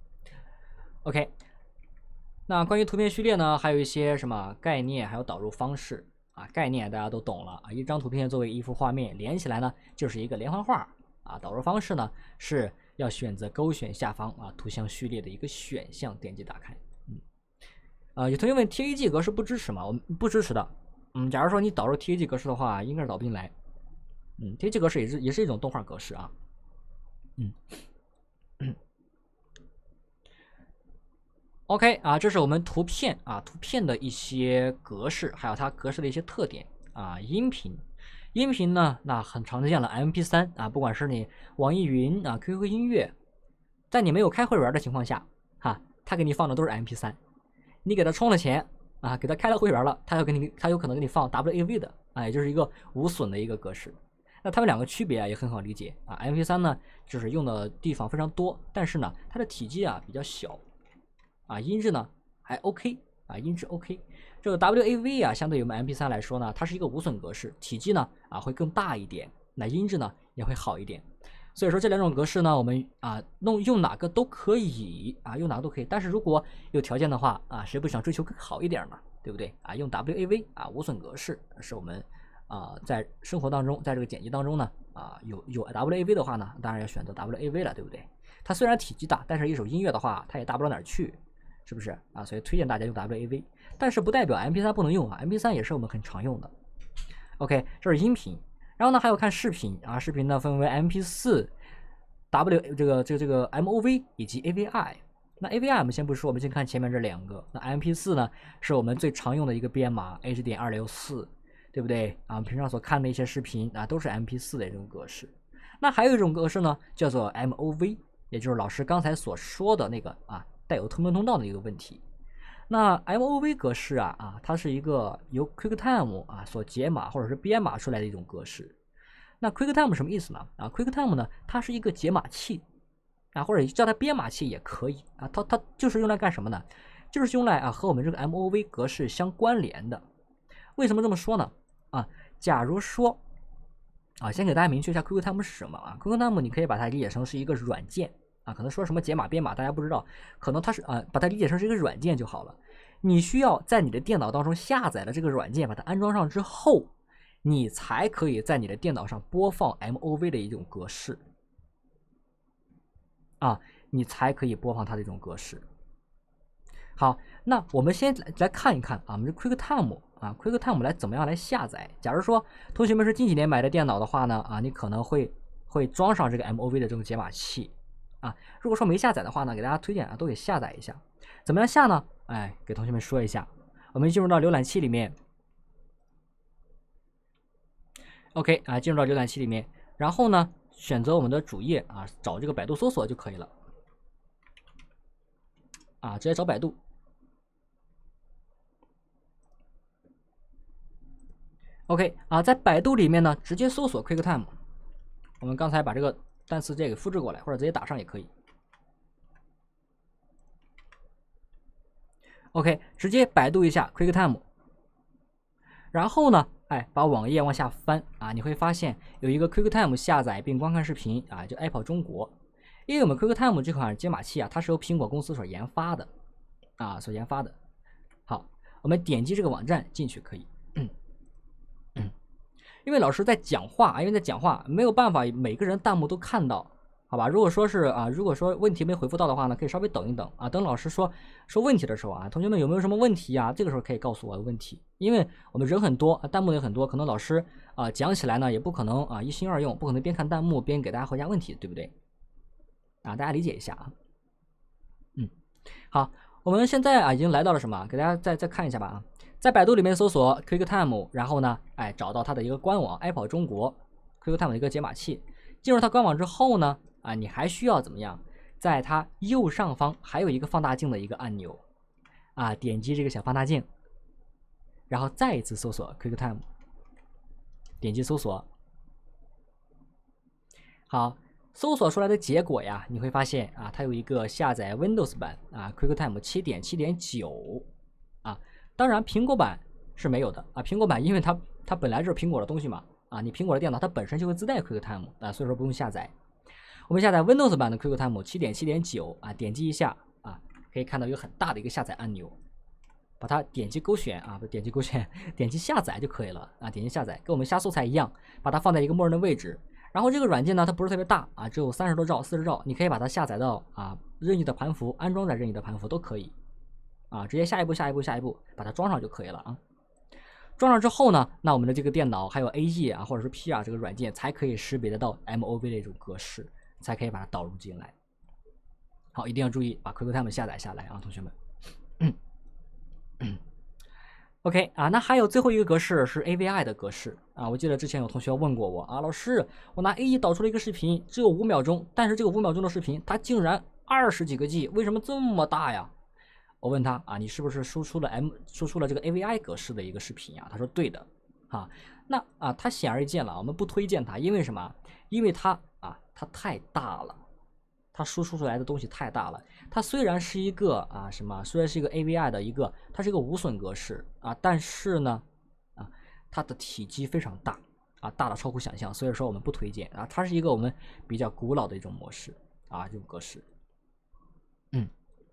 ，OK。那关于图片序列呢，还有一些什么概念，还有导入方式啊。概念大家都懂了啊，一张图片作为一幅画面连起来呢，就是一个连环画啊。导入方式呢，是要选择勾选下方啊图像序列的一个选项，点击打开。嗯，呃，有同学问 T A G 格式不支持吗？我们不支持的。嗯，假如说你导入 T A G 格式的话，应该是导不进来嗯 ，T G 格式也是也是一种动画格式啊。嗯。OK 啊，这是我们图片啊，图片的一些格式，还有它格式的一些特点啊。音频，音频呢，那很常见了 M P 三 啊，不管是你网易云啊、Q Q 音乐，在你没有开会员的情况下，哈，它给你放的都是 M P 三，你给它充了钱啊，给它开了会员了，它要给你，它有可能给你放 W A V 的啊，也就是一个无损的一个格式。那它们两个区别啊也很好理解啊 ，M P 三 呢就是用的地方非常多，但是呢它的体积啊比较小。啊，音质呢还 OK 啊，音质 OK。这个 W A V 啊，相对于我们 M P 三 来说呢，它是一个无损格式，体积呢啊会更大一点，那音质呢也会好一点。所以说这两种格式呢，我们啊弄用哪个都可以啊，用哪个都可以。但是如果有条件的话啊，谁不想追求更好一点呢？对不对啊？用 W A V 啊，无损格式是我们啊在生活当中，在这个剪辑当中呢啊有有 W A V 的话呢，当然要选择 W A V 了，对不对？它虽然体积大，但是一首音乐的话，它也大不了哪儿去。是不是啊？所以推荐大家用 W A V， 但是不代表 M P 三 不能用啊 ，M P 三 也是我们很常用的。OK， 这是音频，然后呢还有看视频啊，视频呢分为 M P 四、W 这个这个这个 M O V 以及 A V I。那 A V I 我们先不说，我们先看前面这两个。那 M P 四 呢是我们最常用的一个编码 H 点二六四，对不对啊？平常所看的一些视频啊都是 M P 四 的这种格式。那还有一种格式呢叫做 M O V， 也就是老师刚才所说的那个啊。带有通门通道的一个问题。那 M O V 格式啊啊，它是一个由 QuickTime 啊所解码或者是编码出来的一种格式。那 QuickTime 什么意思呢？啊 ，QuickTime 呢，它是一个解码器啊，或者叫它编码器也可以啊。它它就是用来干什么呢？就是用来啊和我们这个 M O V 格式相关联的。为什么这么说呢？啊，假如说啊，先给大家明确一下 QuickTime 是什么啊 ？QuickTime 你可以把它理解成是一个软件。啊，可能说什么解码编码大家不知道，可能它是啊，把它理解成是一个软件就好了。你需要在你的电脑当中下载了这个软件，把它安装上之后，你才可以在你的电脑上播放 M O V 的一种格式。啊，你才可以播放它的一种格式。好，那我们先来来看一看啊，我们这 QuickTime 啊 ，QuickTime 来怎么样来下载？假如说同学们是近几年买的电脑的话呢，啊，你可能会会装上这个 M O V 的这种解码器。啊，如果说没下载的话呢，给大家推荐啊，都给下载一下。怎么样下呢？哎，给同学们说一下。我们进入到浏览器里面 ，OK 啊，进入到浏览器里面，然后呢，选择我们的主页啊，找这个百度搜索就可以了。啊，直接找百度。OK 啊，在百度里面呢，直接搜索 QuickTime。我们刚才把这个单词这个复制过来，或者直接打上也可以。OK， 直接百度一下 QuickTime， 然后呢，哎，把网页往下翻啊，你会发现有一个 QuickTime 下载并观看视频啊，就 Apple 中国。因为我们 QuickTime 这款解码器啊，它是由苹果公司所研发的啊，所研发的。好，我们点击这个网站进去可以。嗯嗯，因为老师在讲话啊，因为在讲话没有办法每个人弹幕都看到。好吧，如果说是啊，如果说问题没回复到的话呢，可以稍微等一等啊，等老师说说问题的时候啊，同学们有没有什么问题啊？这个时候可以告诉我问题，因为我们人很多，弹幕也很多，可能老师啊讲起来呢也不可能啊一心二用，不可能边看弹幕边给大家回答问题，对不对？啊，大家理解一下啊。嗯，好，我们现在啊已经来到了什么？给大家再再看一下吧啊，在百度里面搜索 QuickTime， 然后呢，哎找到它的一个官网 Apple 中国 QuickTime 的一个解码器，进入它官网之后呢。啊，你还需要怎么样？在它右上方还有一个放大镜的一个按钮，啊，点击这个小放大镜，然后再一次搜索 QuickTime， 点击搜索。好，搜索出来的结果呀，你会发现啊，它有一个下载 Windows 版啊 QuickTime 七点七点九 啊，当然苹果版是没有的啊，苹果版因为它它本来就是苹果的东西嘛，啊，你苹果的电脑它本身就会自带 QuickTime 啊，所以说不用下载。我们下载 Windows 版的 QuickTime 七点七点九 啊，点击一下啊，可以看到一个很大的一个下载按钮，把它点击勾选啊，不点击勾选，点击下载就可以了啊，点击下载，跟我们下素材一样，把它放在一个默认的位置。然后这个软件呢，它不是特别大啊，只有三十多兆、四十兆，你可以把它下载到啊任意的盘符，安装在任意的盘符都可以啊，直接下一步、下一步、下一步，把它装上就可以了啊。 装上之后呢，那我们的这个电脑还有 A E 啊，或者是 P R 这个软件才可以识别得到 M O V 的一种格式，才可以把它导入进来。好，一定要注意把 QuickTime 下载下来啊，同学们。嗯嗯 OK 啊，那还有最后一个格式是 A V I 的格式啊。我记得之前有同学问过我啊，老师，我拿 A E 导出了一个视频，只有五秒钟，但是这个五秒钟的视频它竟然二十几个 G， 为什么这么大呀？我问他啊，你是不是输出了 M 输出了这个 A V I 格式的一个视频啊？他说对的，啊，那啊，他显而易见了，我们不推荐它，因为什么？因为它啊，它太大了。它输出出来的东西太大了，它虽然是一个啊什么，虽然是一个 A V I 的一个，它是一个无损格式啊，但是呢，啊，它的体积非常大啊，大的超乎想象，所以说我们不推荐啊，它是一个我们比较古老的一种模式啊，这种格式。嗯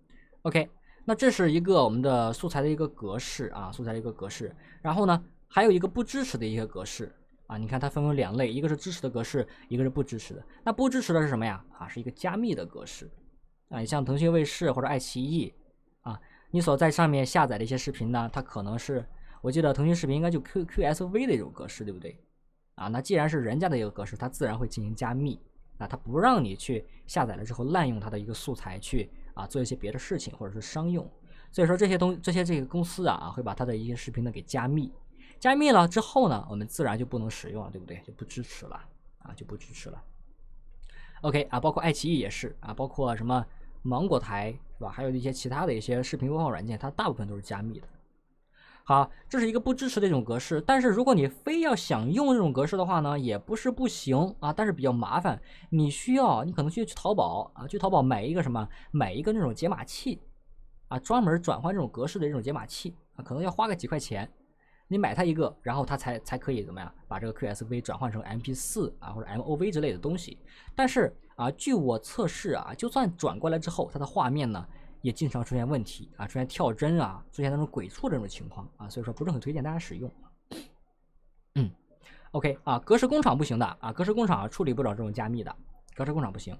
，OK， 那这是一个我们的素材的一个格式啊，素材的一个格式，然后呢，还有一个不支持的一个格式。啊，你看它分为两类，一个是支持的格式，一个是不支持的。那不支持的是什么呀？啊，是一个加密的格式。啊，你像腾讯卫视或者爱奇艺，啊，你所在上面下载的一些视频呢，它可能是，我记得腾讯视频应该就 Q QSV 的一种格式，对不对？啊，那既然是人家的一个格式，它自然会进行加密。啊，它不让你去下载了之后滥用它的一个素材去啊做一些别的事情或者是商用。所以说这些东这些这个公司啊会把它的一些视频呢给加密。加密了之后呢，我们自然就不能使用了，对不对？就不支持了啊，就不支持了。OK 啊，包括爱奇艺也是啊，包括什么芒果台是吧？还有一些其他的一些视频播放软件，它大部分都是加密的。好，这是一个不支持的一种格式，但是如果你非要想用这种格式的话呢，也不是不行啊，但是比较麻烦。你需要，你可能需要去淘宝啊，去淘宝买一个什么，买一个那种解码器啊，专门转换这种格式的这种解码器啊，可能要花个几块钱。你买它一个，然后它才才可以怎么样把这个 Q S V 转换成 M P 四 啊或者 M O V 之类的东西。但是啊，据我测试啊，就算转过来之后，它的画面呢也经常出现问题啊，出现跳帧啊，出现那种鬼畜这种情况啊，所以说不是很推荐大家使用。嗯 ，OK 啊，格式工厂不行的啊，格式工厂处理不了这种加密的，格式工厂不行。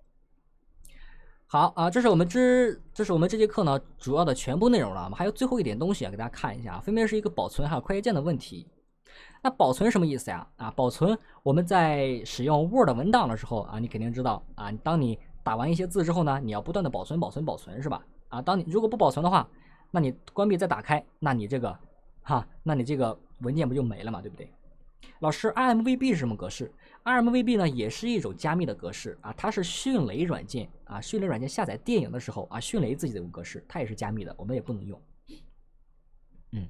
好啊，这是我们之这是我们这节课呢主要的全部内容了。我们还有最后一点东西啊，给大家看一下，分别是一个保存还有快捷键的问题。那保存什么意思呀？啊，保存我们在使用 Word 文档的时候啊，你肯定知道啊，当你打完一些字之后呢，你要不断的保存、保存、保存，是吧？啊，当你如果不保存的话，那你关闭再打开，那你这个哈，那你这个文件不就没了嘛，对不对？老师 ，I M V B 是什么格式 ？I M V B 呢，也是一种加密的格式啊，它是迅雷软件啊，迅雷软件下载电影的时候啊，迅雷自己的格式，它也是加密的，我们也不能用。嗯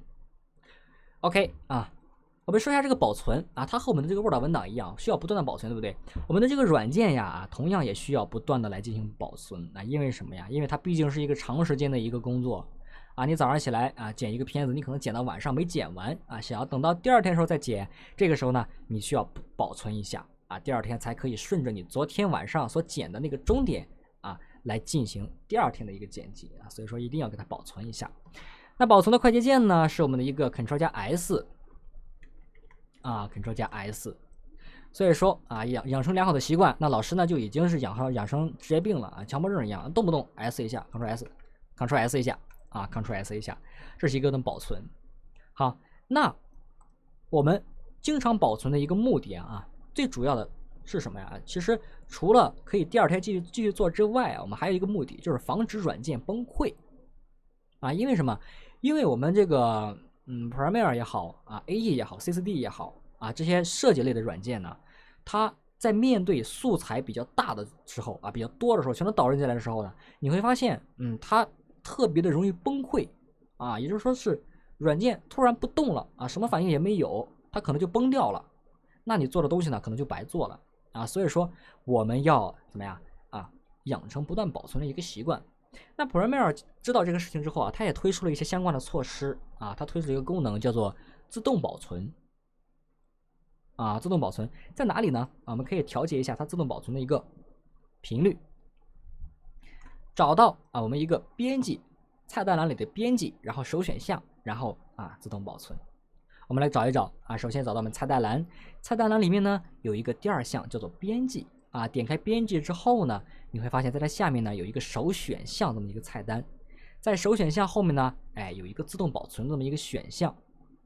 ，OK 啊，我们说一下这个保存啊，它和我们的这个 Word 文档一样，需要不断的保存，对不对？我们的这个软件呀，啊，同样也需要不断的来进行保存啊，因为什么呀？因为它毕竟是一个长时间的一个工作。啊，你早上起来啊剪一个片子，你可能剪到晚上没剪完啊，想要等到第二天的时候再剪，这个时候呢，你需要保存一下啊，第二天才可以顺着你昨天晚上所剪的那个终点啊来进行第二天的一个剪辑啊，所以说一定要给它保存一下。那保存的快捷键呢，是我们的一个 Ctrl 加 S 啊 ，Ctrl 加 S。所以说啊，养养成良好的习惯，那老师呢就已经是养成养成职业病了啊，强迫症一样，动不动 S 一下 ，Ctrl S，Ctrl S 一下。啊 ，Ctrl S 一下，这是一个能保存。好，那我们经常保存的一个目的啊，最主要的是什么呀？其实除了可以第二天继续继续做之外啊，我们还有一个目的，就是防止软件崩溃。啊，因为什么？因为我们这个嗯 Premiere 也好啊 ，A E 也好 ，C C D 也好啊，这些设计类的软件呢，它在面对素材比较大的时候啊，比较多的时候，全都导入进来的时候呢，你会发现，嗯，它特别的容易崩溃啊，也就是说是软件突然不动了啊，什么反应也没有，它可能就崩掉了。那你做的东西呢，可能就白做了啊。所以说我们要怎么样啊，养成不断保存的一个习惯。那 Premiere 知道这个事情之后啊，它也推出了一些相关的措施啊，它推出了一个功能叫做自动保存啊，自动保存在哪里呢？啊，我们可以调节一下它自动保存的一个频率。找到啊，我们一个编辑菜单栏里的编辑，然后首选项，然后啊自动保存。我们来找一找啊，首先找到我们菜单栏，菜单栏里面呢有一个第二项叫做编辑啊，点开编辑之后呢，你会发现在它下面呢有一个首选项这么一个菜单，在首选项后面呢，哎有一个自动保存这么一个选项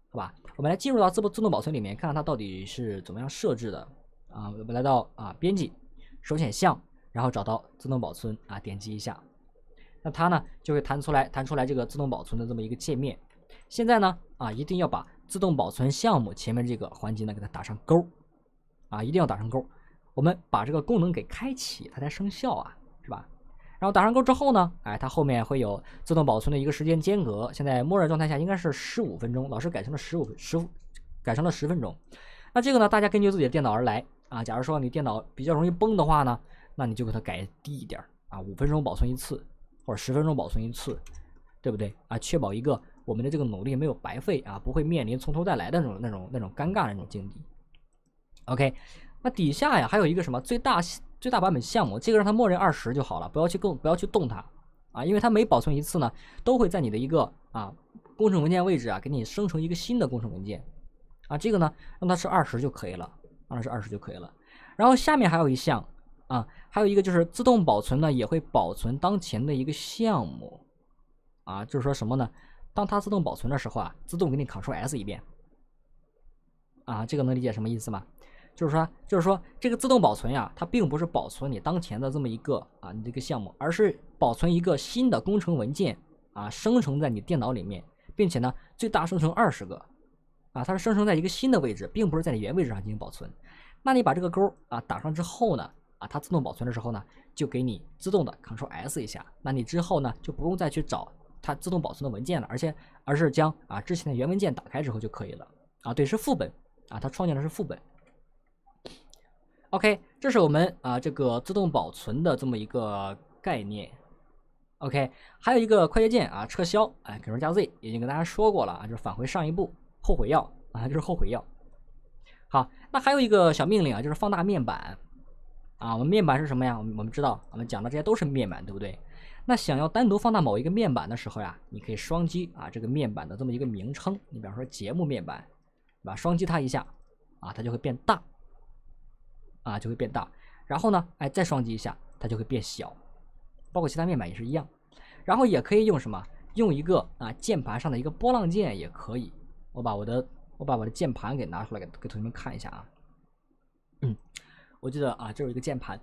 好吧？我们来进入到自自动保存里面，看看它到底是怎么样设置的啊。我们来到啊编辑，首选项，然后找到自动保存啊，点击一下，那它呢就会弹出来弹出来这个自动保存的这么一个界面。现在呢啊，一定要把自动保存项目前面这个环节呢给它打上勾啊，一定要打上勾。我们把这个功能给开启，它才生效啊，是吧？然后打上勾之后呢，哎，它后面会有自动保存的一个时间间隔，现在默认状态下应该是十五分钟，老师改成了十五十改成了十分钟。那这个呢，大家根据自己的电脑而来啊。假如说你电脑比较容易崩的话呢，那你就给它改低一点啊，五分钟保存一次，或者十分钟保存一次，对不对啊？确保一个我们的这个努力没有白费啊，不会面临从头再来的那种那种那种尴尬的那种境地。OK， 那底下呀还有一个什么最大最大版本项目，这个让它默认二十就好了，不要去动不要去动它啊，因为它每保存一次呢，都会在你的一个啊工程文件位置啊给你生成一个新的工程文件啊，这个呢让它是二十就可以了，让它是二十就可以了。然后下面还有一项啊，还有一个就是自动保存呢也会保存当前的一个项目啊，就是说什么呢？当它自动保存的时候啊，自动给你 Ctrl S 一遍啊，这个能理解什么意思吗？就是说，就是说，这个自动保存呀，它并不是保存你当前的这么一个啊，你这个项目，而是保存一个新的工程文件啊，生成在你电脑里面，并且呢，最大生成二十个啊，它是生成在一个新的位置，并不是在你原位置上进行保存。那你把这个勾啊打上之后呢，啊，它自动保存的时候呢，就给你自动的 Ctrl S 一下，那你之后呢，就不用再去找它自动保存的文件了，而且而是将啊之前的原文件打开之后就可以了啊，对，是副本啊，它创建的是副本。OK， 这是我们啊这个自动保存的这么一个概念。OK， 还有一个快捷键啊，撤销，哎 ，Ctrl 加 Z 已经跟大家说过了啊，就是返回上一步，后悔药啊，就是后悔药。好，那还有一个小命令啊，就是放大面板啊。我们面板是什么呀？我们我们知道，我们讲的这些都是面板，对不对？那想要单独放大某一个面板的时候呀，你可以双击啊这个面板的这么一个名称，你比方说节目面板，对吧？双击它一下啊，它就会变大。啊，就会变大，然后呢，哎，再双击一下，它就会变小，包括其他面板也是一样。然后也可以用什么？用一个啊键盘上的一个波浪键也可以。我把我的我把我的键盘给拿出来给给同学们看一下啊。嗯，我记得啊，这有一个键盘。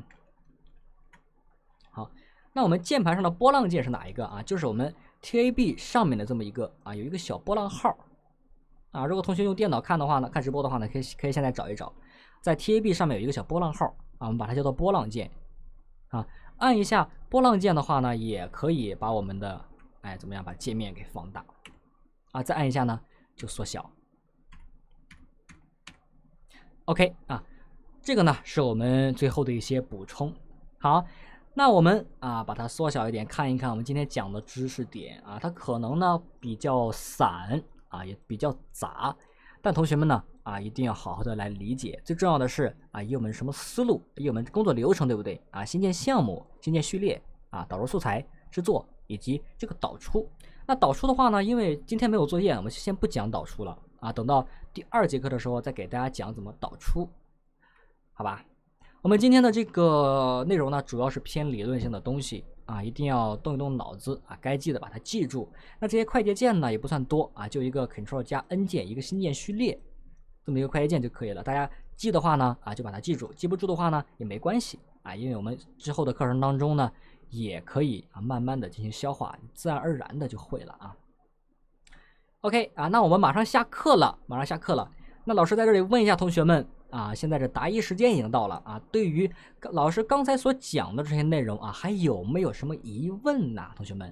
好，那我们键盘上的波浪键是哪一个啊？就是我们 T A B 上面的这么一个啊，有一个小波浪号啊。如果同学用电脑看的话呢，看直播的话呢，可以可以现在找一找。在 T A B 上面有一个小波浪号啊，我们把它叫做波浪键啊。按一下波浪键的话呢，也可以把我们的哎怎么样把界面给放大啊。再按一下呢，就缩小。OK 啊，这个呢是我们最后的一些补充。好，那我们啊把它缩小一点，看一看我们今天讲的知识点啊，它可能呢比较散啊，也比较杂，但同学们呢。啊，一定要好好的来理解。最重要的是啊，以我们什么思路，以我们工作流程，对不对啊？新建项目、新建序列啊，导入素材、制作以及这个导出。那导出的话呢，因为今天没有作业，我们先不讲导出了啊，等到第二节课的时候再给大家讲怎么导出，好吧？我们今天的这个内容呢，主要是偏理论性的东西啊，一定要动一动脑子啊，该记的把它记住。那这些快捷键呢也不算多啊，就一个 Ctrl 加 N 键，一个新建序列。这么一个快捷键就可以了，大家记的话呢，啊就把它记住，记不住的话呢也没关系啊，因为我们之后的课程当中呢，也可以啊慢慢的进行消化，自然而然的就会了啊。OK 啊，那我们马上下课了，马上下课了。那老师在这里问一下同学们啊，现在这答疑时间已经到了啊，对于老师刚才所讲的这些内容啊，还有没有什么疑问呢？同学们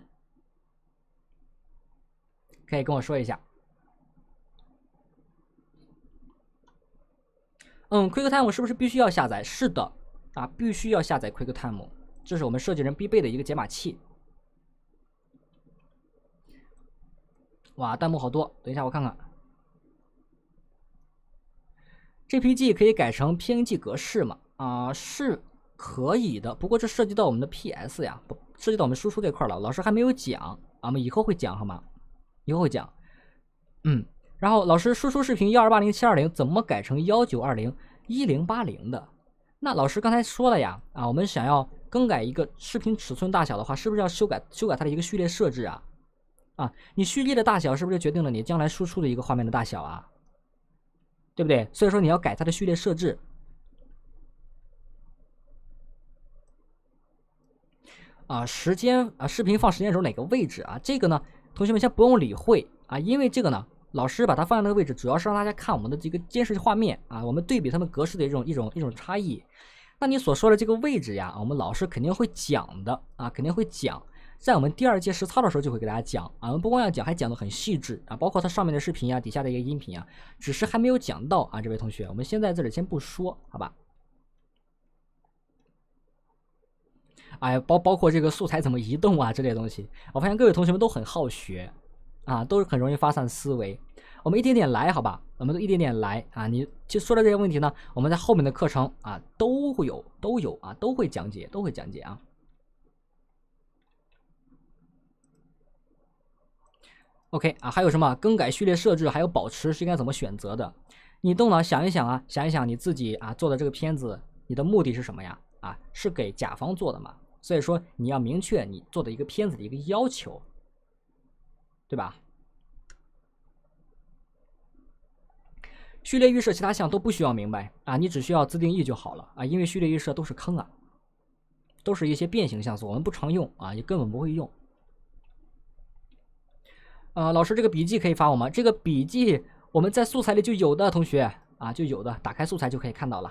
可以跟我说一下。嗯 ，QuickTime 是不是必须要下载？是的，啊，必须要下载 QuickTime， 这是我们设计人必备的一个解码器。哇，弹幕好多，等一下我看看。J P G 可以改成 P N G 格式吗？啊，是可以的，不过这涉及到我们的 P S 呀，不涉及到我们输出这块了，老师还没有讲，啊，我们以后会讲好吗？以后会讲，嗯。然后老师输出视频一二八零七二零怎么改成一九二零一零八零的？那老师刚才说了呀，啊，我们想要更改一个视频尺寸大小的话，是不是要修改修改它的一个序列设置啊？ 啊，你序列的大小是不是就决定了你将来输出的一个画面的大小啊？对不对？所以说你要改它的序列设置。啊，时间啊，视频放时间轴哪个位置啊？这个呢，同学们先不用理会啊，因为这个呢，老师把它放在那个位置，主要是让大家看我们的这个监视画面啊，我们对比它们格式的一种一种一种差异。那你所说的这个位置呀，我们老师肯定会讲的啊，肯定会讲。在我们第二节实操的时候就会给大家讲啊，我们不光要讲，还讲的很细致啊，包括它上面的视频啊，底下的一个音频啊，只是还没有讲到啊，这位同学，我们先在这里先不说，好吧？哎，包包括这个素材怎么移动啊这类东西，我发现各位同学们都很好学啊，都是很容易发散思维。我们一点点来，好吧？我们都一点点来啊！你就说的这些问题呢，我们在后面的课程啊都会有，都有啊，都会讲解，都会讲解啊。OK 啊，还有什么更改序列设置，还有保持是应该怎么选择的？你动脑想一想啊，想一想你自己啊做的这个片子，你的目的是什么呀？啊，是给甲方做的嘛？所以说你要明确你做的一个片子的一个要求，对吧？序列预设其他项都不需要明白啊，你只需要自定义就好了啊，因为序列预设都是坑啊，都是一些变形像素，我们不常用啊，也根本不会用。呃，老师这个笔记可以发我吗？这个笔记我们在素材里就有的，同学啊，就有的，打开素材就可以看到了。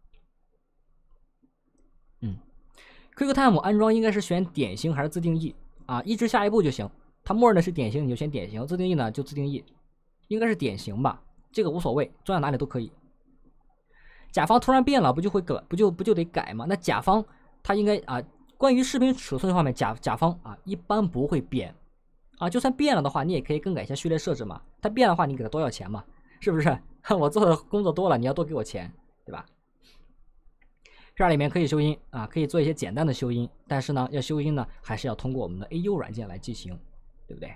嗯 ，QuickTime 安装应该是选典型还是自定义啊？一直下一步就行，它默认的是典型，你就选典型；自定义呢就自定义，应该是典型吧？这个无所谓，装在哪里都可以。甲方突然变了，不就会改，不就不就得改吗？那甲方他应该啊，关于视频尺寸方面，甲甲方啊一般不会变啊，就算变了的话，你也可以更改一下序列设置嘛。他变的话，你给他多要钱嘛，是不是？我做的工作多了，你要多给我钱，对吧？这里面可以修音啊，可以做一些简单的修音，但是呢，要修音呢，还是要通过我们的 A U 软件来进行，对不对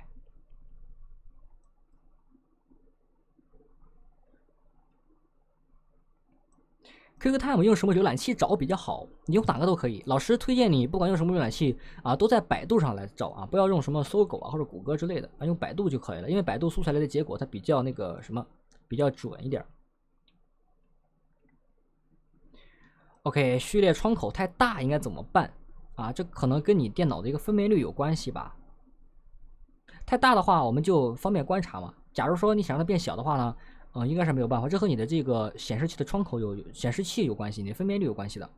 ？QuickTime 用什么浏览器找比较好？你用哪个都可以。老师推荐你，不管用什么浏览器啊，都在百度上来找啊，不要用什么搜狗啊或者谷歌之类的啊，用百度就可以了。因为百度输出来的结果它比较那个什么，比较准一点。OK， 序列窗口太大应该怎么办啊？这可能跟你电脑的一个分辨率有关系吧。太大的话，我们就方便观察嘛。假如说你想让它变小的话呢？嗯，应该是没有办法，这和你的这个显示器的窗口有显示器有关系，你的分辨率有关系的。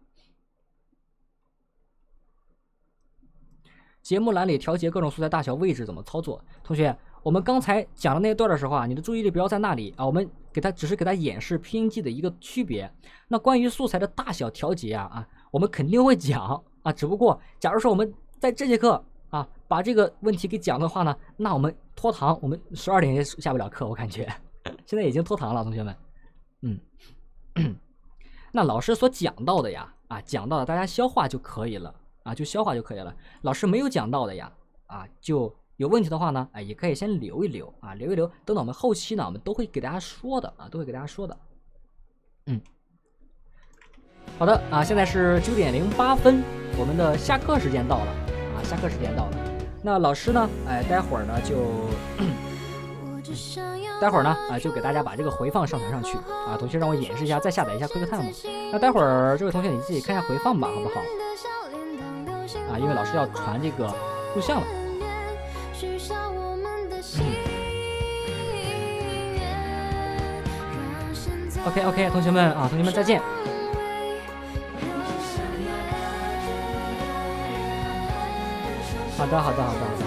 节目栏里调节各种素材大小、位置怎么操作？同学，我们刚才讲的那一段的时候啊，你的注意力不要在那里啊，我们给它只是给它演示 P N G 的一个区别。那关于素材的大小调节啊啊，我们肯定会讲啊，只不过假如说我们在这节课啊把这个问题给讲的话呢，那我们拖堂，我们十二点也下不了课，我感觉。现在已经拖堂了，同学们，嗯，那老师所讲到的呀，啊，讲到的大家消化就可以了，啊，就消化就可以了。老师没有讲到的呀，啊，就有问题的话呢，哎，也可以先留一留，啊，留一留，等到我们后期呢，我们都会给大家说的，啊，都会给大家说的，嗯，好的，啊，现在是九点零八分，我们的下课时间到了，啊，下课时间到了，那老师呢，哎，待会儿呢就。待会儿呢，啊，就给大家把这个回放上传上去啊。同学让我演示一下，再下载一下 QuickTime。那待会儿这位同学你自己看一下回放吧，好不好？啊，因为老师要传这个录像了。嗯、OK OK， 同学们啊，同学们再见。好的好的好的好的好的。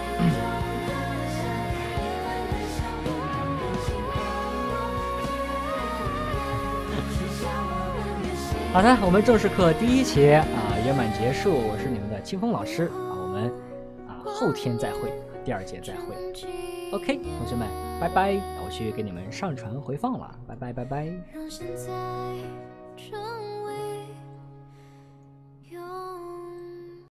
好的，我们正式课第一节啊圆满结束。我是你们的清风老师啊，我们啊后天再会，第二节再会。OK， 同学们，拜拜！我去给你们上传回放了，拜拜拜拜。让现在